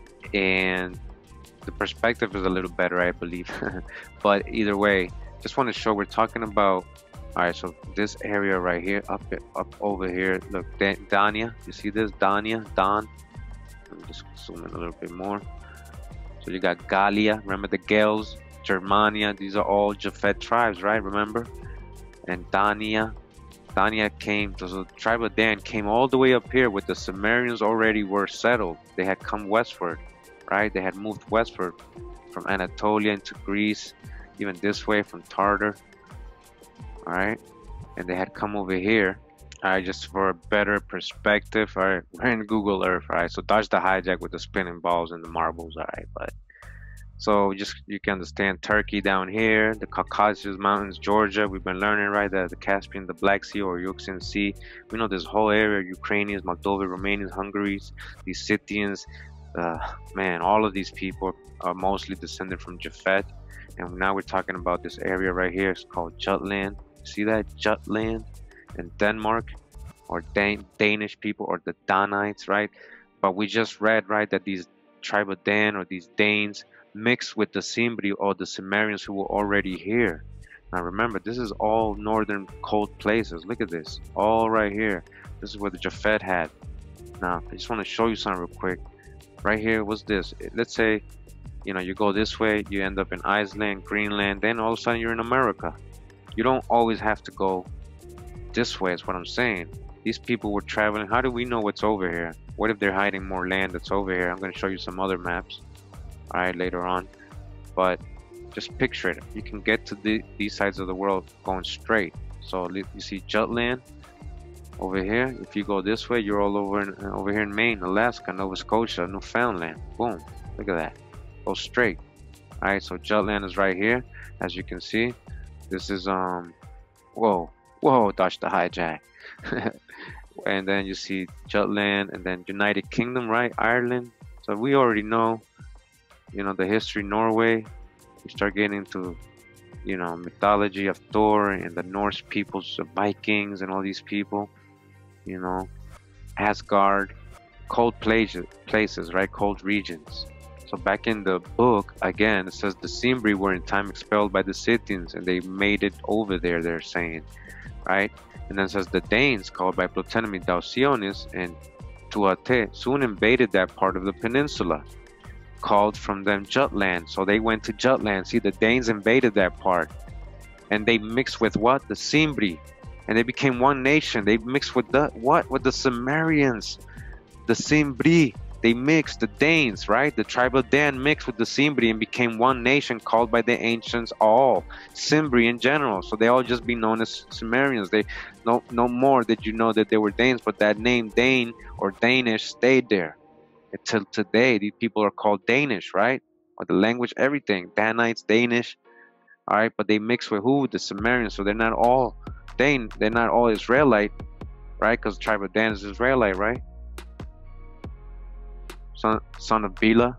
and the perspective is a little better, I believe. But either way, just want to show we're talking about. All right, so this area right here, up up over here, look, Dania. You see this, Dania, Don. Let me just zoom in a little bit more. So you got Gallia. Remember the Gaels, Germania. These are all Japhet tribes, right? Remember? And Dania, Dania came. So the tribe of Dan came all the way up here, with the Cimmerians already were settled. They had come westward, right? They had moved westward from Anatolia into Greece, even this way from Tartar. All right, and they had come over here, All right, just for a better perspective, all right, we're in Google Earth, all right, so dodge the hijack with the spinning balls and the marbles, all right, but so just you can understand Turkey down here, the Caucasus Mountains, Georgia. We've been learning, right, that the Caspian, the Black Sea or Euxine Sea. We know this whole area, Ukrainians, Moldova, Romanians, Hungaries, these Scythians. Uh, man, all of these people are mostly descended from Japhet. And now we're talking about this area right here. It's called Jutland. See that? Jutland in Denmark, or Dan Danish people, or the Danites, right? But we just read, right, that these tribe of Dan or these Danes mixed with the Cymri or the Cimmerians who were already here. Now remember, this is all northern cold places. Look at this, all right here. This is where the Japhet had. Now I just want to show you something real quick. Right here, what's this? Let's say, you know, you go this way, you end up in Iceland, Greenland, then all of a sudden you're in America. You don't always have to go this way, is what I'm saying. These people were traveling. How do we know what's over here? What if they're hiding more land that's over here? I'm going to show you some other maps, all right, later on. But just picture it. You can get to the, these sides of the world going straight. So you see Jutland over here. If you go this way, you're all over in, over here in Maine, Alaska, Nova Scotia, Newfoundland. Boom. Look at that. Go straight. All right, so Jutland is right here. As you can see, this is, um, whoa, whoa, dodge the hijack. And then you see Jutland, and then United Kingdom, right? Ireland. So we already know, you know, the history. Norway. We start getting into, you know, mythology of Thor and the Norse peoples, the Vikings, and all these people. You know, Asgard, cold places, places, right? Cold regions. So back in the book, again, it says the Cymri were in time expelled by the Scythians, and they made it over there. They're saying, right? And then it says the Danes, called by Ptolemy Dalcionis and Tuatha, soon invaded that part of the peninsula, called from them Jutland. So they went to Jutland. See, the Danes invaded that part, and they mixed with what? The Cymri, and they became one nation. They mixed with the what? With the Cimmerians, the Cymri. They mixed, the Danes, right? The tribe of Dan mixed with the Cymri and became one nation, called by the ancients all Cymri in general. So they all just be known as Cimmerians. They no no more did you know that they were Danes, but that name Dane or Danish stayed there until today. These people are called Danish, right? Or the language, everything, Danites, Danish, all right. But they mix with who? The Cimmerians. So they're not all Dane. They're not all Israelite, right? Because the tribe of Dan is Israelite, right? Son, son of Bela,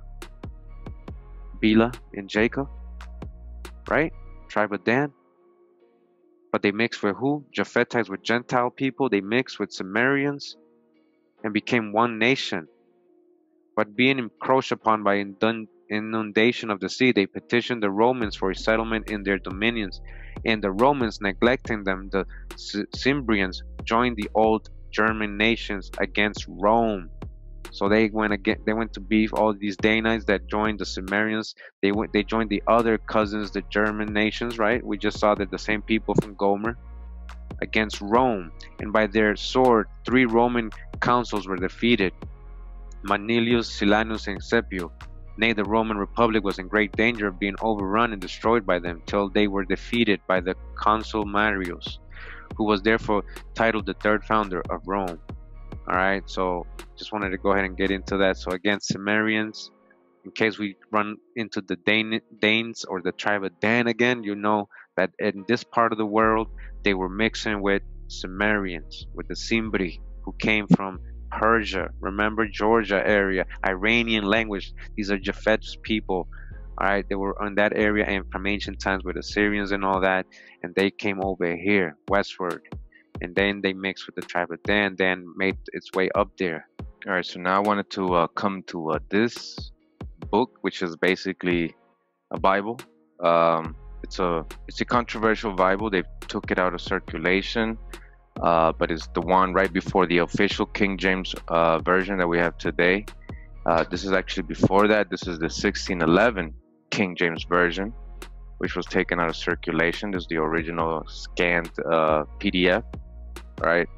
Bela and Jacob, right? Tribe of Dan. But they mixed with who? Japhethites with Gentile people. They mixed with Cimmerians and became one nation. But being encroached upon by inundation of the sea, they petitioned the Romans for a settlement in their dominions. And the Romans, neglecting them, the Cimbrians, joined the old German nations against Rome. So they went again. They went to beef all these Danites that joined the Cimmerians. They went. They joined the other cousins, the German nations. Right? We just saw that the same people from Gomer against Rome, and by their sword, three Roman consuls were defeated: Manilius, Silanus, and Scipio. Nay, the Roman Republic was in great danger of being overrun and destroyed by them, till they were defeated by the consul Marius, who was therefore titled the third founder of Rome. All right, so just wanted to go ahead and get into that. So again, Cimmerians, in case we run into the Dane, Danes or the tribe of Dan again, you know that in this part of the world, they were mixing with Cimmerians, with the Cymri, who came from Persia, remember, Georgia area, Iranian language. These are Japheth's people. All right, they were on that area and from ancient times with Assyrians and all that, and they came over here westward. And then they mixed with the tribe of Dan. Dan made its way up there. All right, so now I wanted to uh, come to uh, this book, which is basically a Bible. Um, it's a it's a controversial Bible. They took it out of circulation, uh, but it's the one right before the official King James uh, version that we have today. Uh, this is actually before that. This is the sixteen eleven King James version, which was taken out of circulation. This is the original scanned uh, P D F. Right,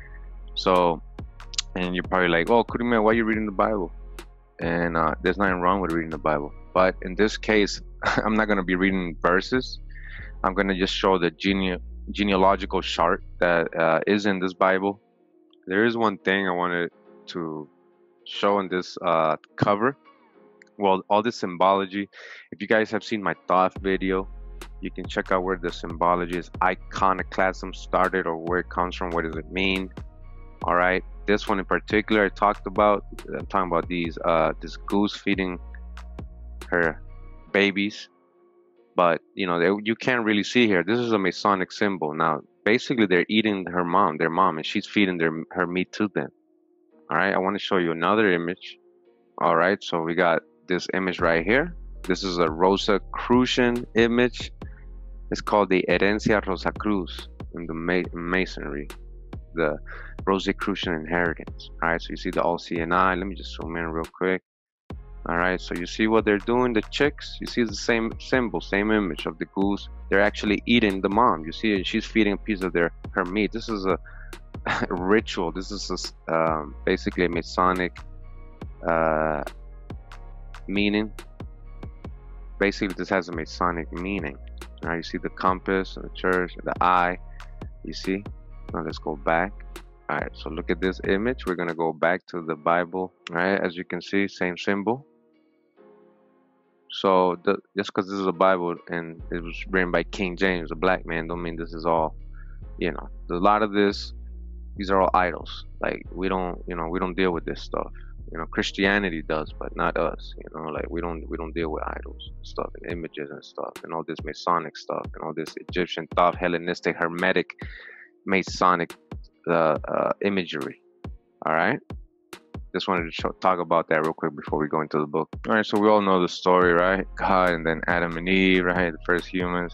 so, and you're probably like, oh, Kurime, why are you reading the Bible? And uh, there's nothing wrong with reading the Bible, but in this case, I'm not going to be reading verses. I'm going to just show the gene genealogical chart that uh, is in this Bible. There is one thing I wanted to show in this uh, cover. Well, all this symbology, if you guys have seen my Thoth video, you can check out where the symbology is iconoclasm started, or where it comes from, what does it mean. All right, this one in particular I talked about. I'm talking about these uh this goose feeding her babies, but you know, they, you can't really see here. This is a Masonic symbol. Now basically they're eating her mom their mom and she's feeding their her meat to them. All right, I want to show you another image. All right, so we got this image right here. This is a Rosicrucian image. It's called the Herencia Rosacruz in the ma Masonry, the Rosicrucian inheritance. All right, so you see the all-seeing eye. Let me just zoom in real quick. All right, so you see what they're doing, the chicks. You see the same symbol, same image of the goose. They're actually eating the mom. You see it, she's feeding a piece of their her meat. This is a ritual. This is a, um, basically a Masonic uh, meaning. Basically, this has a Masonic meaning. All right, you see the compass, the church, the eye. You see? Now let's go back. All right, so look at this image. We're gonna go back to the Bible. All right, as you can see, same symbol. So the, just because this is a Bible and it was written by King James, a black man, don't mean this is all. You know, a lot of this, these are all idols. Like we don't, you know, we don't deal with this stuff. You know, Christianity does, but not us. You know, like we don't, we don't deal with idols and stuff and images and stuff and all this Masonic stuff and all this Egyptian thought, Hellenistic, Hermetic, Masonic uh, uh, imagery. All right. Just wanted to show, talk about that real quick before we go into the book. All right, so we all know the story, right? God and then Adam and Eve, right? The first humans.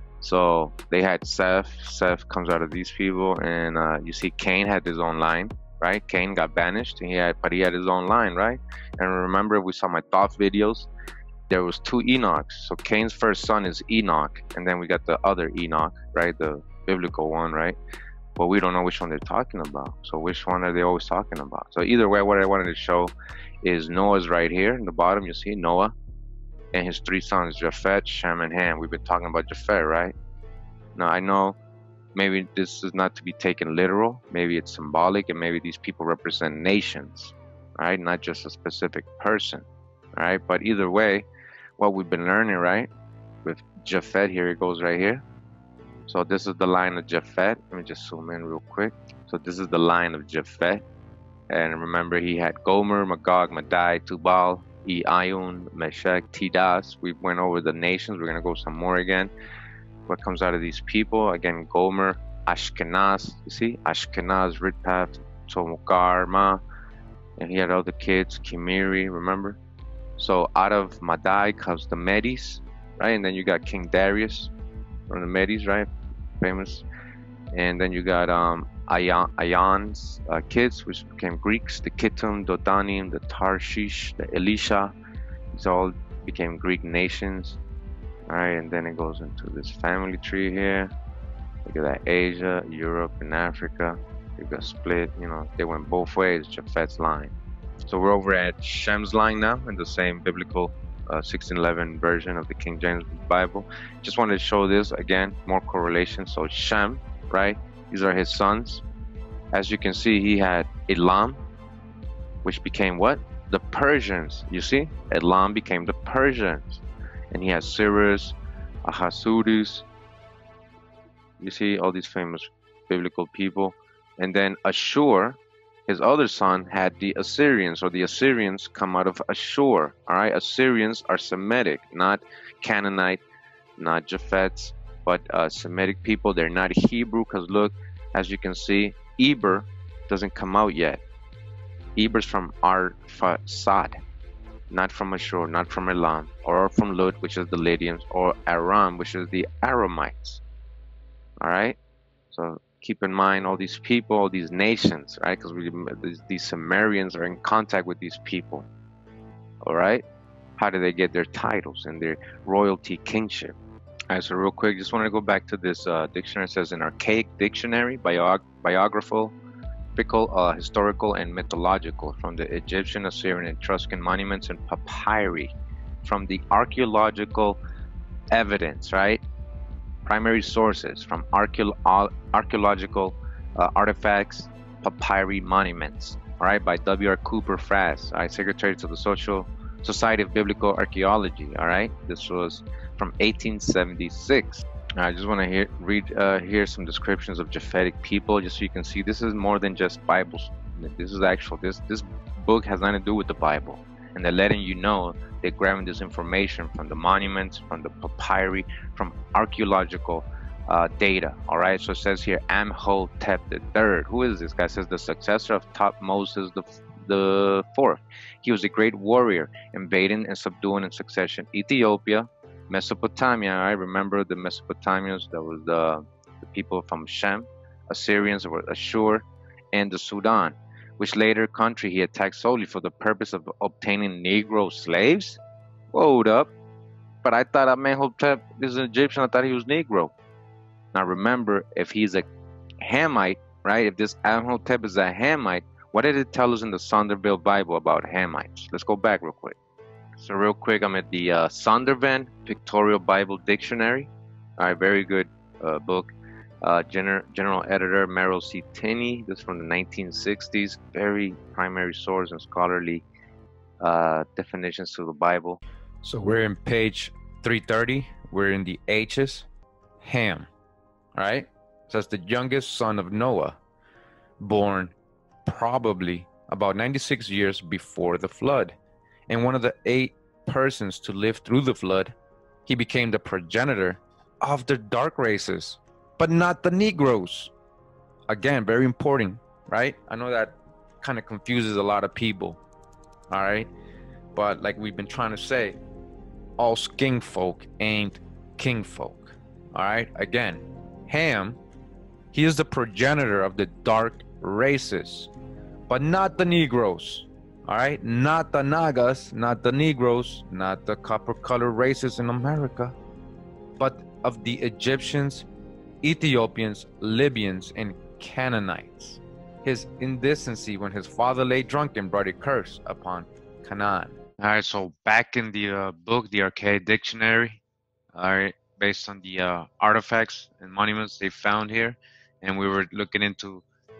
So they had Seth. Seth comes out of these people, and uh, you see Cain had his own line, right? Cain got banished, and he had, but he had his own line, right? And remember, we saw my Thoth videos. There was two Enochs. So Cain's first son is Enoch, and then we got the other Enoch, right? The biblical one, right? But we don't know which one they're talking about. So which one are they always talking about? So either way, what I wanted to show is Noah's right here in the bottom. You see Noah and his three sons, Japhet, Shem, and Ham. We've been talking about Japhet, right? Now I know maybe this is not to be taken literal. Maybe it's symbolic, and maybe these people represent nations, right? Not just a specific person, right? But either way, what we've been learning, right? With Japhet, here it goes right here. So this is the line of Japhet. Let me just zoom in real quick. So this is the line of Japhet. And remember, he had Gomer, Magog, Madai, Tubal, E, Ayun, Meshech, Tidas. We went over the nations. We're going to go some more again. What comes out of these people? Again, Gomer, Ashkenaz. You see? Ashkenaz, Ritpath, Tomokar, Ma. And he had other kids, Gimirri, remember? So out of Madai comes the Medes, right? And then you got King Darius from the Medes, right? Famous. And then you got um Ayan, Ayan's uh, kids, which became Greeks, the Kittim, Dodanim, the Tarshish, the Elisha. These all became Greek nations. All right, and then it goes into this family tree here. Look at that, Asia, Europe, and Africa. They got split, you know, they went both ways, Japhet's line. So we're over at Shem's line now in the same biblical Uh, sixteen eleven version of the King James Bible. Just wanted to show this again, more correlation. So Shem, right? These are his sons. As you can see, he had Elam, which became what? The Persians. You see, Elam became the Persians, and he has Cyrus, Ahasuerus. You see all these famous biblical people, and then Ashur. His other son had the Assyrians, or the Assyrians come out of Ashur. All right, Assyrians are Semitic, not Canaanite, not Japheths, but uh, Semitic people. They're not Hebrew, because look, as you can see, Eber doesn't come out yet. Eber's from Arphaxad, not from Ashur, not from Elam, or from Lud, which is the Lydians, or Aram, which is the Aramites. All right, so keep in mind all these people, all these nations, right? Because we these, these Cimmerians are in contact with these people. All right, how do they get their titles and their royalty, kingship? All right, so real quick, just want to go back to this uh, dictionary. It says an archaic dictionary, biog biographical, uh, historical, and mythological, from the Egyptian, Assyrian, and Etruscan monuments and papyri, from the archaeological evidence, right? primary sources from archeo archaeological uh, artifacts, papyri monuments. All right, by W R Cooper Frass, all right, Secretary to the Social Society of Biblical Archaeology. All right, this was from eighteen seventy-six. I just want to hear, read uh, here some descriptions of Japhetic people, just so you can see this is more than just Bibles. This is actual. This this book has nothing to do with the Bible, and they're letting you know they're grabbing this information from the monuments, from the papyri, from archaeological uh, data. All right. So it says here, Amhotep the Third. Who is this guy? It says the successor of Thutmose the the Fourth. He was a great warrior, invading and subduing in succession Ethiopia, Mesopotamia. I remember the Mesopotamians. That was the, the people from Shem, Assyrians or Ashur, and the Sudan, which later country he attacked solely for the purpose of obtaining Negro slaves. Hold up! But I thought Amenhotep is an Egyptian. I thought he was Negro. Now remember, if he's a Hamite, right? If this Amenhotep is a Hamite, what did it tell us in the Sonderville Bible about Hamites? Let's go back real quick. So real quick, I'm at the uh, Sondervan Pictorial Bible Dictionary. All right, very good uh, book. Uh, General, General Editor Merrill C. Tinney. This is from the nineteen sixties. Very primary source and scholarly uh, definitions to the Bible. So we're in page three thirty. We're in the H's. Ham. All right. So that's the youngest son of Noah, born probably about ninety-six years before the flood. And one of the eight persons to live through the flood, he became the progenitor of the dark races, but not the Negroes. Again, very important, right? I know that kind of confuses a lot of people, all right? But like we've been trying to say, all skin folk ain't king folk, all right? Again, Ham, he is the progenitor of the dark races, but not the Negroes. All right, not the Nagas, not the Negroes, not the copper-colored races in America, but of the Egyptians, Ethiopians, Libyans, and Canaanites. His indecency when his father lay drunken brought a curse upon Canaan. All right, so back in the uh, book, the Archaic Dictionary, all right, based on the uh, artifacts and monuments they found here, and we were looking into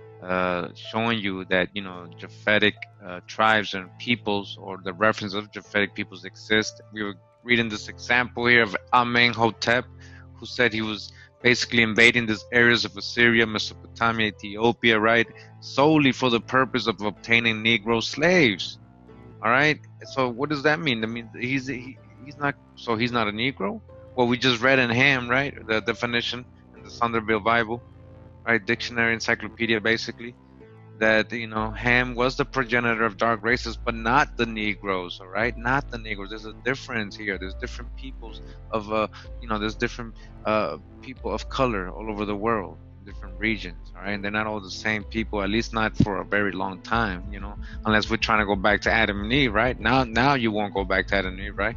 Uh, showing you that, you know, Japhetic uh, tribes and peoples, or the reference of Japhetic peoples exist. We were reading this example here of Amenhotep, who said he was basically invading these areas of Assyria, Mesopotamia, Ethiopia, right, solely for the purpose of obtaining Negro slaves. All right. So what does that mean? I mean, he's he, he's not. So he's not a Negro. Well, we just read in Ham, right, the definition in the Sonderville Bible. Right, dictionary, encyclopedia, basically, that, you know, Ham was the progenitor of dark races, but not the Negroes. All right, not the Negroes. There's a difference here. There's different peoples of, uh, you know, there's different uh, people of color all over the world, different regions. All right, and they're not all the same people, at least not for a very long time. You know, unless we're trying to go back to Adam and Eve, right? Now, now you won't go back to Adam and Eve, right?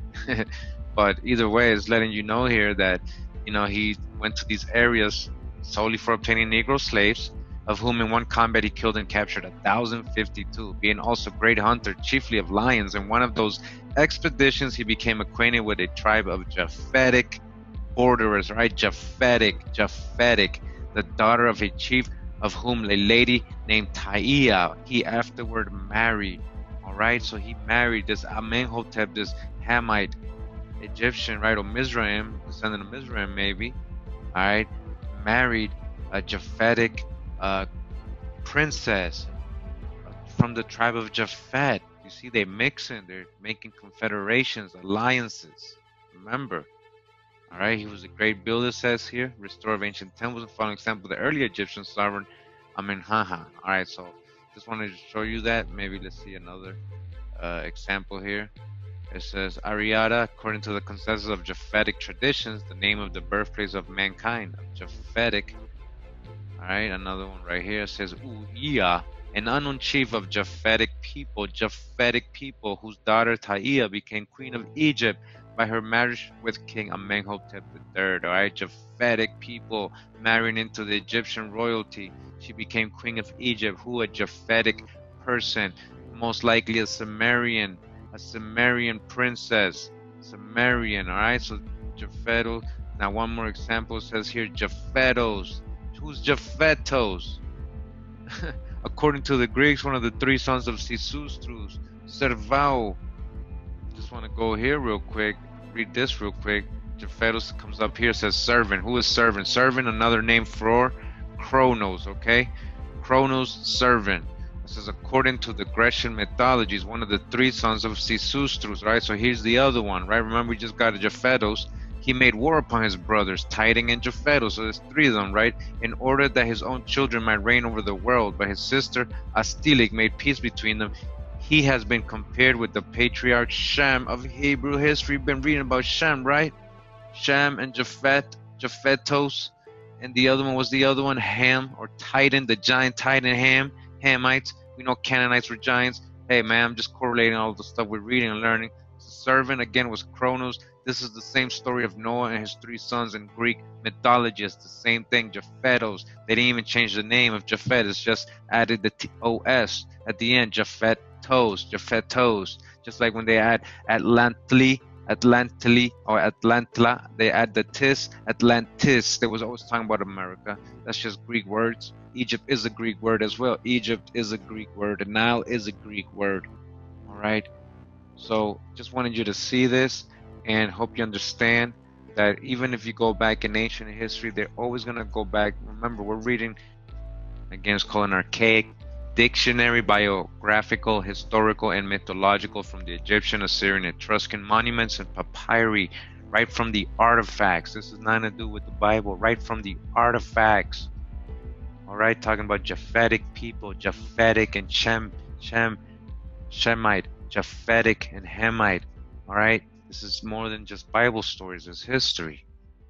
But either way, it's letting you know here that, you know, he went to these areas solely for obtaining Negro slaves, of whom in one combat he killed and captured one thousand fifty-two, being also great hunter, chiefly of lions. In one of those expeditions, he became acquainted with a tribe of Japhetic borderers, right? Japhetic, Japhetic, the daughter of a chief, of whom a lady named Taia he afterward married. All right, so he married this Amenhotep, this Hamite Egyptian, right, or Mizraim, descendant of Mizraim, maybe. All right, married a Japhetic uh, princess from the tribe of Japhet. You see, they mixing, they're making confederations, alliances. Remember, all right, he was a great builder, says here, restorer of ancient temples, and following example, the early Egyptian sovereign Amenhaha. All right, so just wanted to show you that. Maybe let's see another uh, example here. It says, Ariada, according to the consensus of Japhetic traditions, the name of the birthplace of mankind, Japhetic. All right, another one right here. It says, Uia, an unknown chief of Japhetic people, Japhetic people, whose daughter Taia became queen of Egypt by her marriage with King Amenhotep the Third. All right, Japhetic people marrying into the Egyptian royalty. She became queen of Egypt. Who? A Japhetic person, most likely a Cimmerian. A Cimmerian princess, Cimmerian, all right? So Japhet, Now, one more example says here, Japhetos. Who's Japhetos? According to the Greeks, one of the three sons of Sisustrus, Servao. Just want to go here real quick, read this real quick. Japhetos comes up here, says servant. Who is servant? Servant, another name for Chronos, okay? Chronos, servant. This is according to the Grecian mythologies, one of the three sons of Sisustrus, right? So here's the other one, right? Remember, we just got a Japhetos. He made war upon his brothers, Titan and Japhetos. So there's three of them, right? In order that his own children might reign over the world. But his sister, Astylic, made peace between them. He has been compared with the patriarch Shem of Hebrew history. You've been reading about Shem, right? Shem and Japhet, Japhetos. And the other one was the other one, Ham, or Titan, the giant Titan Ham, Hamites. We know Canaanites were giants. Hey, man, I'm just correlating all the stuff we're reading and learning. The servant, again, was Chronos. This is the same story of Noah and his three sons in Greek mythology. It's the same thing, Japhetos. They didn't even change the name of Japhet. It's just added the T O S at the end, Japhetos, Japhetos. Just like when they add Atlantli, Atlantli, or Atlantla, they add the tis, Atlantis. They was always talking about America. That's just Greek words. Egypt is a Greek word as well. Egypt is a Greek word. The Nile is a Greek word. All right. So just wanted you to see this and hope you understand that even if you go back in ancient history, they're always going to go back. Remember, we're reading, again, it's called an archaic dictionary, biographical, historical, and mythological from the Egyptian, Assyrian, Etruscan monuments and papyri, right from the artifacts. This is nothing to do with the Bible, right from the artifacts. All right, talking about Japhetic people, Japhetic and Shem, Shem, Shemite, Japhetic and Hamite. All right, this is more than just Bible stories, it's history.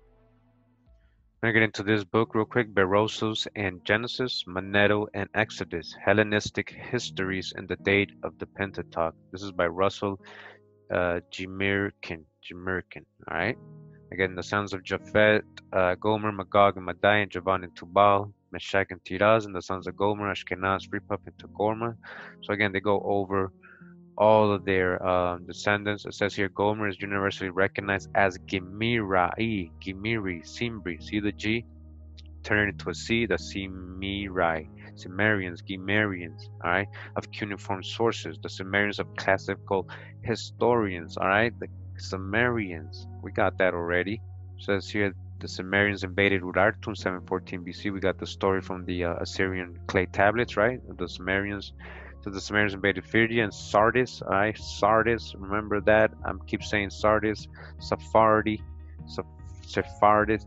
I'm going to get into this book real quick. Berosus and Genesis, Manetto and Exodus, Hellenistic Histories and the Date of the Pentateuch. This is by Russell uh, Gimirkin. Gimirkin, all right? Again, the sons of Japhet, uh, Gomer, Magog, and Madai, and Javan, and Tubal, Meshach, and Tiraz, and the sons of Gomer, Ashkenaz, Repub, and Togarmah. So again, they go over all of their uh, descendants. It says here, Gomer is universally recognized as Gimirri, Gimirri, Cymri. See the G? Turn it into a C, the Cimmeri, Cimmerians, Gimmerians, all right, of cuneiform sources. The Cimmerians of classical historians, all right, the Cimmerians. We got that already. It says here, the Cimmerians invaded Urartu, seven fourteen B C. We got the story from the uh, Assyrian clay tablets, right? The Cimmerians. So the Cimmerians invaded Phrygia and Sardis, all right? Sardis, remember that? I keep saying Sardis, Sephardi, Sephardic.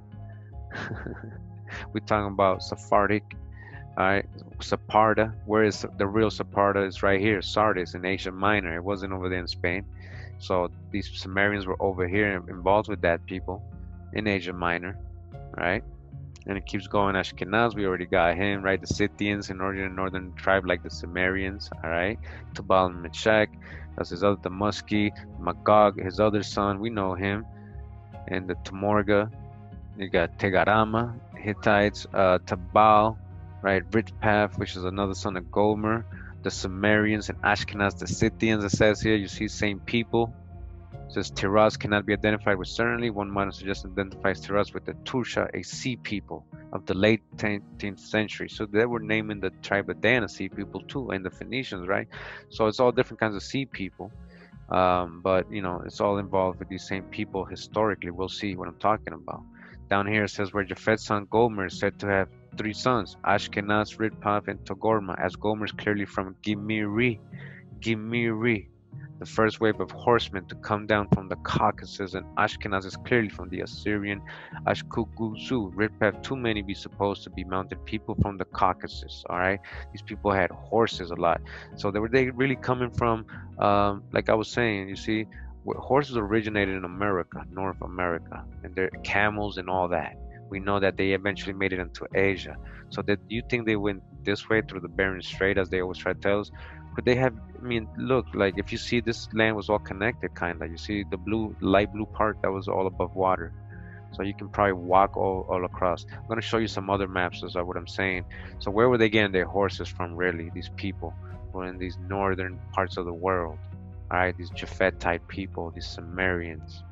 We're talking about Sephardic, all right? Saparda. Where is the real Saparda? Is right here, Sardis in Asia Minor. It wasn't over there in Spain. So these Cimmerians were over here involved with that people in Asia Minor, right? And it keeps going. Ashkenaz, we already got him, right? The Scythians, in order in northern tribe like the Cimmerians, all right? Tubal and Meshach, that's his other, the Muski, Magog, his other son, we know him. And the Tamorga, you got Tegarama, Hittites, uh, Tabal, right? Ritpath, which is another son of Gomer. The Cimmerians and Ashkenaz, the Scythians, it says here, you see same people. It says Tiraz cannot be identified with certainty. One might suggest identifies Tiraz with the Tursha, a sea people of the late tenth century. So they were naming the tribe of Dan a sea people too, and the Phoenicians, right? So it's all different kinds of sea people. Um, but, you know, it's all involved with these same people historically. We'll see what I'm talking about. Down here it says where Japhet's son Gomer is said to have three sons, Ashkenaz, Ritpath, and Togarmah, as Gomer is clearly from Gimirri. Gimirri. The first wave of horsemen to come down from the Caucasus, and Ashkenaz is clearly from the Assyrian Ashkuguzu. Ritpath, too many be supposed to be mounted people from the Caucasus. All right, these people had horses a lot, so they were they really coming from, um, like I was saying. You see, horses originated in America, North America, and they're camels and all that. We know that they eventually made it into Asia. So that you think they went this way through the Bering Strait, as they always try to tell us? Could they have, I mean, look, like if you see this land was all connected, kind of. You see the blue, light blue part, that was all above water. So you can probably walk all, all across. I'm going to show you some other maps, is what I'm saying. So where were they getting their horses from, really? These people were in these northern parts of the world. All right, these Japhet type people, these Cimmerians.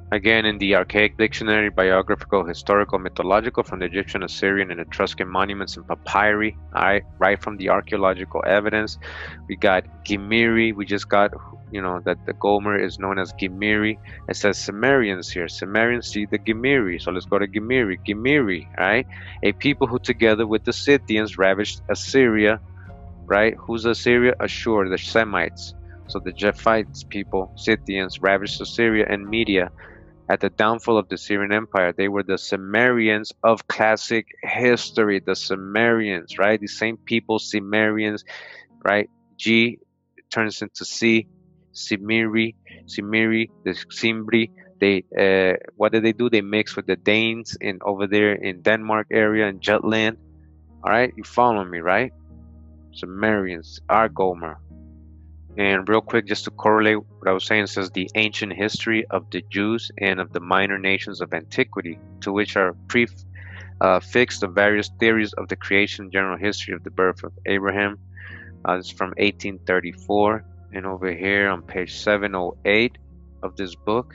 Again, in the Archaic Dictionary, biographical, historical, mythological, from the Egyptian, Assyrian, and Etruscan monuments and papyri, all right, right from the archaeological evidence. We got Gimirri. We just got, you know, that the Gomer is known as Gimirri. It says Cimmerians here. Cimmerians see the Gimirri. So let's go to Gimirri. Gimirri, right? A people who, together with the Scythians, ravaged Assyria, right? Who's Assyria? Ashur, the Semites. So the Japhet people, Scythians, ravaged Assyria and Media. At the downfall of the Assyrian Empire, they were the Cimmerians of classic history. The Cimmerians, right? The same people, Cimmerians, right? G turns into C, Cimmeri, Cimmeri, the Cymri. They, uh, what did they do? They mixed with the Danes in over there in Denmark area and Jutland. All right, you follow me, right? Cimmerians are Gomer. And real quick, just to correlate what I was saying, it says the ancient history of the Jews and of the minor nations of antiquity, to which are prefixed uh, the various theories of the creation and general history of the birth of Abraham. Uh, this is from eighteen thirty-four. And over here on page seven oh eight of this book,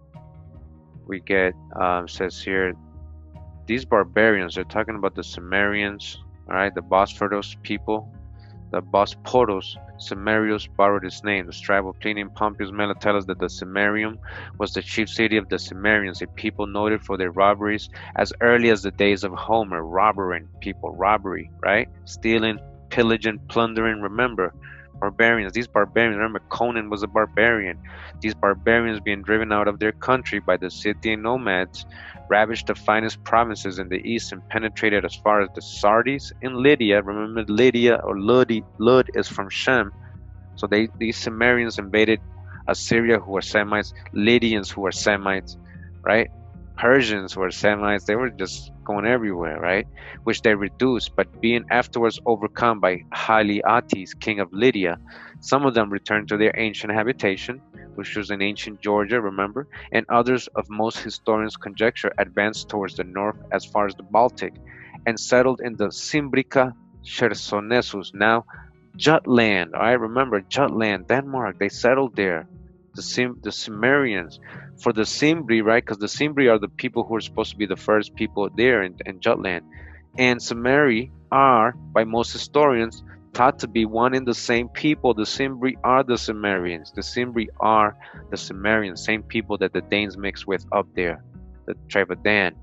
we get, um, says here, these barbarians, they're talking about the Cimmerians, all right, the Bosphorus people, the Bosporos. Cimmerius borrowed its name. The scribe of Pliny and Pompeius Mela tell us that the Cimmerium was the chief city of the Cimmerians, a people noted for their robberies as early as the days of Homer. Robbering people, robbery, right? Stealing, pillaging, plundering. Remember, barbarians. These barbarians, remember Conan was a barbarian. These barbarians being driven out of their country by the Scythian nomads, ravaged the finest provinces in the east and penetrated as far as the Sardis in Lydia. Remember Lydia or Ludi, Lud is from Shem. So they these Cimmerians invaded Assyria, who were Semites, Lydians, who were Semites, right? Persians, who were Semites. They were just going everywhere, right? Which they reduced, but being afterwards overcome by Haliates, king of Lydia, some of them returned to their ancient habitation, which was in ancient Georgia, remember, and others, of most historians conjecture, advanced towards the north as far as the Baltic, and settled in the Cimbrica Chersonesus, now Jutland. All right, remember Jutland, Denmark. They settled there. The Sim, the Cimmerians, for the Cymri, right? Because the Cymri are the people who are supposed to be the first people there in, in Jutland, and Cimmeri are, by most historians, thought to be one and the same people. The Cymri are the Cimmerians. The Cymri are the Cimmerians, same people that the Danes mixed with up there, the tribe of Dan.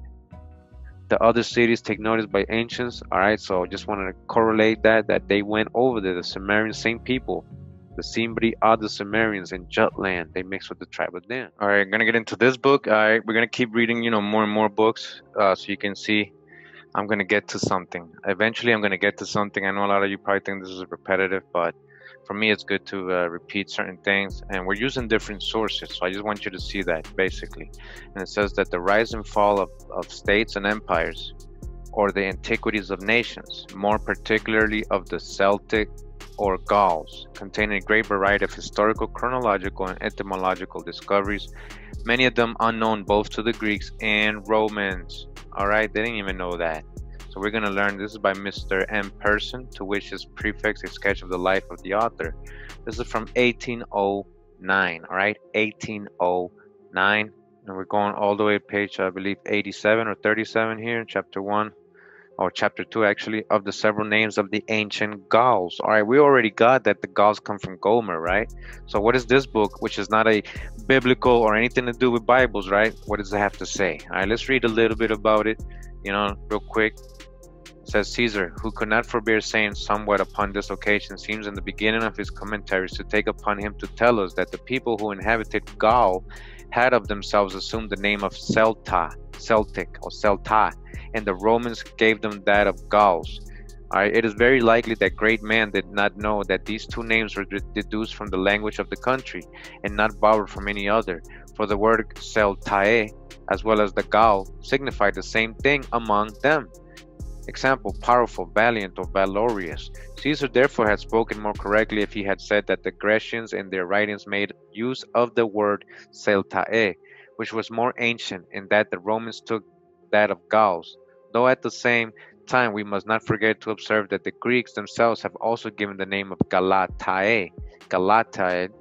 The other cities take notice by ancients. All right, so just wanted to correlate that, that they went over there, the Cimmerians, same people. The Cymri are the Cimmerians in Jutland. They mix with the tribe of Dan. All right, I'm gonna get into this book. All right, we're gonna keep reading, you know, more and more books, uh, so you can see I'm gonna get to something. Eventually, I'm gonna get to something. I know a lot of you probably think this is repetitive, but for me, it's good to uh, repeat certain things. And we're using different sources, so I just want you to see that basically. And it says that the rise and fall of, of states and empires, or the antiquities of nations, more particularly of the Celtic or Gauls, containing a great variety of historical, chronological, and etymological discoveries, many of them unknown both to the Greeks and Romans. All right, they didn't even know that. So we're going to learn. This is by Mister M. Person, to which is prefixed a sketch of the life of the author. This is from eighteen oh nine, all right, eighteen oh nine. And we're going all the way to page, I believe, eighty-seven or thirty-seven here, chapter one. Or chapter two, actually, of the several names of the ancient Gauls. All right, we already got that the Gauls come from Gomer, right? So what is this book, which is not a biblical or anything to do with Bibles, right? What does it have to say? All right, let's read a little bit about it, you know, real quick. It says, Caesar, who could not forbear saying somewhat upon this occasion, seems in the beginning of his commentaries to take upon him to tell us that the people who inhabited Gaul had of themselves assumed the name of Celta, Celtic, or Celta, and the Romans gave them that of Gauls. All right, it is very likely that great man did not know that these two names were deduced from the language of the country, and not borrowed from any other, for the word Celtae, as well as the Gaul, signified the same thing among them. Example, powerful, valiant, or valorous. Caesar therefore had spoken more correctly if he had said that the Grecians in their writings made use of the word Celtae, which was more ancient, in that the Romans took that of Gauls. Though at the same time we must not forget to observe that the Greeks themselves have also given the name of Galatae, Galatae,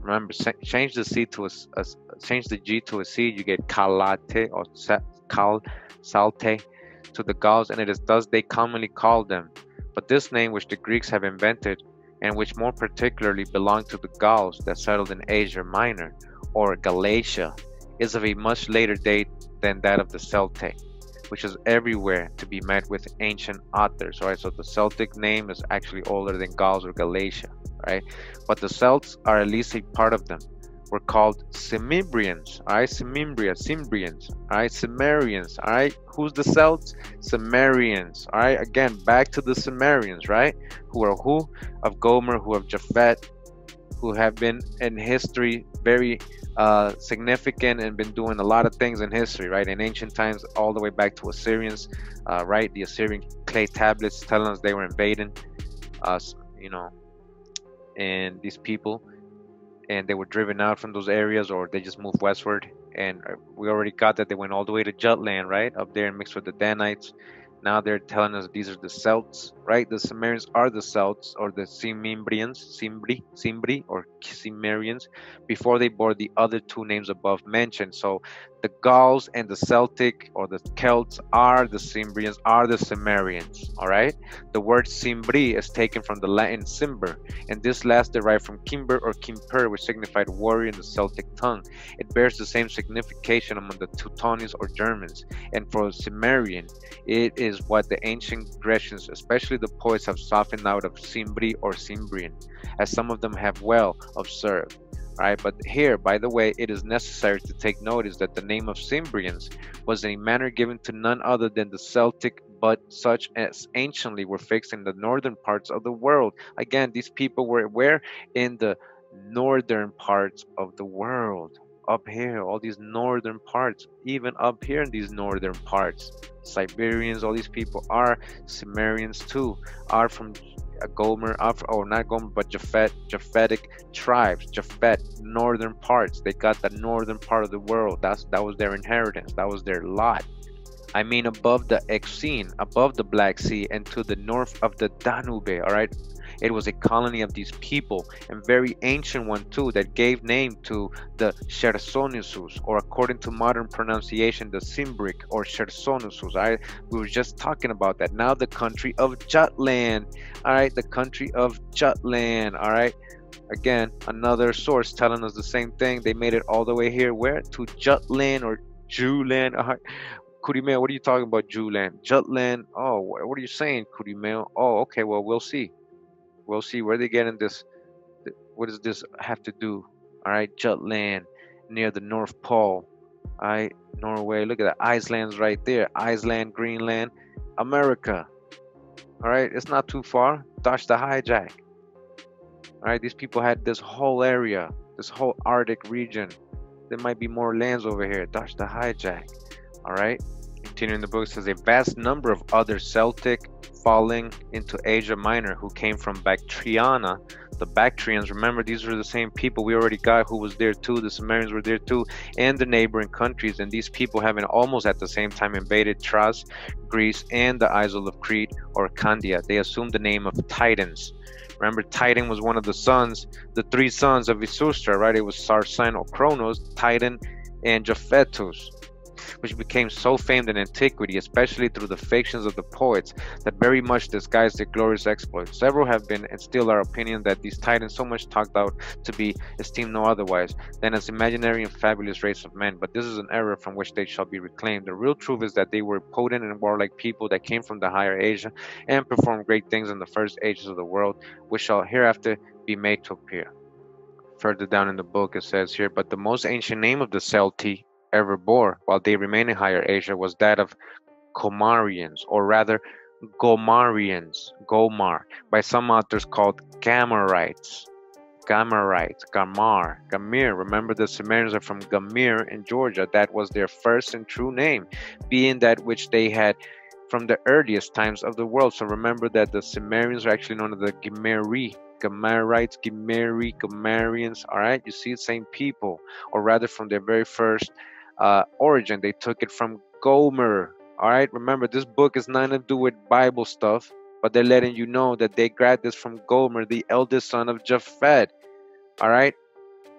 Remember, change the C to a, a change the G to a C, you get kalate or kal salte to the Gauls, and it is thus they commonly call them. But this name, which the Greeks have invented, and which more particularly belonged to the Gauls that settled in Asia Minor or Galatia, is of a much later date than that of the Celtic, which is everywhere to be met with ancient authors. Right, so the Celtic name is actually older than Gauls or Galatia, right? But the Celts are at least a part of them. We're called Cimmerians, all right? Cimmria, Cymrians, all right? Cimmerians, all right? Who's the Celts? Cimmerians, all right? Again, back to the Cimmerians, right? Who are who? Of Gomer, who of Japhet, who have been in history very uh, significant and been doing a lot of things in history, right? In ancient times, all the way back to Assyrians, uh, right? The Assyrian clay tablets telling us they were invading us, you know, and these people, and they were driven out from those areas, or they just moved westward. And we already got that they went all the way to Jutland, right? Up there and mixed with the Danites. Now they're telling us these are the Celts, right? The Cimmerians are the Celts, or the Cimmerians, Cymri, Cymri, or Cimmerians, before they bore the other two names above mentioned. So the Gauls and the Celtic, or the Celts, are the Cymrians, are the Cimmerians, all right? The word Cymri is taken from the Latin cimber, and this last derived from Kimber or Kimper, which signified warrior in the Celtic tongue. It bears the same signification among the Teutonics or Germans, and for Cimmerian, it is what the ancient Grecians, especially the poets, have softened out of Cymri or Cymbrian, as some of them have well observed. Right, but here, by the way, it is necessary to take notice that the name of Cymrians was in a manner given to none other than the Celtic, but such as anciently were fixed in the northern parts of the world. Again, these people were where? In the northern parts of the world. Up here, all these northern parts, even up here in these northern parts. Siberians, all these people are Cimmerians too, are from Gomer, or not Gomer, but Japhet, Japhetic tribes, Japhet, northern parts. They got the northern part of the world. That's that was their inheritance. That was their lot. I mean, above the Euxine, above the Black Sea, and to the north of the Danube. All right, it was a colony of these people, and very ancient one too, that gave name to the Chersonesus, or according to modern pronunciation, the Cimbric or Chersonesus. All right, we were just talking about that. Now the country of Jutland. All right, the country of Jutland. All right, again, another source telling us the same thing. They made it all the way here, where? To Jutland or Juland. All right. Kurimeo, what are you talking about, Juland? Jutland. Oh, what are you saying, Kurimeo? Oh, okay, well, we'll see. We'll see where they get in this. What does this have to do? All right, Jutland, near the North Pole. All right, Norway. Look at that. Iceland's right there. Iceland, Greenland, America. All right, it's not too far. Dodge the hijack. All right, these people had this whole area, this whole Arctic region. There might be more lands over here. Dodge the hijack. All right. Continuing the book, it says a vast number of other Celtic falling into Asia Minor who came from Bactriana. The Bactrians, remember, these were the same people we already got who was there too. The Cimmerians were there too, and the neighboring countries. And these people having almost at the same time invaded Thrace, Greece, and the Isle of Crete or Candia. They assumed the name of Titans. Remember, Titan was one of the sons, the three sons of Isustra, right? It was Sarsan or Kronos, Titan, and Japhethus, which became so famed in antiquity, especially through the fictions of the poets, that very much disguised their glorious exploits. Several have been and still are opinion that these titans so much talked out to be esteemed no otherwise than as imaginary and fabulous race of men, but this is an error from which they shall be reclaimed. The real truth is that they were potent and warlike people that came from the higher Asia and performed great things in the first ages of the world, which shall hereafter be made to appear. Further down in the book it says here, but the most ancient name of the Celti ever bore, while they remained in Higher Asia, was that of Comarians, or rather Gomarians, Gomar, by some authors called Gamarites, Gamarites, Gamar, Gamir. Remember, the Cimmerians are from Gamir in Georgia. That was their first and true name, being that which they had from the earliest times of the world. So remember that the Cimmerians are actually known as the Gimirri, Gomerites, Gimirri, Gomerians. All right, you see, the same people, or rather from their very first uh, origin, they took it from Gomer. All right, remember, this book is nothing to do with Bible stuff, but they're letting you know that they grabbed this from Gomer, the eldest son of Japhet. All right,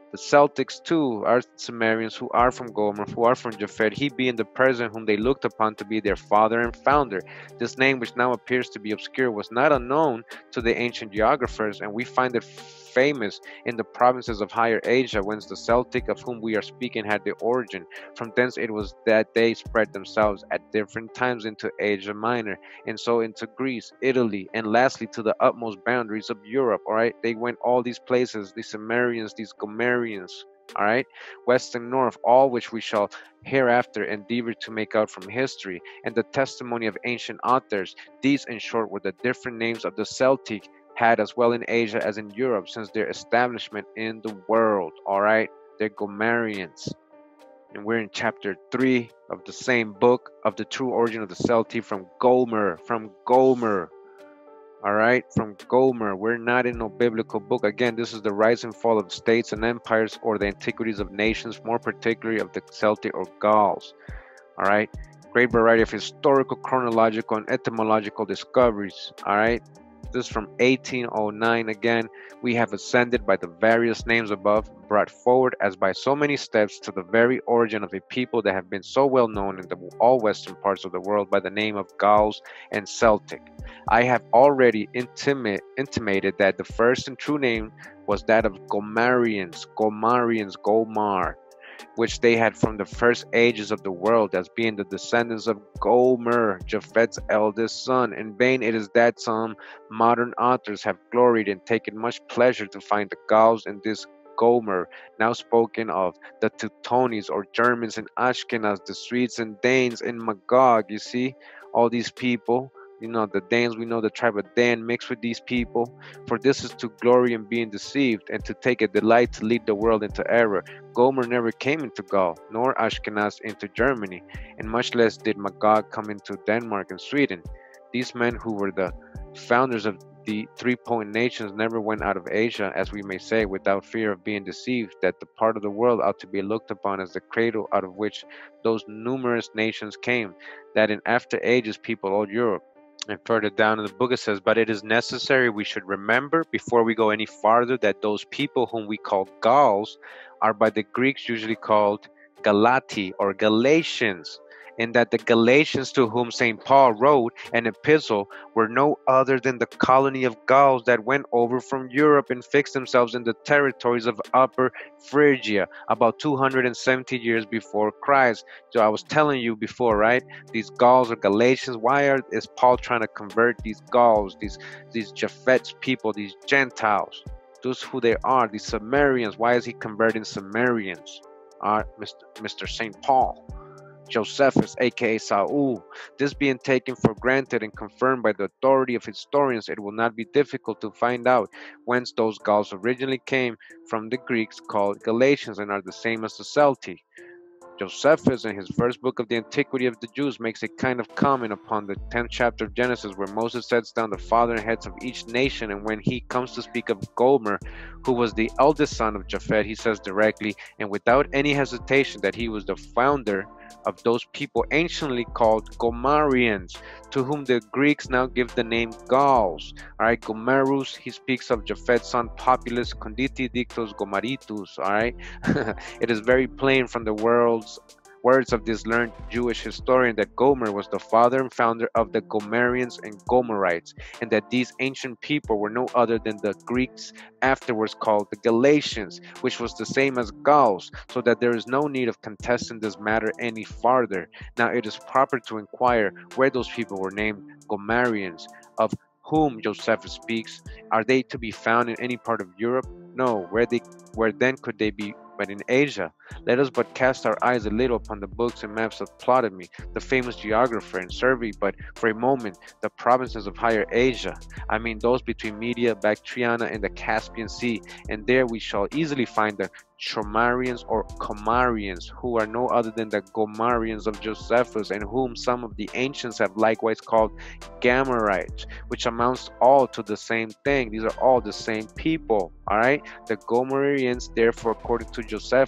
The Celtics too are Cimmerians who are from Gomer, who are from Japhet, he being the president whom they looked upon to be their father and founder. This name, which now appears to be obscure, was not unknown to the ancient geographers, and we find it famous in the provinces of Higher Asia, whence the Celtic of whom we are speaking had their origin. From thence it was that they spread themselves at different times into Asia Minor, and so into Greece, Italy, and lastly to the utmost boundaries of Europe. All right, they went all these places, these Cimmerians, these Gomerians, all right, west and north, all which we shall hereafter endeavor to make out from history and the testimony of ancient authors. These, in short, were the different names of the Celtic had as well in Asia as in Europe since their establishment in the world. All right, they're Gomerians. And we're in chapter three of the same book of the true origin of the Celtic from Gomer, from Gomer. All right, from Gomer. We're not in no biblical book. Again, this is the rise and fall of states and empires, or the antiquities of nations, more particularly of the Celtic or Gauls. All right, great variety of historical, chronological, and etymological discoveries. All right, this is from eighteen oh nine. Again, we have ascended by the various names above, brought forward as by so many steps to the very origin of a people that have been so well known in the all western parts of the world by the name of Gauls and Celtic. I have already intimate, intimated that the first and true name was that of Gomerians, Gomarians, Gomar, which they had from the first ages of the world, as being the descendants of Gomer, Japheth's eldest son. In vain it is that some modern authors have gloried and taken much pleasure to find the Gauls in this Gomer, now spoken of, the Teutones or Germans in Ashkenaz, the Swedes and Danes in Magog. You see, all these people, you know, the Danes, we know the tribe of Dan mixed with these people. For this is to glory in being deceived, and to take a delight to lead the world into error. Gomer never came into Gaul, nor Ashkenaz into Germany, and much less did Magog come into Denmark and Sweden. These men who were the founders of the three-point nations never went out of Asia, as we may say, without fear of being deceived, that the part of the world ought to be looked upon as the cradle out of which those numerous nations came, that in after ages peopled all Europe. And further down in the book it says, but it is necessary we should remember before we go any farther that those people whom we call Gauls are by the Greeks usually called Galati or Galatians, and that the Galatians to whom Saint Paul wrote an epistle were no other than the colony of Gauls that went over from Europe and fixed themselves in the territories of Upper Phrygia about two hundred seventy years before Christ. So I was telling you before, right? These Gauls or Galatians, why are, is Paul trying to convert these Gauls, these, these Japhet's people, these Gentiles? Those who they are, these Cimmerians. Why is he converting Cimmerians? Uh, Mister Mister Saint Paul. Josephus, aka Saul. This being taken for granted and confirmed by the authority of historians, it will not be difficult to find out whence those Gauls originally came from the Greeks called Galatians and are the same as the Celtic. Josephus, in his first book of the Antiquity of the Jews, makes a kind of comment upon the tenth chapter of Genesis, where Moses sets down the father and heads of each nation, and when he comes to speak of Gomer, who was the eldest son of Japhet, he says directly and without any hesitation that he was the founder of those people anciently called Gomarians, to whom the Greeks now give the name Gauls. All right, Gomerus, he speaks of Japheth's son Populus Conditi Dictos Gomaritus. All right, it is very plain from the world's words of this learned Jewish historian that Gomer was the father and founder of the Gomerians and Gomerites, and that these ancient people were no other than the Greeks afterwards called the Galatians, which was the same as Gauls, so that there is no need of contesting this matter any farther. Now it is proper to inquire where those people were named Gomerians, of whom Josephus speaks. Are they to be found in any part of Europe? No. Where they where then could they be but in Asia? Let us but cast our eyes a little upon the books and maps of Ptolemy, the famous geographer, and survey but for a moment the provinces of Higher Asia, I mean those between Media, Bactriana, and the Caspian Sea, and there we shall easily find the Cimmerians or Comarians, who are no other than the Gomarians of Josephus, and whom some of the ancients have likewise called Gamerites, which amounts all to the same thing. These are all the same people. All right, the Gomarians, therefore, according to Josephus, were the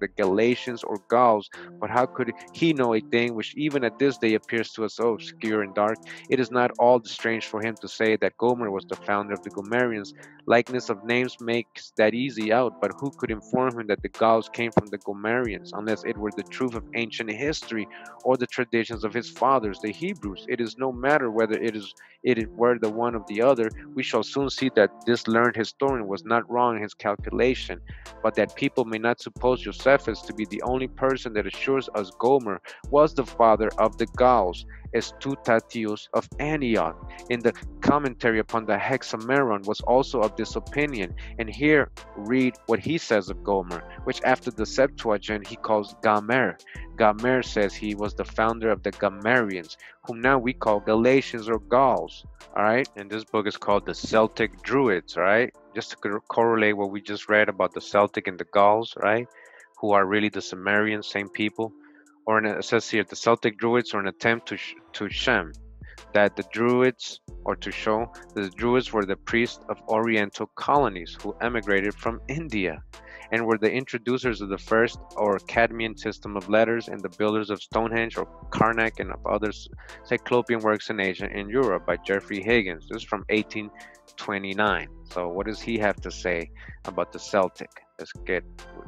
Galatians or Gauls. But how could he know a thing which even at this day appears to us so obscure and dark? It is not all strange for him to say that Gomer was the founder of the Gomerians. Likeness of names makes that easy out, but who could inform him that the Gauls came from the Gomerians, unless it were the truth of ancient history or the traditions of his fathers, the Hebrews? It is no matter whether it is it were the one of the other. We shall soon see that this learned historian was not wrong in his calculation, but that people may not suppose Japheth to be the only person that assures us Gomer was the father of the Gauls. Estutatius of Antioch, in the commentary upon the Hexameron, was also of this opinion. And here read what he says of Gomer, which after the Septuagint he calls Gomer. Gomer says he was the founder of the Gomerians, whom now we call Galatians or Gauls. All right, and this book is called the Celtic Druids. All right, just to co- correlate what we just read about the Celtic and the Gauls, right, who are really the Cimmerians, same people. Or an, it says here, the Celtic Druids, or an attempt to sh- to sham that the Druids, or to show that the Druids were the priests of Oriental colonies who emigrated from India, and were the introducers of the first or Cadmean system of letters, and the builders of Stonehenge or Karnak and of other Cyclopean works in Asia and Europe by Geoffrey Higgins. This is from eighteen twenty-nine. So what does he have to say about the Celtic? Let's get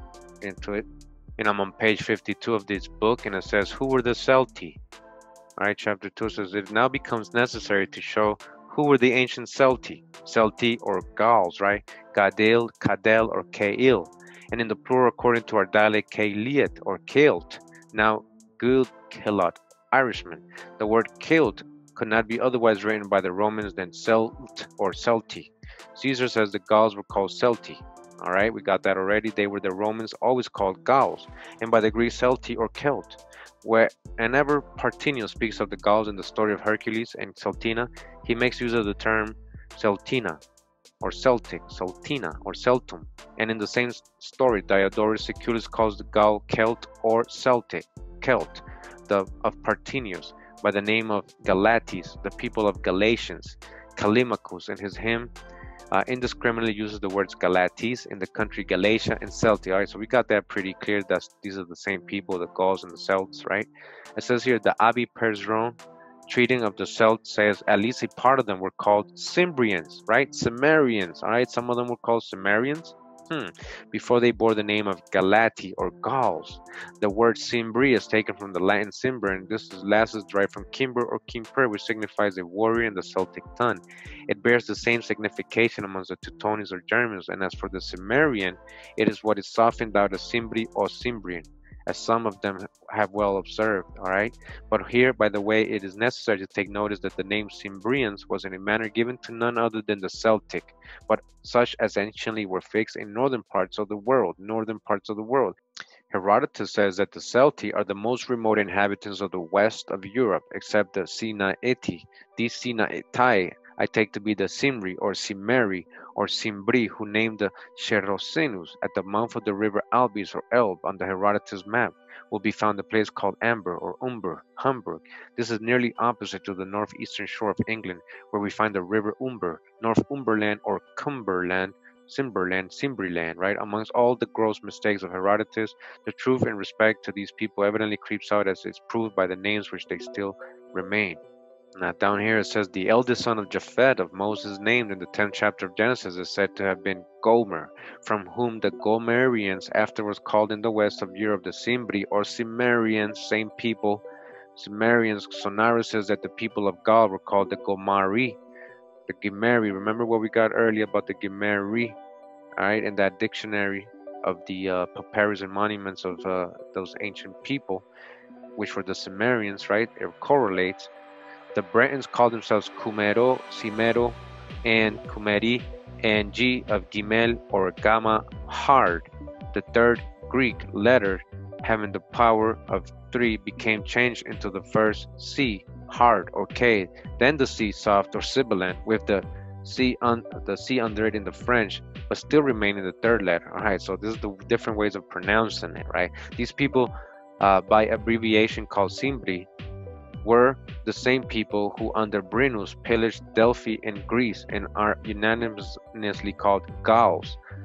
into it. And I'm on page fifty-two of this book, and it says, who were the Celti? All right, chapter two says, it now becomes necessary to show who were the ancient Celti, Celti or Gauls, right? Gadil, Cadel, or Cail. And in the plural, according to our dialect, Caeliot or Celt. Now, good Celot, Irishman. The word Celt could not be otherwise written by the Romans than Celt or Celti. Caesar says the Gauls were called Celti. All right, we got that already. They were the Romans, always called Gauls, and by the Greek Celti or Celt. Whenever Parthenius speaks of the Gauls in the story of Hercules and Celtina, he makes use of the term Celtina, or Celtic, Celtina, or Celtum. And in the same story, Diodorus Siculus calls the Gaul Celt or Celtic, Celt, the of Parthenius, by the name of Galates, the people of Galatians. Callimachus, in his hymn, Uh, indiscriminately uses the words Galates in the country Galatia and Celti. All right, so we got that pretty clear. That's these are the same people, the Gauls and the Celts, right? It says here the Abbé Perzeron, treating of the Celts, says at least a part of them were called Cimbrians, right? Cimmerians. All right, some of them were called Cimmerians. Hmm. Before they bore the name of Galati or Gauls. The word Cymri is taken from the Latin Cimber, and this is last is derived from Kimber or Kimper, which signifies a warrior in the Celtic tongue. It bears the same signification amongst the Teutonics or Germans, and as for the Cimmerian, it is what is softened out as Cimbri or Cimbrian, as some of them have well observed, all right? But here, by the way, it is necessary to take notice that the name Cimbrians was in a manner given to none other than the Celtic, but such as anciently were fixed in northern parts of the world, northern parts of the world. Herodotus says that the Celti are the most remote inhabitants of the west of Europe, except the Sinaiti. These Sinaitai I take to be the Cymri or Cimmeri or Cimbri, who named the Cherosinus at the mouth of the river Albis or Elbe on the Herodotus map. Will be found a place called Amber or Umber, Humberg. This is nearly opposite to the northeastern shore of England, where we find the river Umber, Northumberland or Cumberland, Cimberland, Cimbriland, right? Amongst all the gross mistakes of Herodotus, the truth in respect to these people evidently creeps out as is proved by the names which they still remain. Now down here it says the eldest son of Japhet of Moses named in the tenth chapter of Genesis is said to have been Gomer, from whom the Gomerians afterwards called in the west of Europe the Cymri or Cimmerians, same people. Cimmerians, Sonaris says that the people of Gaul were called the Gomari, the Gimirri. Remember what we got earlier about the Gimirri, all right, in that dictionary of the uh, papyrus and monuments of uh, those ancient people, which were the Cimmerians, right? It correlates. The Bretons called themselves Kumero, Cimero, and Kumeri, and G of Gimel or Gamma hard. The third Greek letter having the power of three became changed into the first C hard or K, then the C soft or sibilant with the C un the C under it in the French, but still remaining the third letter. All right, so this is the different ways of pronouncing it, right? These people, uh, by abbreviation called Cimbri, were the same people who under Brennus pillaged Delphi in Greece and are unanimously called Gauls.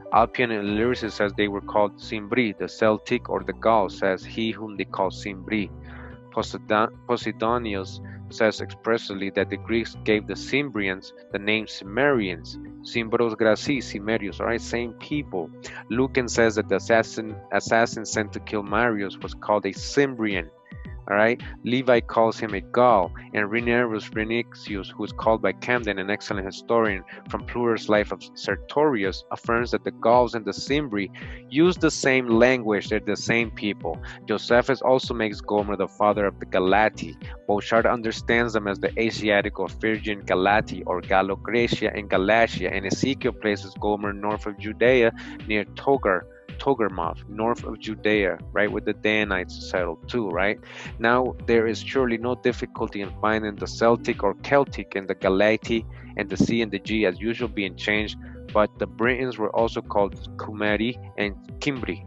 Alpian and Illyricus says they were called Cymri. The Celtic or the Gaul says he whom they call Cymri. Posidon Posidonius says expressly that the Greeks gave the Cimbrians the name Cimmerians. Cimbros Graci, Cimmerius, alright, same people. Lucan says that the assassin, assassin sent to kill Marius was called a Cimbrian. Alright, Levi calls him a Gaul, and Renerus Renixius, who is called by Camden, an excellent historian, from Plural's Life of Sertorius, affirms that the Gauls and the Cymri use the same language, they're the same people. Josephus also makes Gomer the father of the Galati. Bouchard understands them as the Asiatic or Phrygian Galati or Gallo-Graecia and Galatia, and Ezekiel places Gomer north of Judea near Togar. Togarmah, north of Judea, right, where the Dainties settled too, right? Now, there is surely no difficulty in finding the Celtic or Celtic and the Galati and the C and the G as usual being changed, but the Britons were also called Cimmeri and Cymri.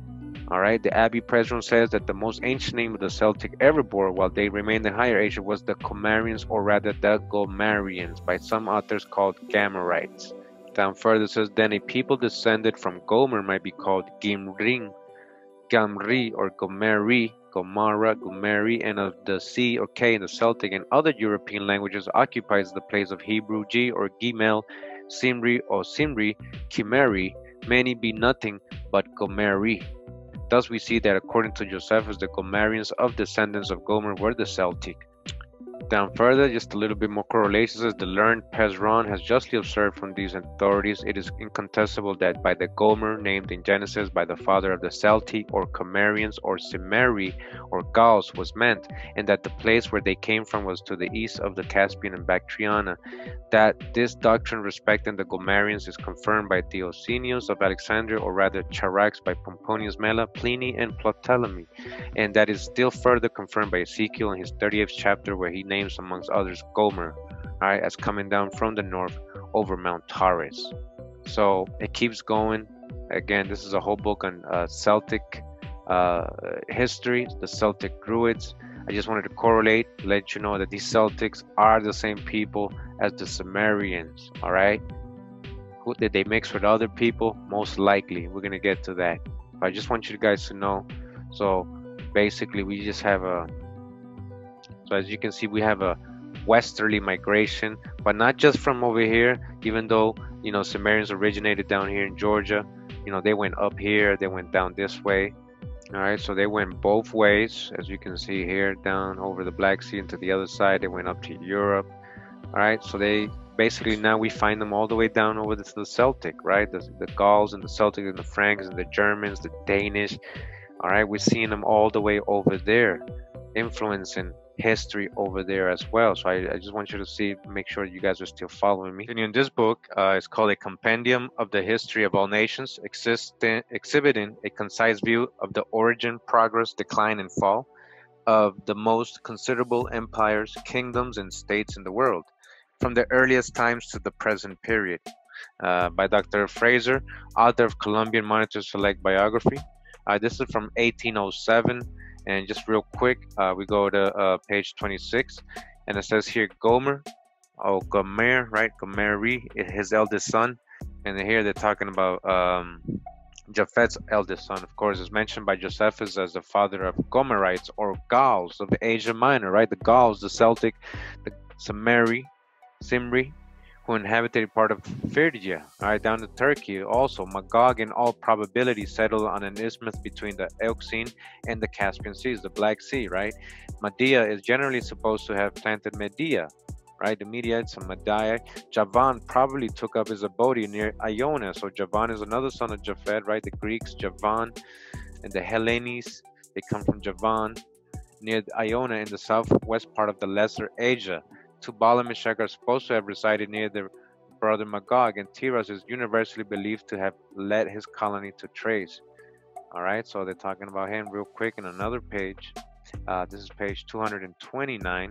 All right, the Abbey Presron says that the most ancient name of the Celtic ever bore while they remained in Higher Asia was the Cimmerians, or rather the Gomerians, by some authors called Gamerites. Down further says, then a people descended from Gomer might be called Gimirri, Gamri, or Gomeri, Gomara, Gomeri, and of the C or K in the Celtic and other European languages occupies the place of Hebrew G or Gimel, Cymri or Cymri, Cimmeri, many be nothing but Gomeri. Thus we see that according to Josephus, the Gomerians of descendants of Gomer were the Celtic. Down further, just a little bit more correlation says the learned Pezron has justly observed from these authorities it is incontestable that by the Gomer named in Genesis by the father of the Celtic or Cimmerians or Cimmeri or Gauls was meant, and that the place where they came from was to the east of the Caspian and Bactriana. That this doctrine respecting the Gomerians is confirmed by Theosinius of Alexandria, or rather Charax by Pomponius Mela, Pliny, and Ptolemy, and that is still further confirmed by Ezekiel in his thirtieth chapter, where he names amongst others Gomer, right, as coming down from the north over Mount Taurus. So it keeps going. Again, this is a whole book on uh, Celtic uh, history, the Celtic Druids. I just wanted to correlate, let you know that these Celtics are the same people as the Cimmerians, all right? Who did they mix with other people? Most likely. We're going to get to that. But I just want you guys to know. So basically, we just have a So as you can see, we have a westerly migration, but not just from over here, even though, you know, Cimmerians originated down here in Georgia. You know, they went up here, they went down this way. All right, so they went both ways, as you can see here, down over the Black Sea and to the other side. They went up to Europe. All right, so they basically, now we find them all the way down over to the Celtic, right? The, the Gauls and the Celtic and the Franks and the Germans, the Danish. All right, we're seeing them all the way over there, influencing history over there as well. So I, I just want you to see, make sure you guys are still following me. In this book, uh, it's called A Compendium of the History of All Nations, existing, exhibiting a concise view of the origin, progress, decline, and fall of the most considerable empires, kingdoms, and states in the world, from the earliest times to the present period, uh, by Doctor Fraser, author of Columbian Monitor Select Biography. Uh, this is from eighteen oh seven. And just real quick, uh, we go to uh, page twenty-six, and it says here Gomer, oh Gomer, right? Gomeri, his eldest son, and here they're talking about um, Japheth's eldest son. Of course, is mentioned by Josephus as the father of Gomerites or Gauls of Asia Minor, right? The Gauls, the Celtic, the Cimmeri, Cymri, who inhabited part of Phrygia, all right, down to Turkey. Also, Magog in all probability settled on an isthmus between the Euxine and the Caspian Seas, the Black Sea, right? Medea is generally supposed to have planted Medea, right? The Mediates and Medea. Javan probably took up his abode near Iona. So Javan is another son of Japhet, right? The Greeks, Javan, and the Hellenes, they come from Javan, near Iona in the southwest part of the Lesser Asia. Tubal and Meshach are supposed to have resided near their brother Magog, and Tiras is universally believed to have led his colony to Thrace. All right, so they're talking about him real quick in another page. Uh, this is page two hundred twenty-nine.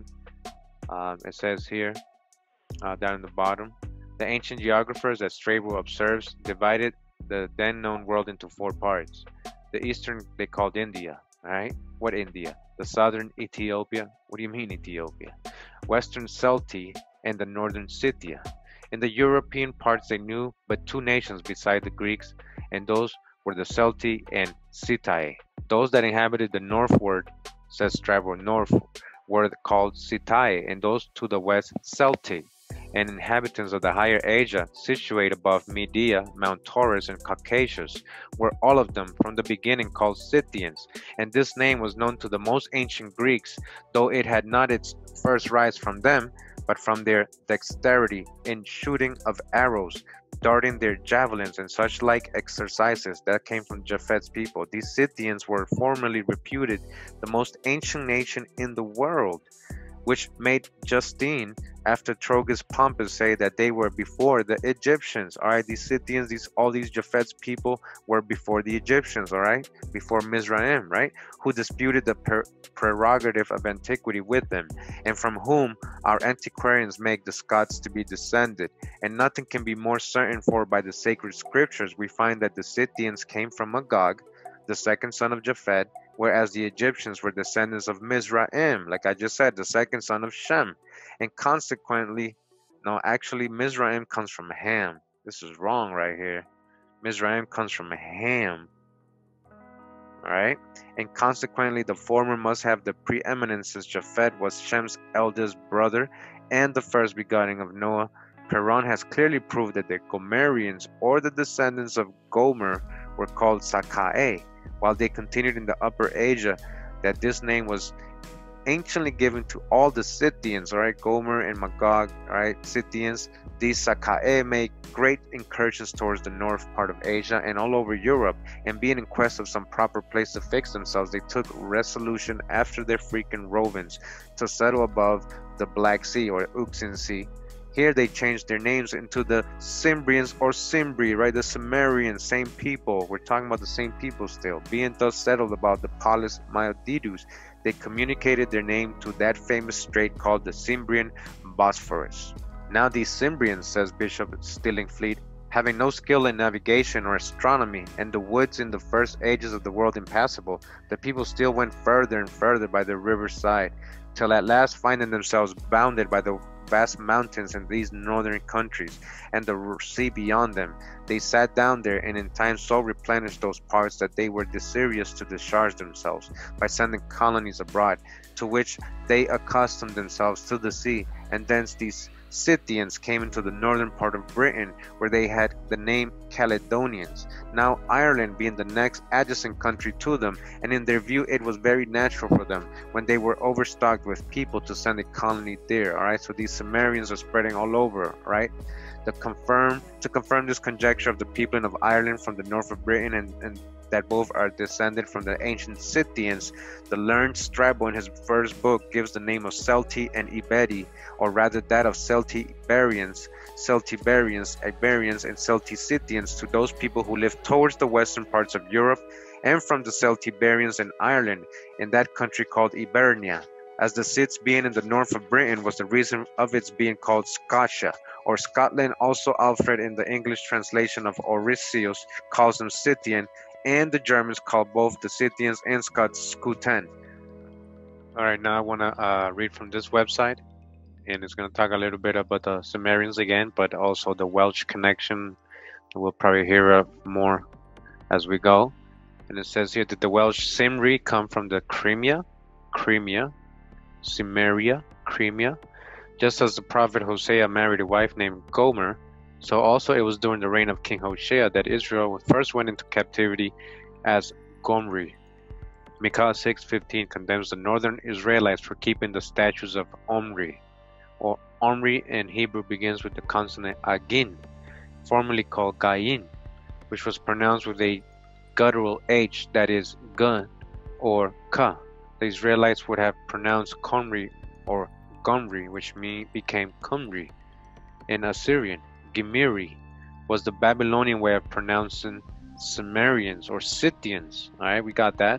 Um, it says here, uh, down in the bottom, the ancient geographers, as Strabo observes, divided the then known world into four parts. The eastern they called India. All right, what India? The southern Ethiopia. What do you mean Ethiopia? Western Celti and the northern Scythia. In the European parts they knew but two nations beside the Greeks, and those were the Celti and Scythiae. Those that inhabited the northward, says Strabo, north, were called Scythiae, and those to the west Celti. And inhabitants of the higher Asia, situate above Media, Mount Taurus, and Caucasus, were all of them from the beginning called Scythians, and this name was known to the most ancient Greeks, though it had not its first rise from them, but from their dexterity in shooting of arrows, darting their javelins, and such like exercises that came from Japheth's people. These Scythians were formerly reputed the most ancient nation in the world, which made Justine, after Trogus Pompus, say that they were before the Egyptians. All right, these Scythians, these all these Japheth's people were before the Egyptians. All right, before Mizraim, right, who disputed the per prerogative of antiquity with them, and from whom our antiquarians make the Scots to be descended. And nothing can be more certain, for by the sacred scriptures we find that the Scythians came from Magog, the second son of Japhet, whereas the Egyptians were descendants of Mizraim, like I just said, the second son of Shem. And consequently, no, actually Mizraim comes from Ham. This is wrong right here. Mizraim comes from Ham. All right? And consequently, the former must have the preeminence, since Japhet was Shem's eldest brother and the first begotten of Noah. Perron has clearly proved that the Gomerians, or the descendants of Gomer, were called Sakae, while they continued in the Upper Asia, that this name was anciently given to all the Scythians, all right, Gomer and Magog, all right, Scythians. These Sakae made great incursions towards the north part of Asia and all over Europe, and being in quest of some proper place to fix themselves, they took resolution after their frequent rovings to settle above the Black Sea or Euxine Sea. Here they changed their names into the Cimmerians or Cymri, right? The Cimmerians, same people. We're talking about the same people still. Being thus settled about the Polis Maedidus, they communicated their name to that famous strait called the Cimbrian Bosphorus. Now these Cimmerians, says Bishop Stillingfleet, having no skill in navigation or astronomy, and the woods in the first ages of the world impassable, the people still went further and further by the river's side, till at last finding themselves bounded by the vast mountains in these northern countries, and the sea beyond them, they sat down there, and in time so replenished those parts that they were desirous to discharge themselves by sending colonies abroad, to which they accustomed themselves to the sea, and thence these Scythians came into the northern part of Britain, where they had the name Caledonians. Now Ireland being the next adjacent country to them, and in their view it was very natural for them, when they were overstocked with people, to send a colony there. All right, so these Cimmerians are spreading all over, right? To confirm to confirm this conjecture of the peopling of Ireland from the north of Britain, and, and that both are descended from the ancient Scythians, the learned Strabo in his first book gives the name of Celti and Iberi, or rather that of Celtiberians, Celtiberians, Iberians, and Celti-Scythians, to those people who lived towards the western parts of Europe, and from the Celtiberians in Ireland, in that country called Ibernia, as the Scyts being in the north of Britain was the reason of its being called Scotia, or Scotland. Also Alfred in the English translation of Orosius calls them Scythian, and the Germans call both the Scythians and Scots Scuten. All right, now I want to uh, read from this website, and it's going to talk a little bit about the Cimmerians again, but also the Welsh connection. We'll probably hear uh, more as we go. And it says here that the Welsh Cymri come from the Crimea, Crimea, Cimmeria, Crimea. Just as the prophet Hosea married a wife named Gomer, so also it was during the reign of King Hoshea that Israel first went into captivity as Gomri. Micah six fifteen condemns the northern Israelites for keeping the statutes of Omri, or Omri in Hebrew begins with the consonant agin, formerly called Gain, which was pronounced with a guttural H, that is gun or ka. The Israelites would have pronounced Comri or Gomri, which mean, became Cymri. In Assyrian, Gimirri was the Babylonian way of pronouncing Cimmerians or Scythians. Alright, we got that.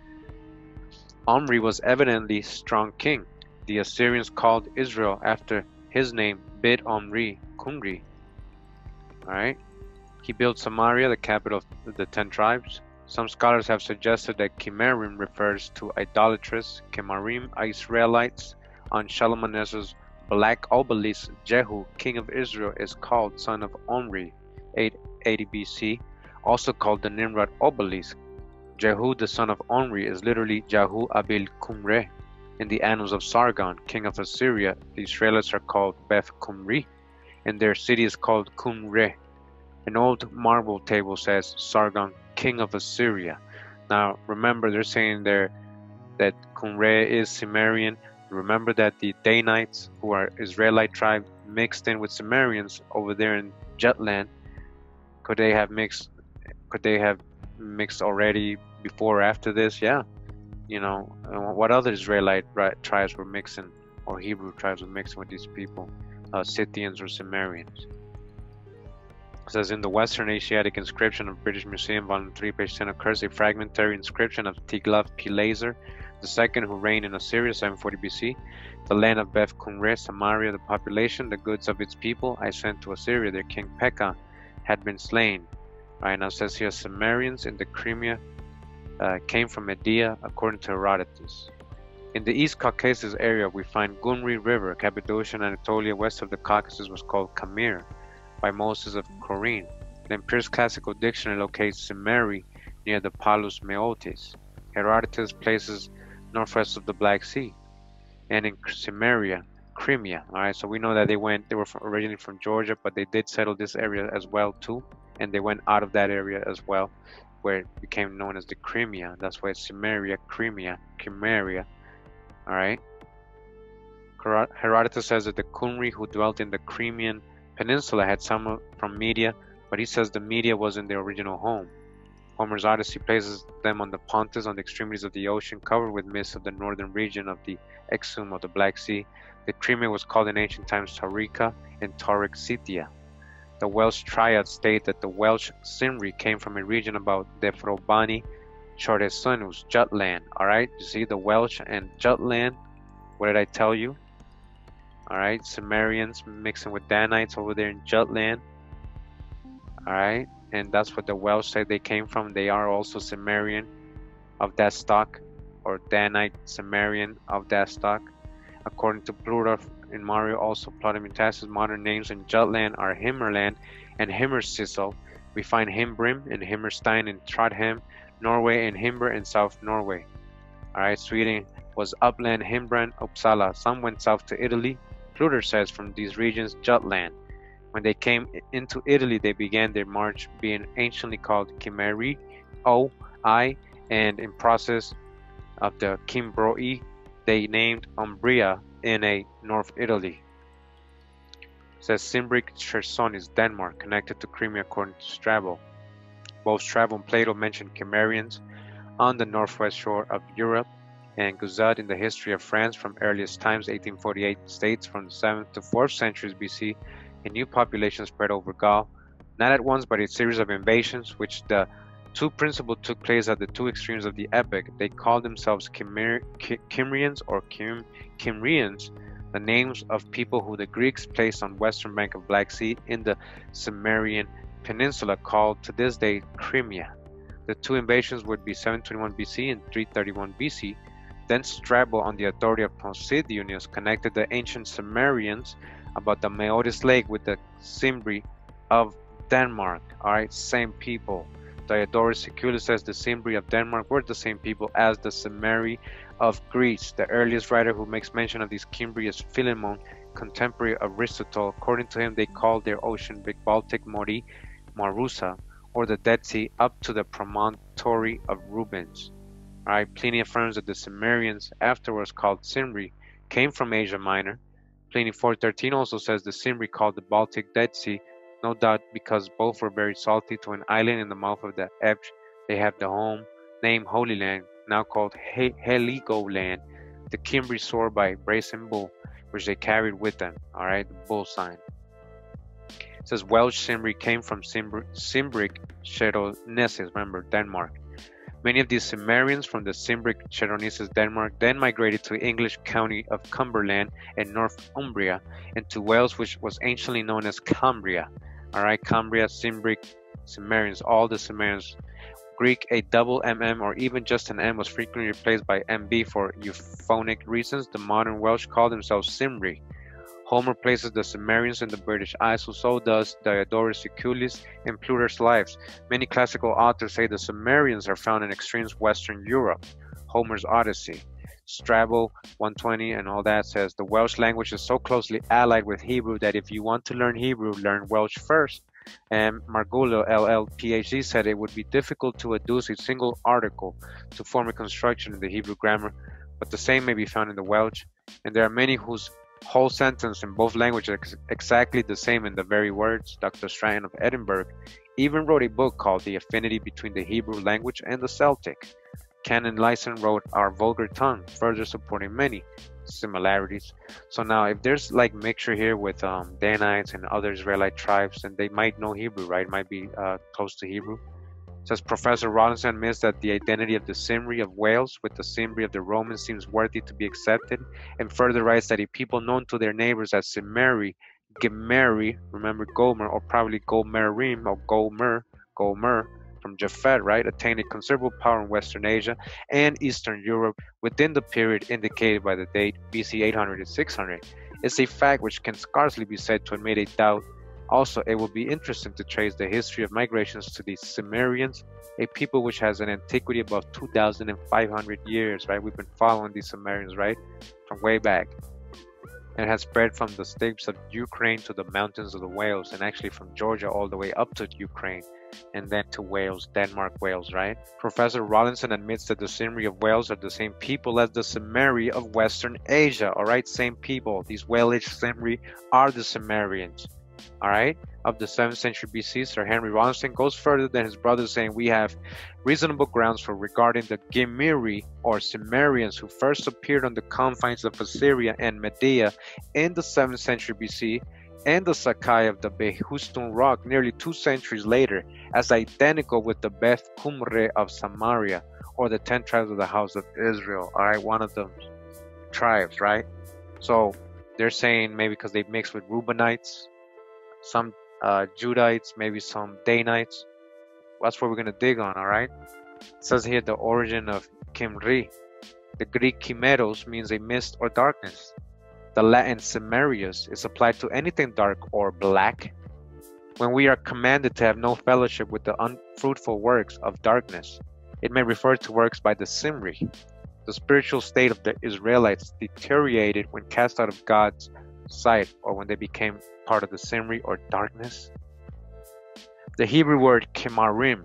Omri was evidently strong king. The Assyrians called Israel after his name, Bid Omri, Cymri. Alright. He built Samaria, the capital of the ten tribes. Some scholars have suggested that Cimmerian refers to idolatrous Cimmerian Israelites on Shalmaneser's black obelisk, Jehu, king of Israel, is called son of Omri, eight eighty B C, also called the Nimrod obelisk. Jehu, the son of Omri, is literally Jehu Abil Cumre. In the annals of Sargon, king of Assyria, the Israelites are called Beth Cumri, and their city is called Cumre. An old marble table says Sargon, king of Assyria. Now remember, they're saying there that Cumre is Cimmerian. Remember that the Dainties, who are Israelite tribe, mixed in with Cimmerians over there in Jutland. Could they have mixed? Could they have mixed already before or after this? Yeah. You know, what other Israelite tribes were mixing, or Hebrew tribes were mixing with these people? Uh, Scythians or Cimmerians. It says in the Western Asiatic inscription of British Museum, volume three, page ten, occurs a fragmentary inscription of Tiglath-Pileser the second, who reigned in Assyria, seven forty B C. The land of Beth Cumre, Samaria, the population, the goods of its people, I sent to Assyria. Their king Pekah had been slain. Right now it says here, Cimmerians in the Crimea uh, came from Media, according to Herodotus. In the East Caucasus area, we find Gimirri River. Cappadocia, Anatolia, west of the Caucasus, was called Kamir by Moses of Corinth. The Pierce Classical Dictionary locates Cimmeri near the Palus Meotis. Herodotus places northwest of the Black Sea, and in Cimmeria, Crimea. All right, so we know that they went. They were from, originally from Georgia, but they did settle this area as well too, and they went out of that area as well, where it became known as the Crimea. That's why it's Cimmeria, Crimea, Cimmeria. All right. Herodotus says that the Cymri who dwelt in the Crimean Peninsula had some from Media, but he says the Media wasn't their original home. Homer's Odyssey places them on the Pontus, on the extremities of the ocean, covered with mist of the northern region of the exum of the Black Sea. The Crimea was called in ancient times Taurica and Tauric Scythia. The Welsh triads state that the Welsh Cymri came from a region about Defrobani, Choresunus, Jutland. Alright, you see the Welsh and Jutland. What did I tell you? Alright, Cimmerians mixing with Danites over there in Jutland. Alright, and that's what the Welsh say they came from. They are also Cimmerian of that stock, or Danite Cimmerian of that stock. According to Plutarch in Mario, also Plodometasis, modern names in Jutland are Himmerland and Himmersissel. We find Himbrim and Himmerstein in Trondheim, Norway, and Himber in South Norway. Alright, Sweden was upland Himbrand, Uppsala. Some went south to Italy. Plutarch says from these regions, Jutland. When they came into Italy, they began their march, being anciently called Gimirri, O, I, and in process of the Cimbroi, they named Umbria in a North Italy. It says Cimbric Cherson is Denmark, connected to Crimea according to Strabo. Both Strabo and Plato mention Cimmerians on the northwest shore of Europe, and Guzad in the history of France from earliest times, eighteen forty-eight, states from the seventh to fourth centuries B C, a new population spread over Gaul, not at once but a series of invasions, which the two principal took place at the two extremes of the epic. They called themselves Cimmeri Cimmerians or Kim Cymrians, the names of people who the Greeks placed on western bank of Black Sea in the Cimmerian Peninsula, called to this day Crimea. The two invasions would be seven twenty-one B C and three thirty-one B C. Then Strabo, on the authority of Posidonius, connected the ancient Cimmerians about the Meotis Lake with the Cymri of Denmark. Alright, same people. Diodorus Siculus says the Cymri of Denmark were the same people as the Cimmeri of Greece. The earliest writer who makes mention of these Cymri is Philemon, contemporary of Aristotle. According to him, they called their ocean Big Baltic Mori, Marusa, or the Dead Sea, up to the promontory of Rubens. Alright, Pliny affirms that the Cimmerians, afterwards called Cymri, came from Asia Minor. Pliny four thirteen also says the Cymri called the Baltic Dead Sea, no doubt because both were very salty, to an island in the mouth of the Ebch. They have the home name Holy Land, now called He Heligoland. The Cymri swore by brazen bull, which they carried with them. Alright, the bull sign. It says Welsh Cymri came from Cymbric Cheroneses, remember, Denmark. Many of these Cimmerians from the Cymbric Cheroneses, Denmark, then migrated to English county of Cumberland and Northumbria, and to Wales, which was anciently known as Cambria. Alright, Cambria, Cymbric, Cimmerians, all the Cimmerians. Greek, a double mm or even just an m was frequently replaced by mb for euphonic reasons. The modern Welsh call themselves Cymri. Homer places the Cimmerians in the British Isles, who so does Diodorus Siculus in Plutarch's Lives. Many classical authors say the Cimmerians are found in extreme Western Europe. Homer's Odyssey. Strabo one twenty and all that says the Welsh language is so closely allied with Hebrew that if you want to learn Hebrew, learn Welsh first. And Margulo L L P H D said it would be difficult to adduce a single article to form a construction in the Hebrew grammar, but the same may be found in the Welsh, and there are many whose whole sentence in both languages is exactly the same in the very words. Doctor Stratton of Edinburgh even wrote a book called The Affinity Between the Hebrew Language and the Celtic. Canon Lyson wrote Our Vulgar Tongue, further supporting many similarities. So now if there's like mixture here with um, Danites and other Israelite tribes, and they might know Hebrew, right? It might be uh, close to Hebrew. It says Professor Rawlinson admits that the identity of the Cymri of Wales with the Cymri of the Romans seems worthy to be accepted, and further writes that a people known to their neighbors as Cimmeri, Gimirri, remember Gomer, or probably Gomerim or Gomer, Gomer, from Japhet, right, attained a considerable power in Western Asia and Eastern Europe within the period indicated by the date B C eight hundred to six hundred. It's a fact which can scarcely be said to admit a doubt. Also, it will be interesting to trace the history of migrations to the Cimmerians, a people which has an antiquity above two thousand five hundred years, right? We've been following these Cimmerians, right, from way back. And has spread from the steppes of Ukraine to the mountains of the Wales, and actually from Georgia all the way up to Ukraine, and then to Wales, Denmark, Wales, right? Professor Rawlinson admits that the Cymri of Wales are the same people as the Cimmeri of Western Asia, all right? Same people. These Walish Cymri are the Cimmerians, all right? Of the seventh century B C, Sir Henry Rawlinson goes further than his brothers, saying we have reasonable grounds for regarding the Gimirri or Cimmerians who first appeared on the confines of Assyria and Media in the seventh century B C and the Sakai of the Behustun rock nearly two centuries later as identical with the Beth Cumre of Samaria, or the ten tribes of the house of Israel, all right? One of the tribes, right? So they're saying maybe because they mixed with Reubenites, some uh, Judites, maybe some Dainites. That's what we're going to dig on, all right? It says here the origin of Cymri. The Greek chimeros means a mist or darkness. The Latin cimmerius is applied to anything dark or black. When we are commanded to have no fellowship with the unfruitful works of darkness, it may refer to works by the Cymri. The spiritual state of the Israelites deteriorated when cast out of God's sight, or when they became part of the Cymri or darkness. The Hebrew word kemarim,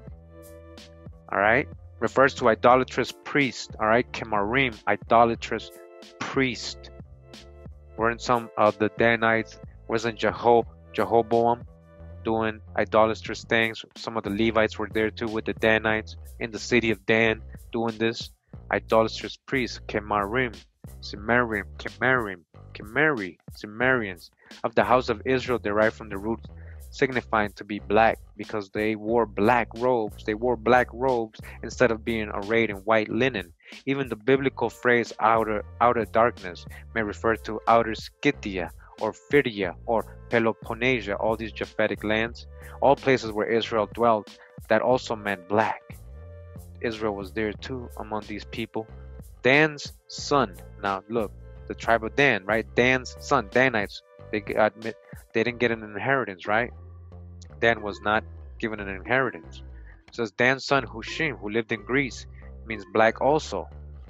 all right, refers to idolatrous priest, all right, kemarim, idolatrous priest. Weren't some of the Danites, wasn't Jeho, Jehoboam doing idolatrous things? Some of the Levites were there too with the Danites in the city of Dan doing this. Idolatrous priests, kemarim, Cimmerian, Cimmerian, Cimmeri, Cimmerians of the house of Israel derived from the root signifying to be black, because they wore black robes. They wore black robes instead of being arrayed in white linen. Even the biblical phrase outer outer darkness may refer to outer Scythia or Phrygia or Peloponnesia, all these Japhetic lands, all places where Israel dwelt. That also meant black. Israel was there too among these people. Dan's son. Now look, the tribe of Dan, right? Dan's son, Danites. They admit they didn't get an inheritance, right? Dan was not given an inheritance. It says Dan's son Hushim, who lived in Greece, means black also.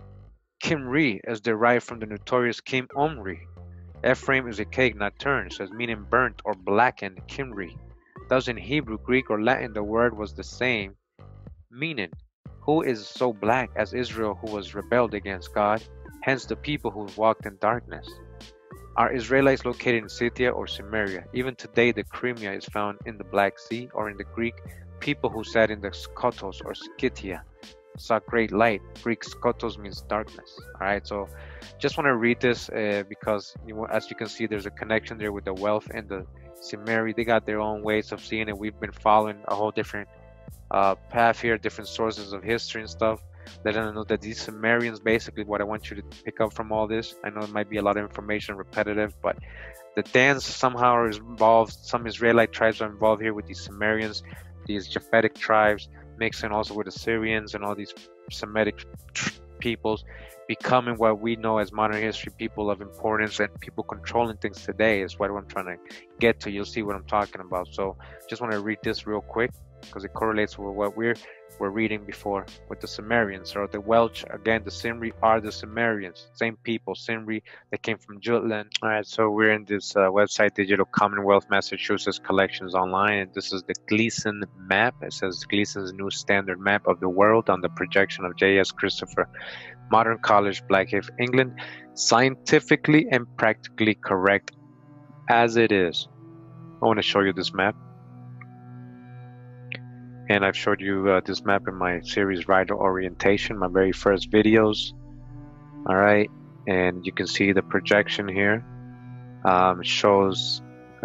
Cymri is derived from the notorious Kim Omri. Ephraim is a cake not turned, says meaning burnt or blackened. Cymri. Thus in Hebrew, Greek, or Latin, the word was the same, meaning who is so black as Israel, who was rebelled against God, hence the people who walked in darkness. Are Israelites located in Scythia or Cimmeria? Even today the Crimea is found in the Black Sea, or in the Greek, people who sat in the Skotos or Scythia saw great light. Greek Skotos means darkness. Alright, so just want to read this uh, because you, as you can see, there's a connection there with the Welsh and the Cimmeri. They got their own ways of seeing it. We've been following a whole different uh, path here, different sources of history and stuff. Letting them know that these Cimmerians, basically what I want you to pick up from all this, I know it might be a lot of information, repetitive, but the Dans somehow are involved. Some Israelite tribes are involved here with these Cimmerians, these Japhetic tribes, mixing also with Assyrians and all these Semitic peoples, becoming what we know as modern history, people of importance and people controlling things today is what I'm trying to get to. You'll see what I'm talking about. So just want to read this real quick because it correlates with what we're we're reading before with the Cimmerians or the Welsh. Again, the Cymri are the Cimmerians, same people. Cymri, they came from Jutland. All right, so we're in this uh, website, Digital Commonwealth Massachusetts Collections Online, and this is the Gleason map. It says Gleason's new standard map of the world on the projection of J S Christopher, Modern College, Blackheath, England. Scientifically and practically correct as it is. I want to show you this map. And I've showed you uh, this map in my series Rider Orientation, my very first videos. All right, and you can see the projection here. Um, it shows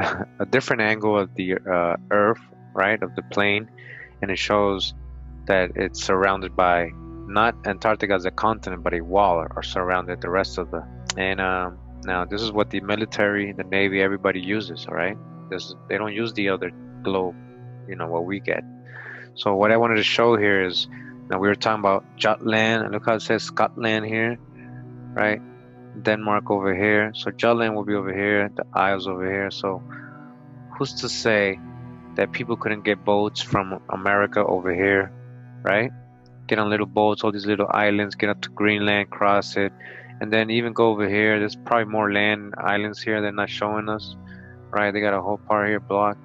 a different angle of the uh, Earth, right, of the plane, and it shows that it's surrounded by not Antarctica as a continent, but a wall, or, or surrounded the rest of the. And um, now this is what the military, the Navy, everybody uses. All right, this is, they don't use the other globe, you know, what we get. So what I wanted to show here is, now we were talking about Jutland, and look how it says Scotland here, right? Denmark over here. So Jutland will be over here, the Isles over here. So who's to say that people couldn't get boats from America over here, right? Get on little boats, all these little islands, get up to Greenland, cross it, and then even go over here. There's probably more land islands here they're not showing us, right? They got a whole part here blocked.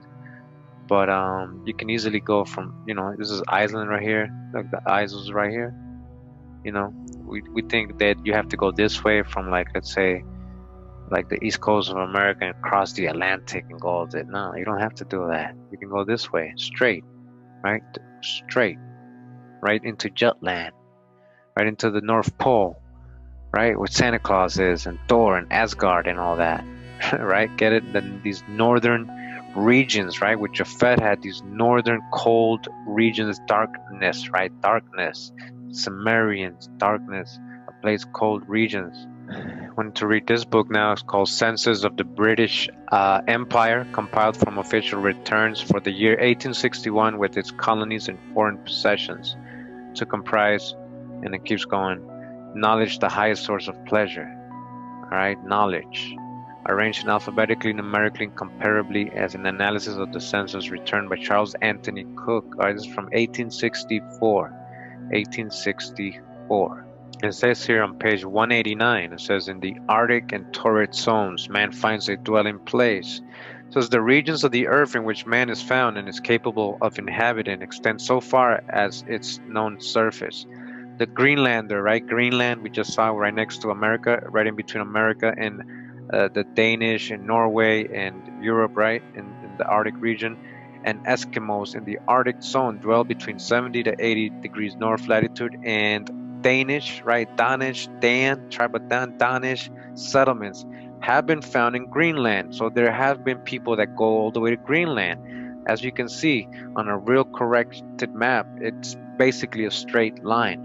But um, you can easily go from, you know, this is Iceland right here, like the Isles right here. You know, we, we think that you have to go this way from, like, let's say, like the east coast of America and cross the Atlantic and go all that. No, you don't have to do that. You can go this way, straight, right? Straight, right into Jutland, right into the North Pole, right? Where Santa Claus is and Thor and Asgard and all that, right? Get it? Then these northern regions, right, which Japhet had these northern cold regions, darkness, right, darkness, Cimmerians, darkness, a place cold regions. I wanted to read this book now. It's called Census of the British uh, Empire, compiled from official returns for the year eighteen sixty-one with its colonies and foreign possessions, to comprise, and it keeps going, knowledge, the highest source of pleasure. All right, knowledge. Arranged alphabetically, numerically, and comparably as an analysis of the census returned by Charles Anthony Cook. All right, this is from eighteen sixty-four. eighteen sixty-four. It says here on page one eighty-nine, it says, in the Arctic and torrid zones, man finds a dwelling place. It says, the regions of the earth in which man is found and is capable of inhabiting extend so far as its known surface. The Greenlander, right? Greenland, we just saw right next to America, right in between America and Uh, the Danish in Norway and Europe, right, in, in the Arctic region, and Eskimos in the Arctic zone dwell between seventy to eighty degrees north latitude, and Danish, right, Danish, Dan, tribe of Dan, Danish settlements have been found in Greenland. So there have been people that go all the way to Greenland. As you can see on a real corrected map, it's basically a straight line,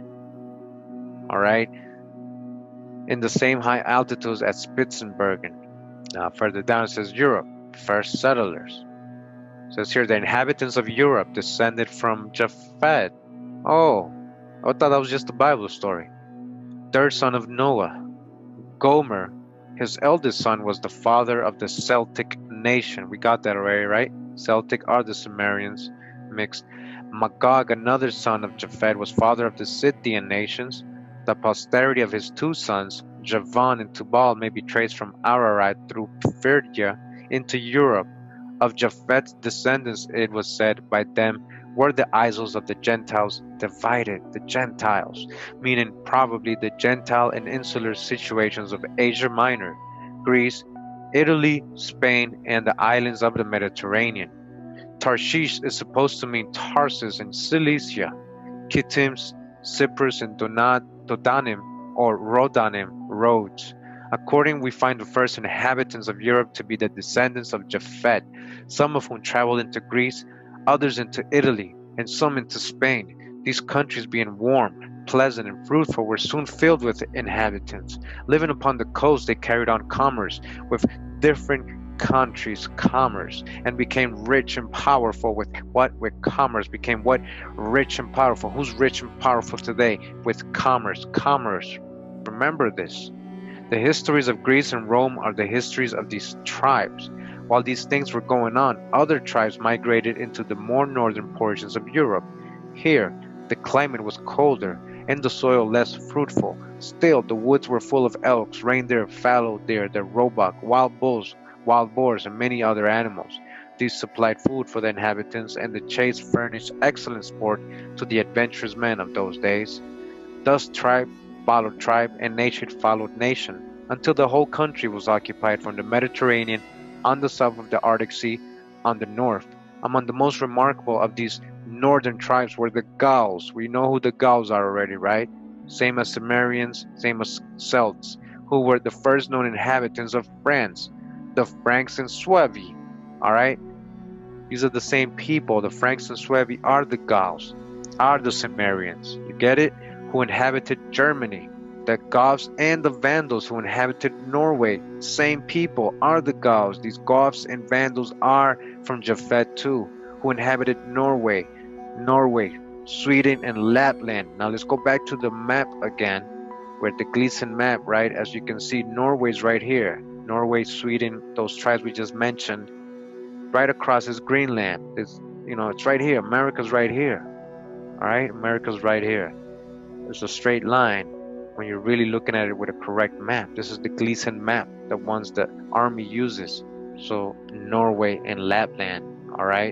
all right? In the same high altitudes as Spitzenbergen. Now further down it says Europe, first settlers. It says here the inhabitants of Europe descended from Japhet. Oh, I thought that was just a Bible story. Third son of Noah. Gomer, his eldest son, was the father of the Celtic nation. We got that already, right? Celtic are the Cimmerians mixed. Magog, another son of Japhet, was father of the Scythian nations. The posterity of his two sons, Javan and Tubal, may be traced from Ararat through Phrygia into Europe. Of Japheth's descendants, it was said, by them were the Isles of the Gentiles divided, the Gentiles, meaning probably the Gentile and insular situations of Asia Minor, Greece, Italy, Spain, and the islands of the Mediterranean. Tarshish is supposed to mean Tarsus in Cilicia, Kittims, Cyprus, and Donat, Dodanim or Rodanim, roads. According, we find the first inhabitants of Europe to be the descendants of Japhet, some of whom traveled into Greece, others into Italy, and some into Spain. These countries, being warm, pleasant, and fruitful, were soon filled with inhabitants. Living upon the coast, they carried on commerce with different countries, commerce, and became rich and powerful. With what? With commerce. Became what? Rich and powerful. Who's rich and powerful today? With commerce. Commerce. Remember this. The histories of Greece and Rome are the histories of these tribes. While these things were going on, other tribes migrated into the more northern portions of Europe. Here, the climate was colder and the soil less fruitful. Still, the woods were full of elks, reindeer, fallow deer, the roebuck, wild bulls, wild boars, and many other animals. These supplied food for the inhabitants, and the chase furnished excellent sport to the adventurous men of those days. Thus tribe followed tribe, and nation followed nation, until the whole country was occupied from the Mediterranean on the south of the Arctic Sea on the north. Among the most remarkable of these northern tribes were the Gauls. We know who the Gauls are already, right? Same as Cimmerians, same as Celts, who were the first known inhabitants of France. The Franks and Suevi, alright? These are the same people. The Franks and Suevi are the Gauls, are the Cimmerians. You get it? Who inhabited Germany. The Goths and the Vandals who inhabited Norway. Same people are the Gauls. These Goths and Vandals are from Japhet too, who inhabited Norway, Norway, Sweden, and Lapland. Now let's go back to the map again, where the Gleason map, right? As you can see, Norway's right here. Norway, Sweden, those tribes we just mentioned. Right across is Greenland. It's, you know, it's right here. America's right here. All right, America's right here. It's a straight line when you're really looking at it with a correct map. This is the Gleason map, the ones the army uses. So Norway and Lapland, all right?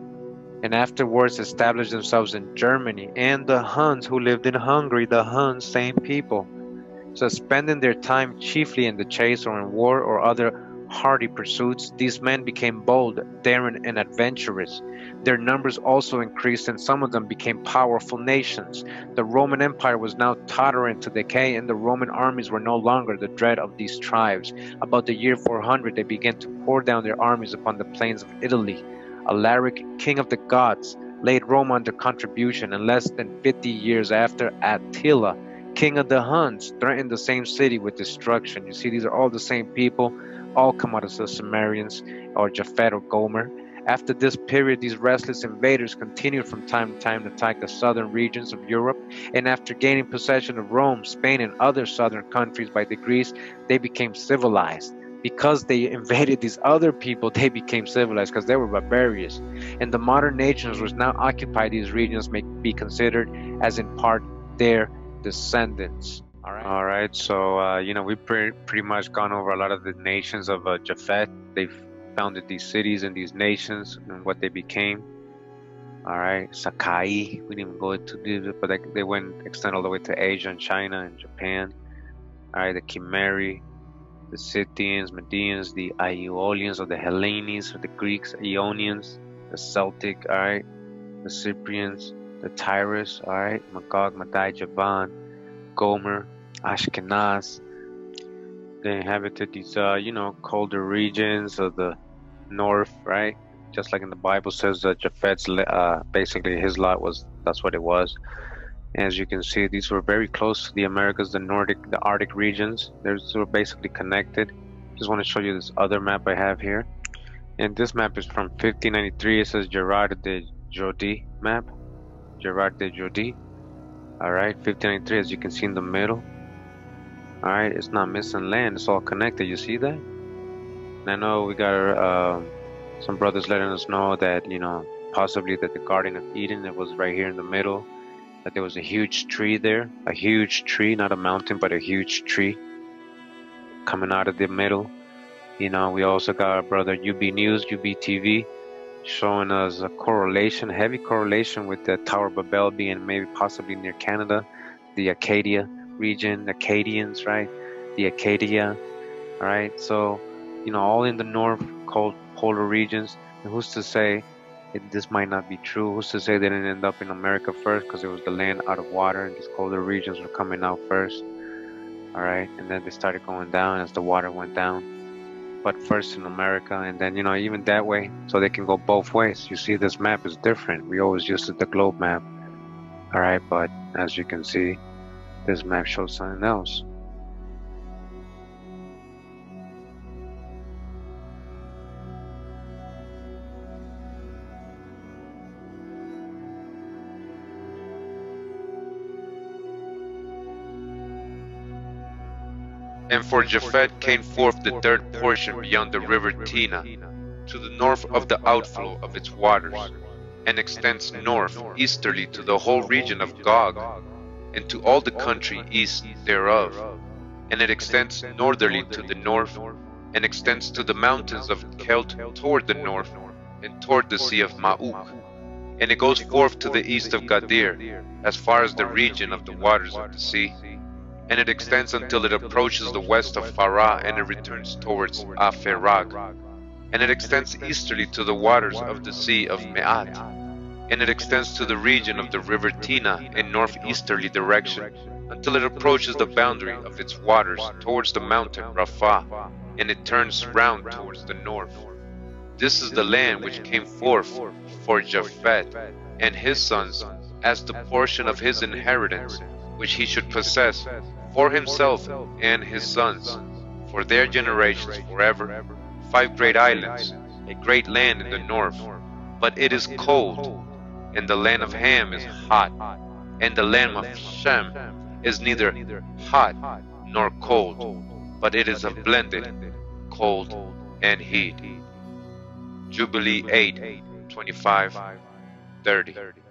And afterwards established themselves in Germany. And the Huns who lived in Hungary, the Huns, same people. So spending their time chiefly in the chase or in war or other hardy pursuits, these men became bold, daring, and adventurous. Their numbers also increased, and some of them became powerful nations. The Roman Empire was now tottering to decay, and the Roman armies were no longer the dread of these tribes. About the year four hundred, they began to pour down their armies upon the plains of Italy. Alaric, king of the Goths, laid Rome under contribution, and less than fifty years after, Attila, king of the Huns, threatened the same city with destruction. You see, these are all the same people, all come out of the Cimmerians or Japhet or Gomer. After this period, these restless invaders continued from time to time to attack the southern regions of Europe, and after gaining possession of Rome, Spain, and other southern countries by degrees, they became civilized. Because they invaded these other people, they became civilized because they were barbarians. And the modern nations which now occupy these regions may be considered as in part their descendants. All right. All right. So, uh, you know, we've pre pretty much gone over a lot of the nations of uh, Japhet. They've founded these cities and these nations and what they became. All right. Sakai. We didn't even go into this, but they, they went extend all the way to Asia and China and Japan. All right. The Gimirri, the Scythians, Medians, the Ionians or the Hellenes or the Greeks, Ionians, the Celtic. All right. The Cyprians, the Tyrus. All right. Magog, Madai, Javan, Gomer, Ashkenaz. They inhabited these, uh, you know, colder regions of the north, right? Just like in the Bible says that Japhet's, uh, basically his lot was, that's what it was. As you can see, these were very close to the Americas, the Nordic, the Arctic regions. They're sort of basically connected. Just want to show you this other map I have here. And this map is from fifteen ninety-three. It says Gerard de Jody map. Gerard de Jody. Alright, fifteen ninety-three, as you can see in the middle. Alright, it's not missing land, it's all connected, you see that? And I know we got uh, some brothers letting us know that, you know, possibly that the Garden of Eden, it was right here in the middle, that there was a huge tree there, a huge tree, not a mountain, but a huge tree coming out of the middle. You know, we also got our brother U B News, U B T V, showing us a correlation, heavy correlation with the Tower of Babel being maybe possibly near Canada, the Acadia region, Acadians, right? The Acadia, all right? So, you know, all in the north, cold polar regions. And who's to say it, this might not be true? Who's to say they didn't end up in America first because it was the land out of water and these colder regions were coming out first, all right? And then they started going down as the water went down. But first in America, and then, you know, even that way, so they can go both ways. You see, this map is different. We always used the globe map, all right? But as you can see, this map shows something else. And for Japhet came forth the third portion beyond the river Tina, to the north of the outflow of its waters, and extends north easterly to the whole region of Gog, and to all the country east thereof. And it extends northerly to the north, and extends to the mountains of Celt toward the north, and toward the sea of Ma'uk. And it goes forth to the east of Gadir, as far as the region of the waters of the sea. And it extends until it approaches the west of Farah, and it returns towards Aferag. And it extends easterly to the waters of the sea of Me'at. And it extends to the region of the river Tina in northeasterly direction, until it approaches the boundary of its waters towards the mountain Rapha, and it turns round towards the north. This is the land which came forth for Japhet and his sons as the portion of his inheritance, which he should possess for himself and his sons, for their generations forever, five great islands, a great land in the north, but it is cold, and the land of Ham is hot, and the land of Shem is neither hot nor cold, but it is a blended cold and heat. Jubilee eight, twenty-five, thirty.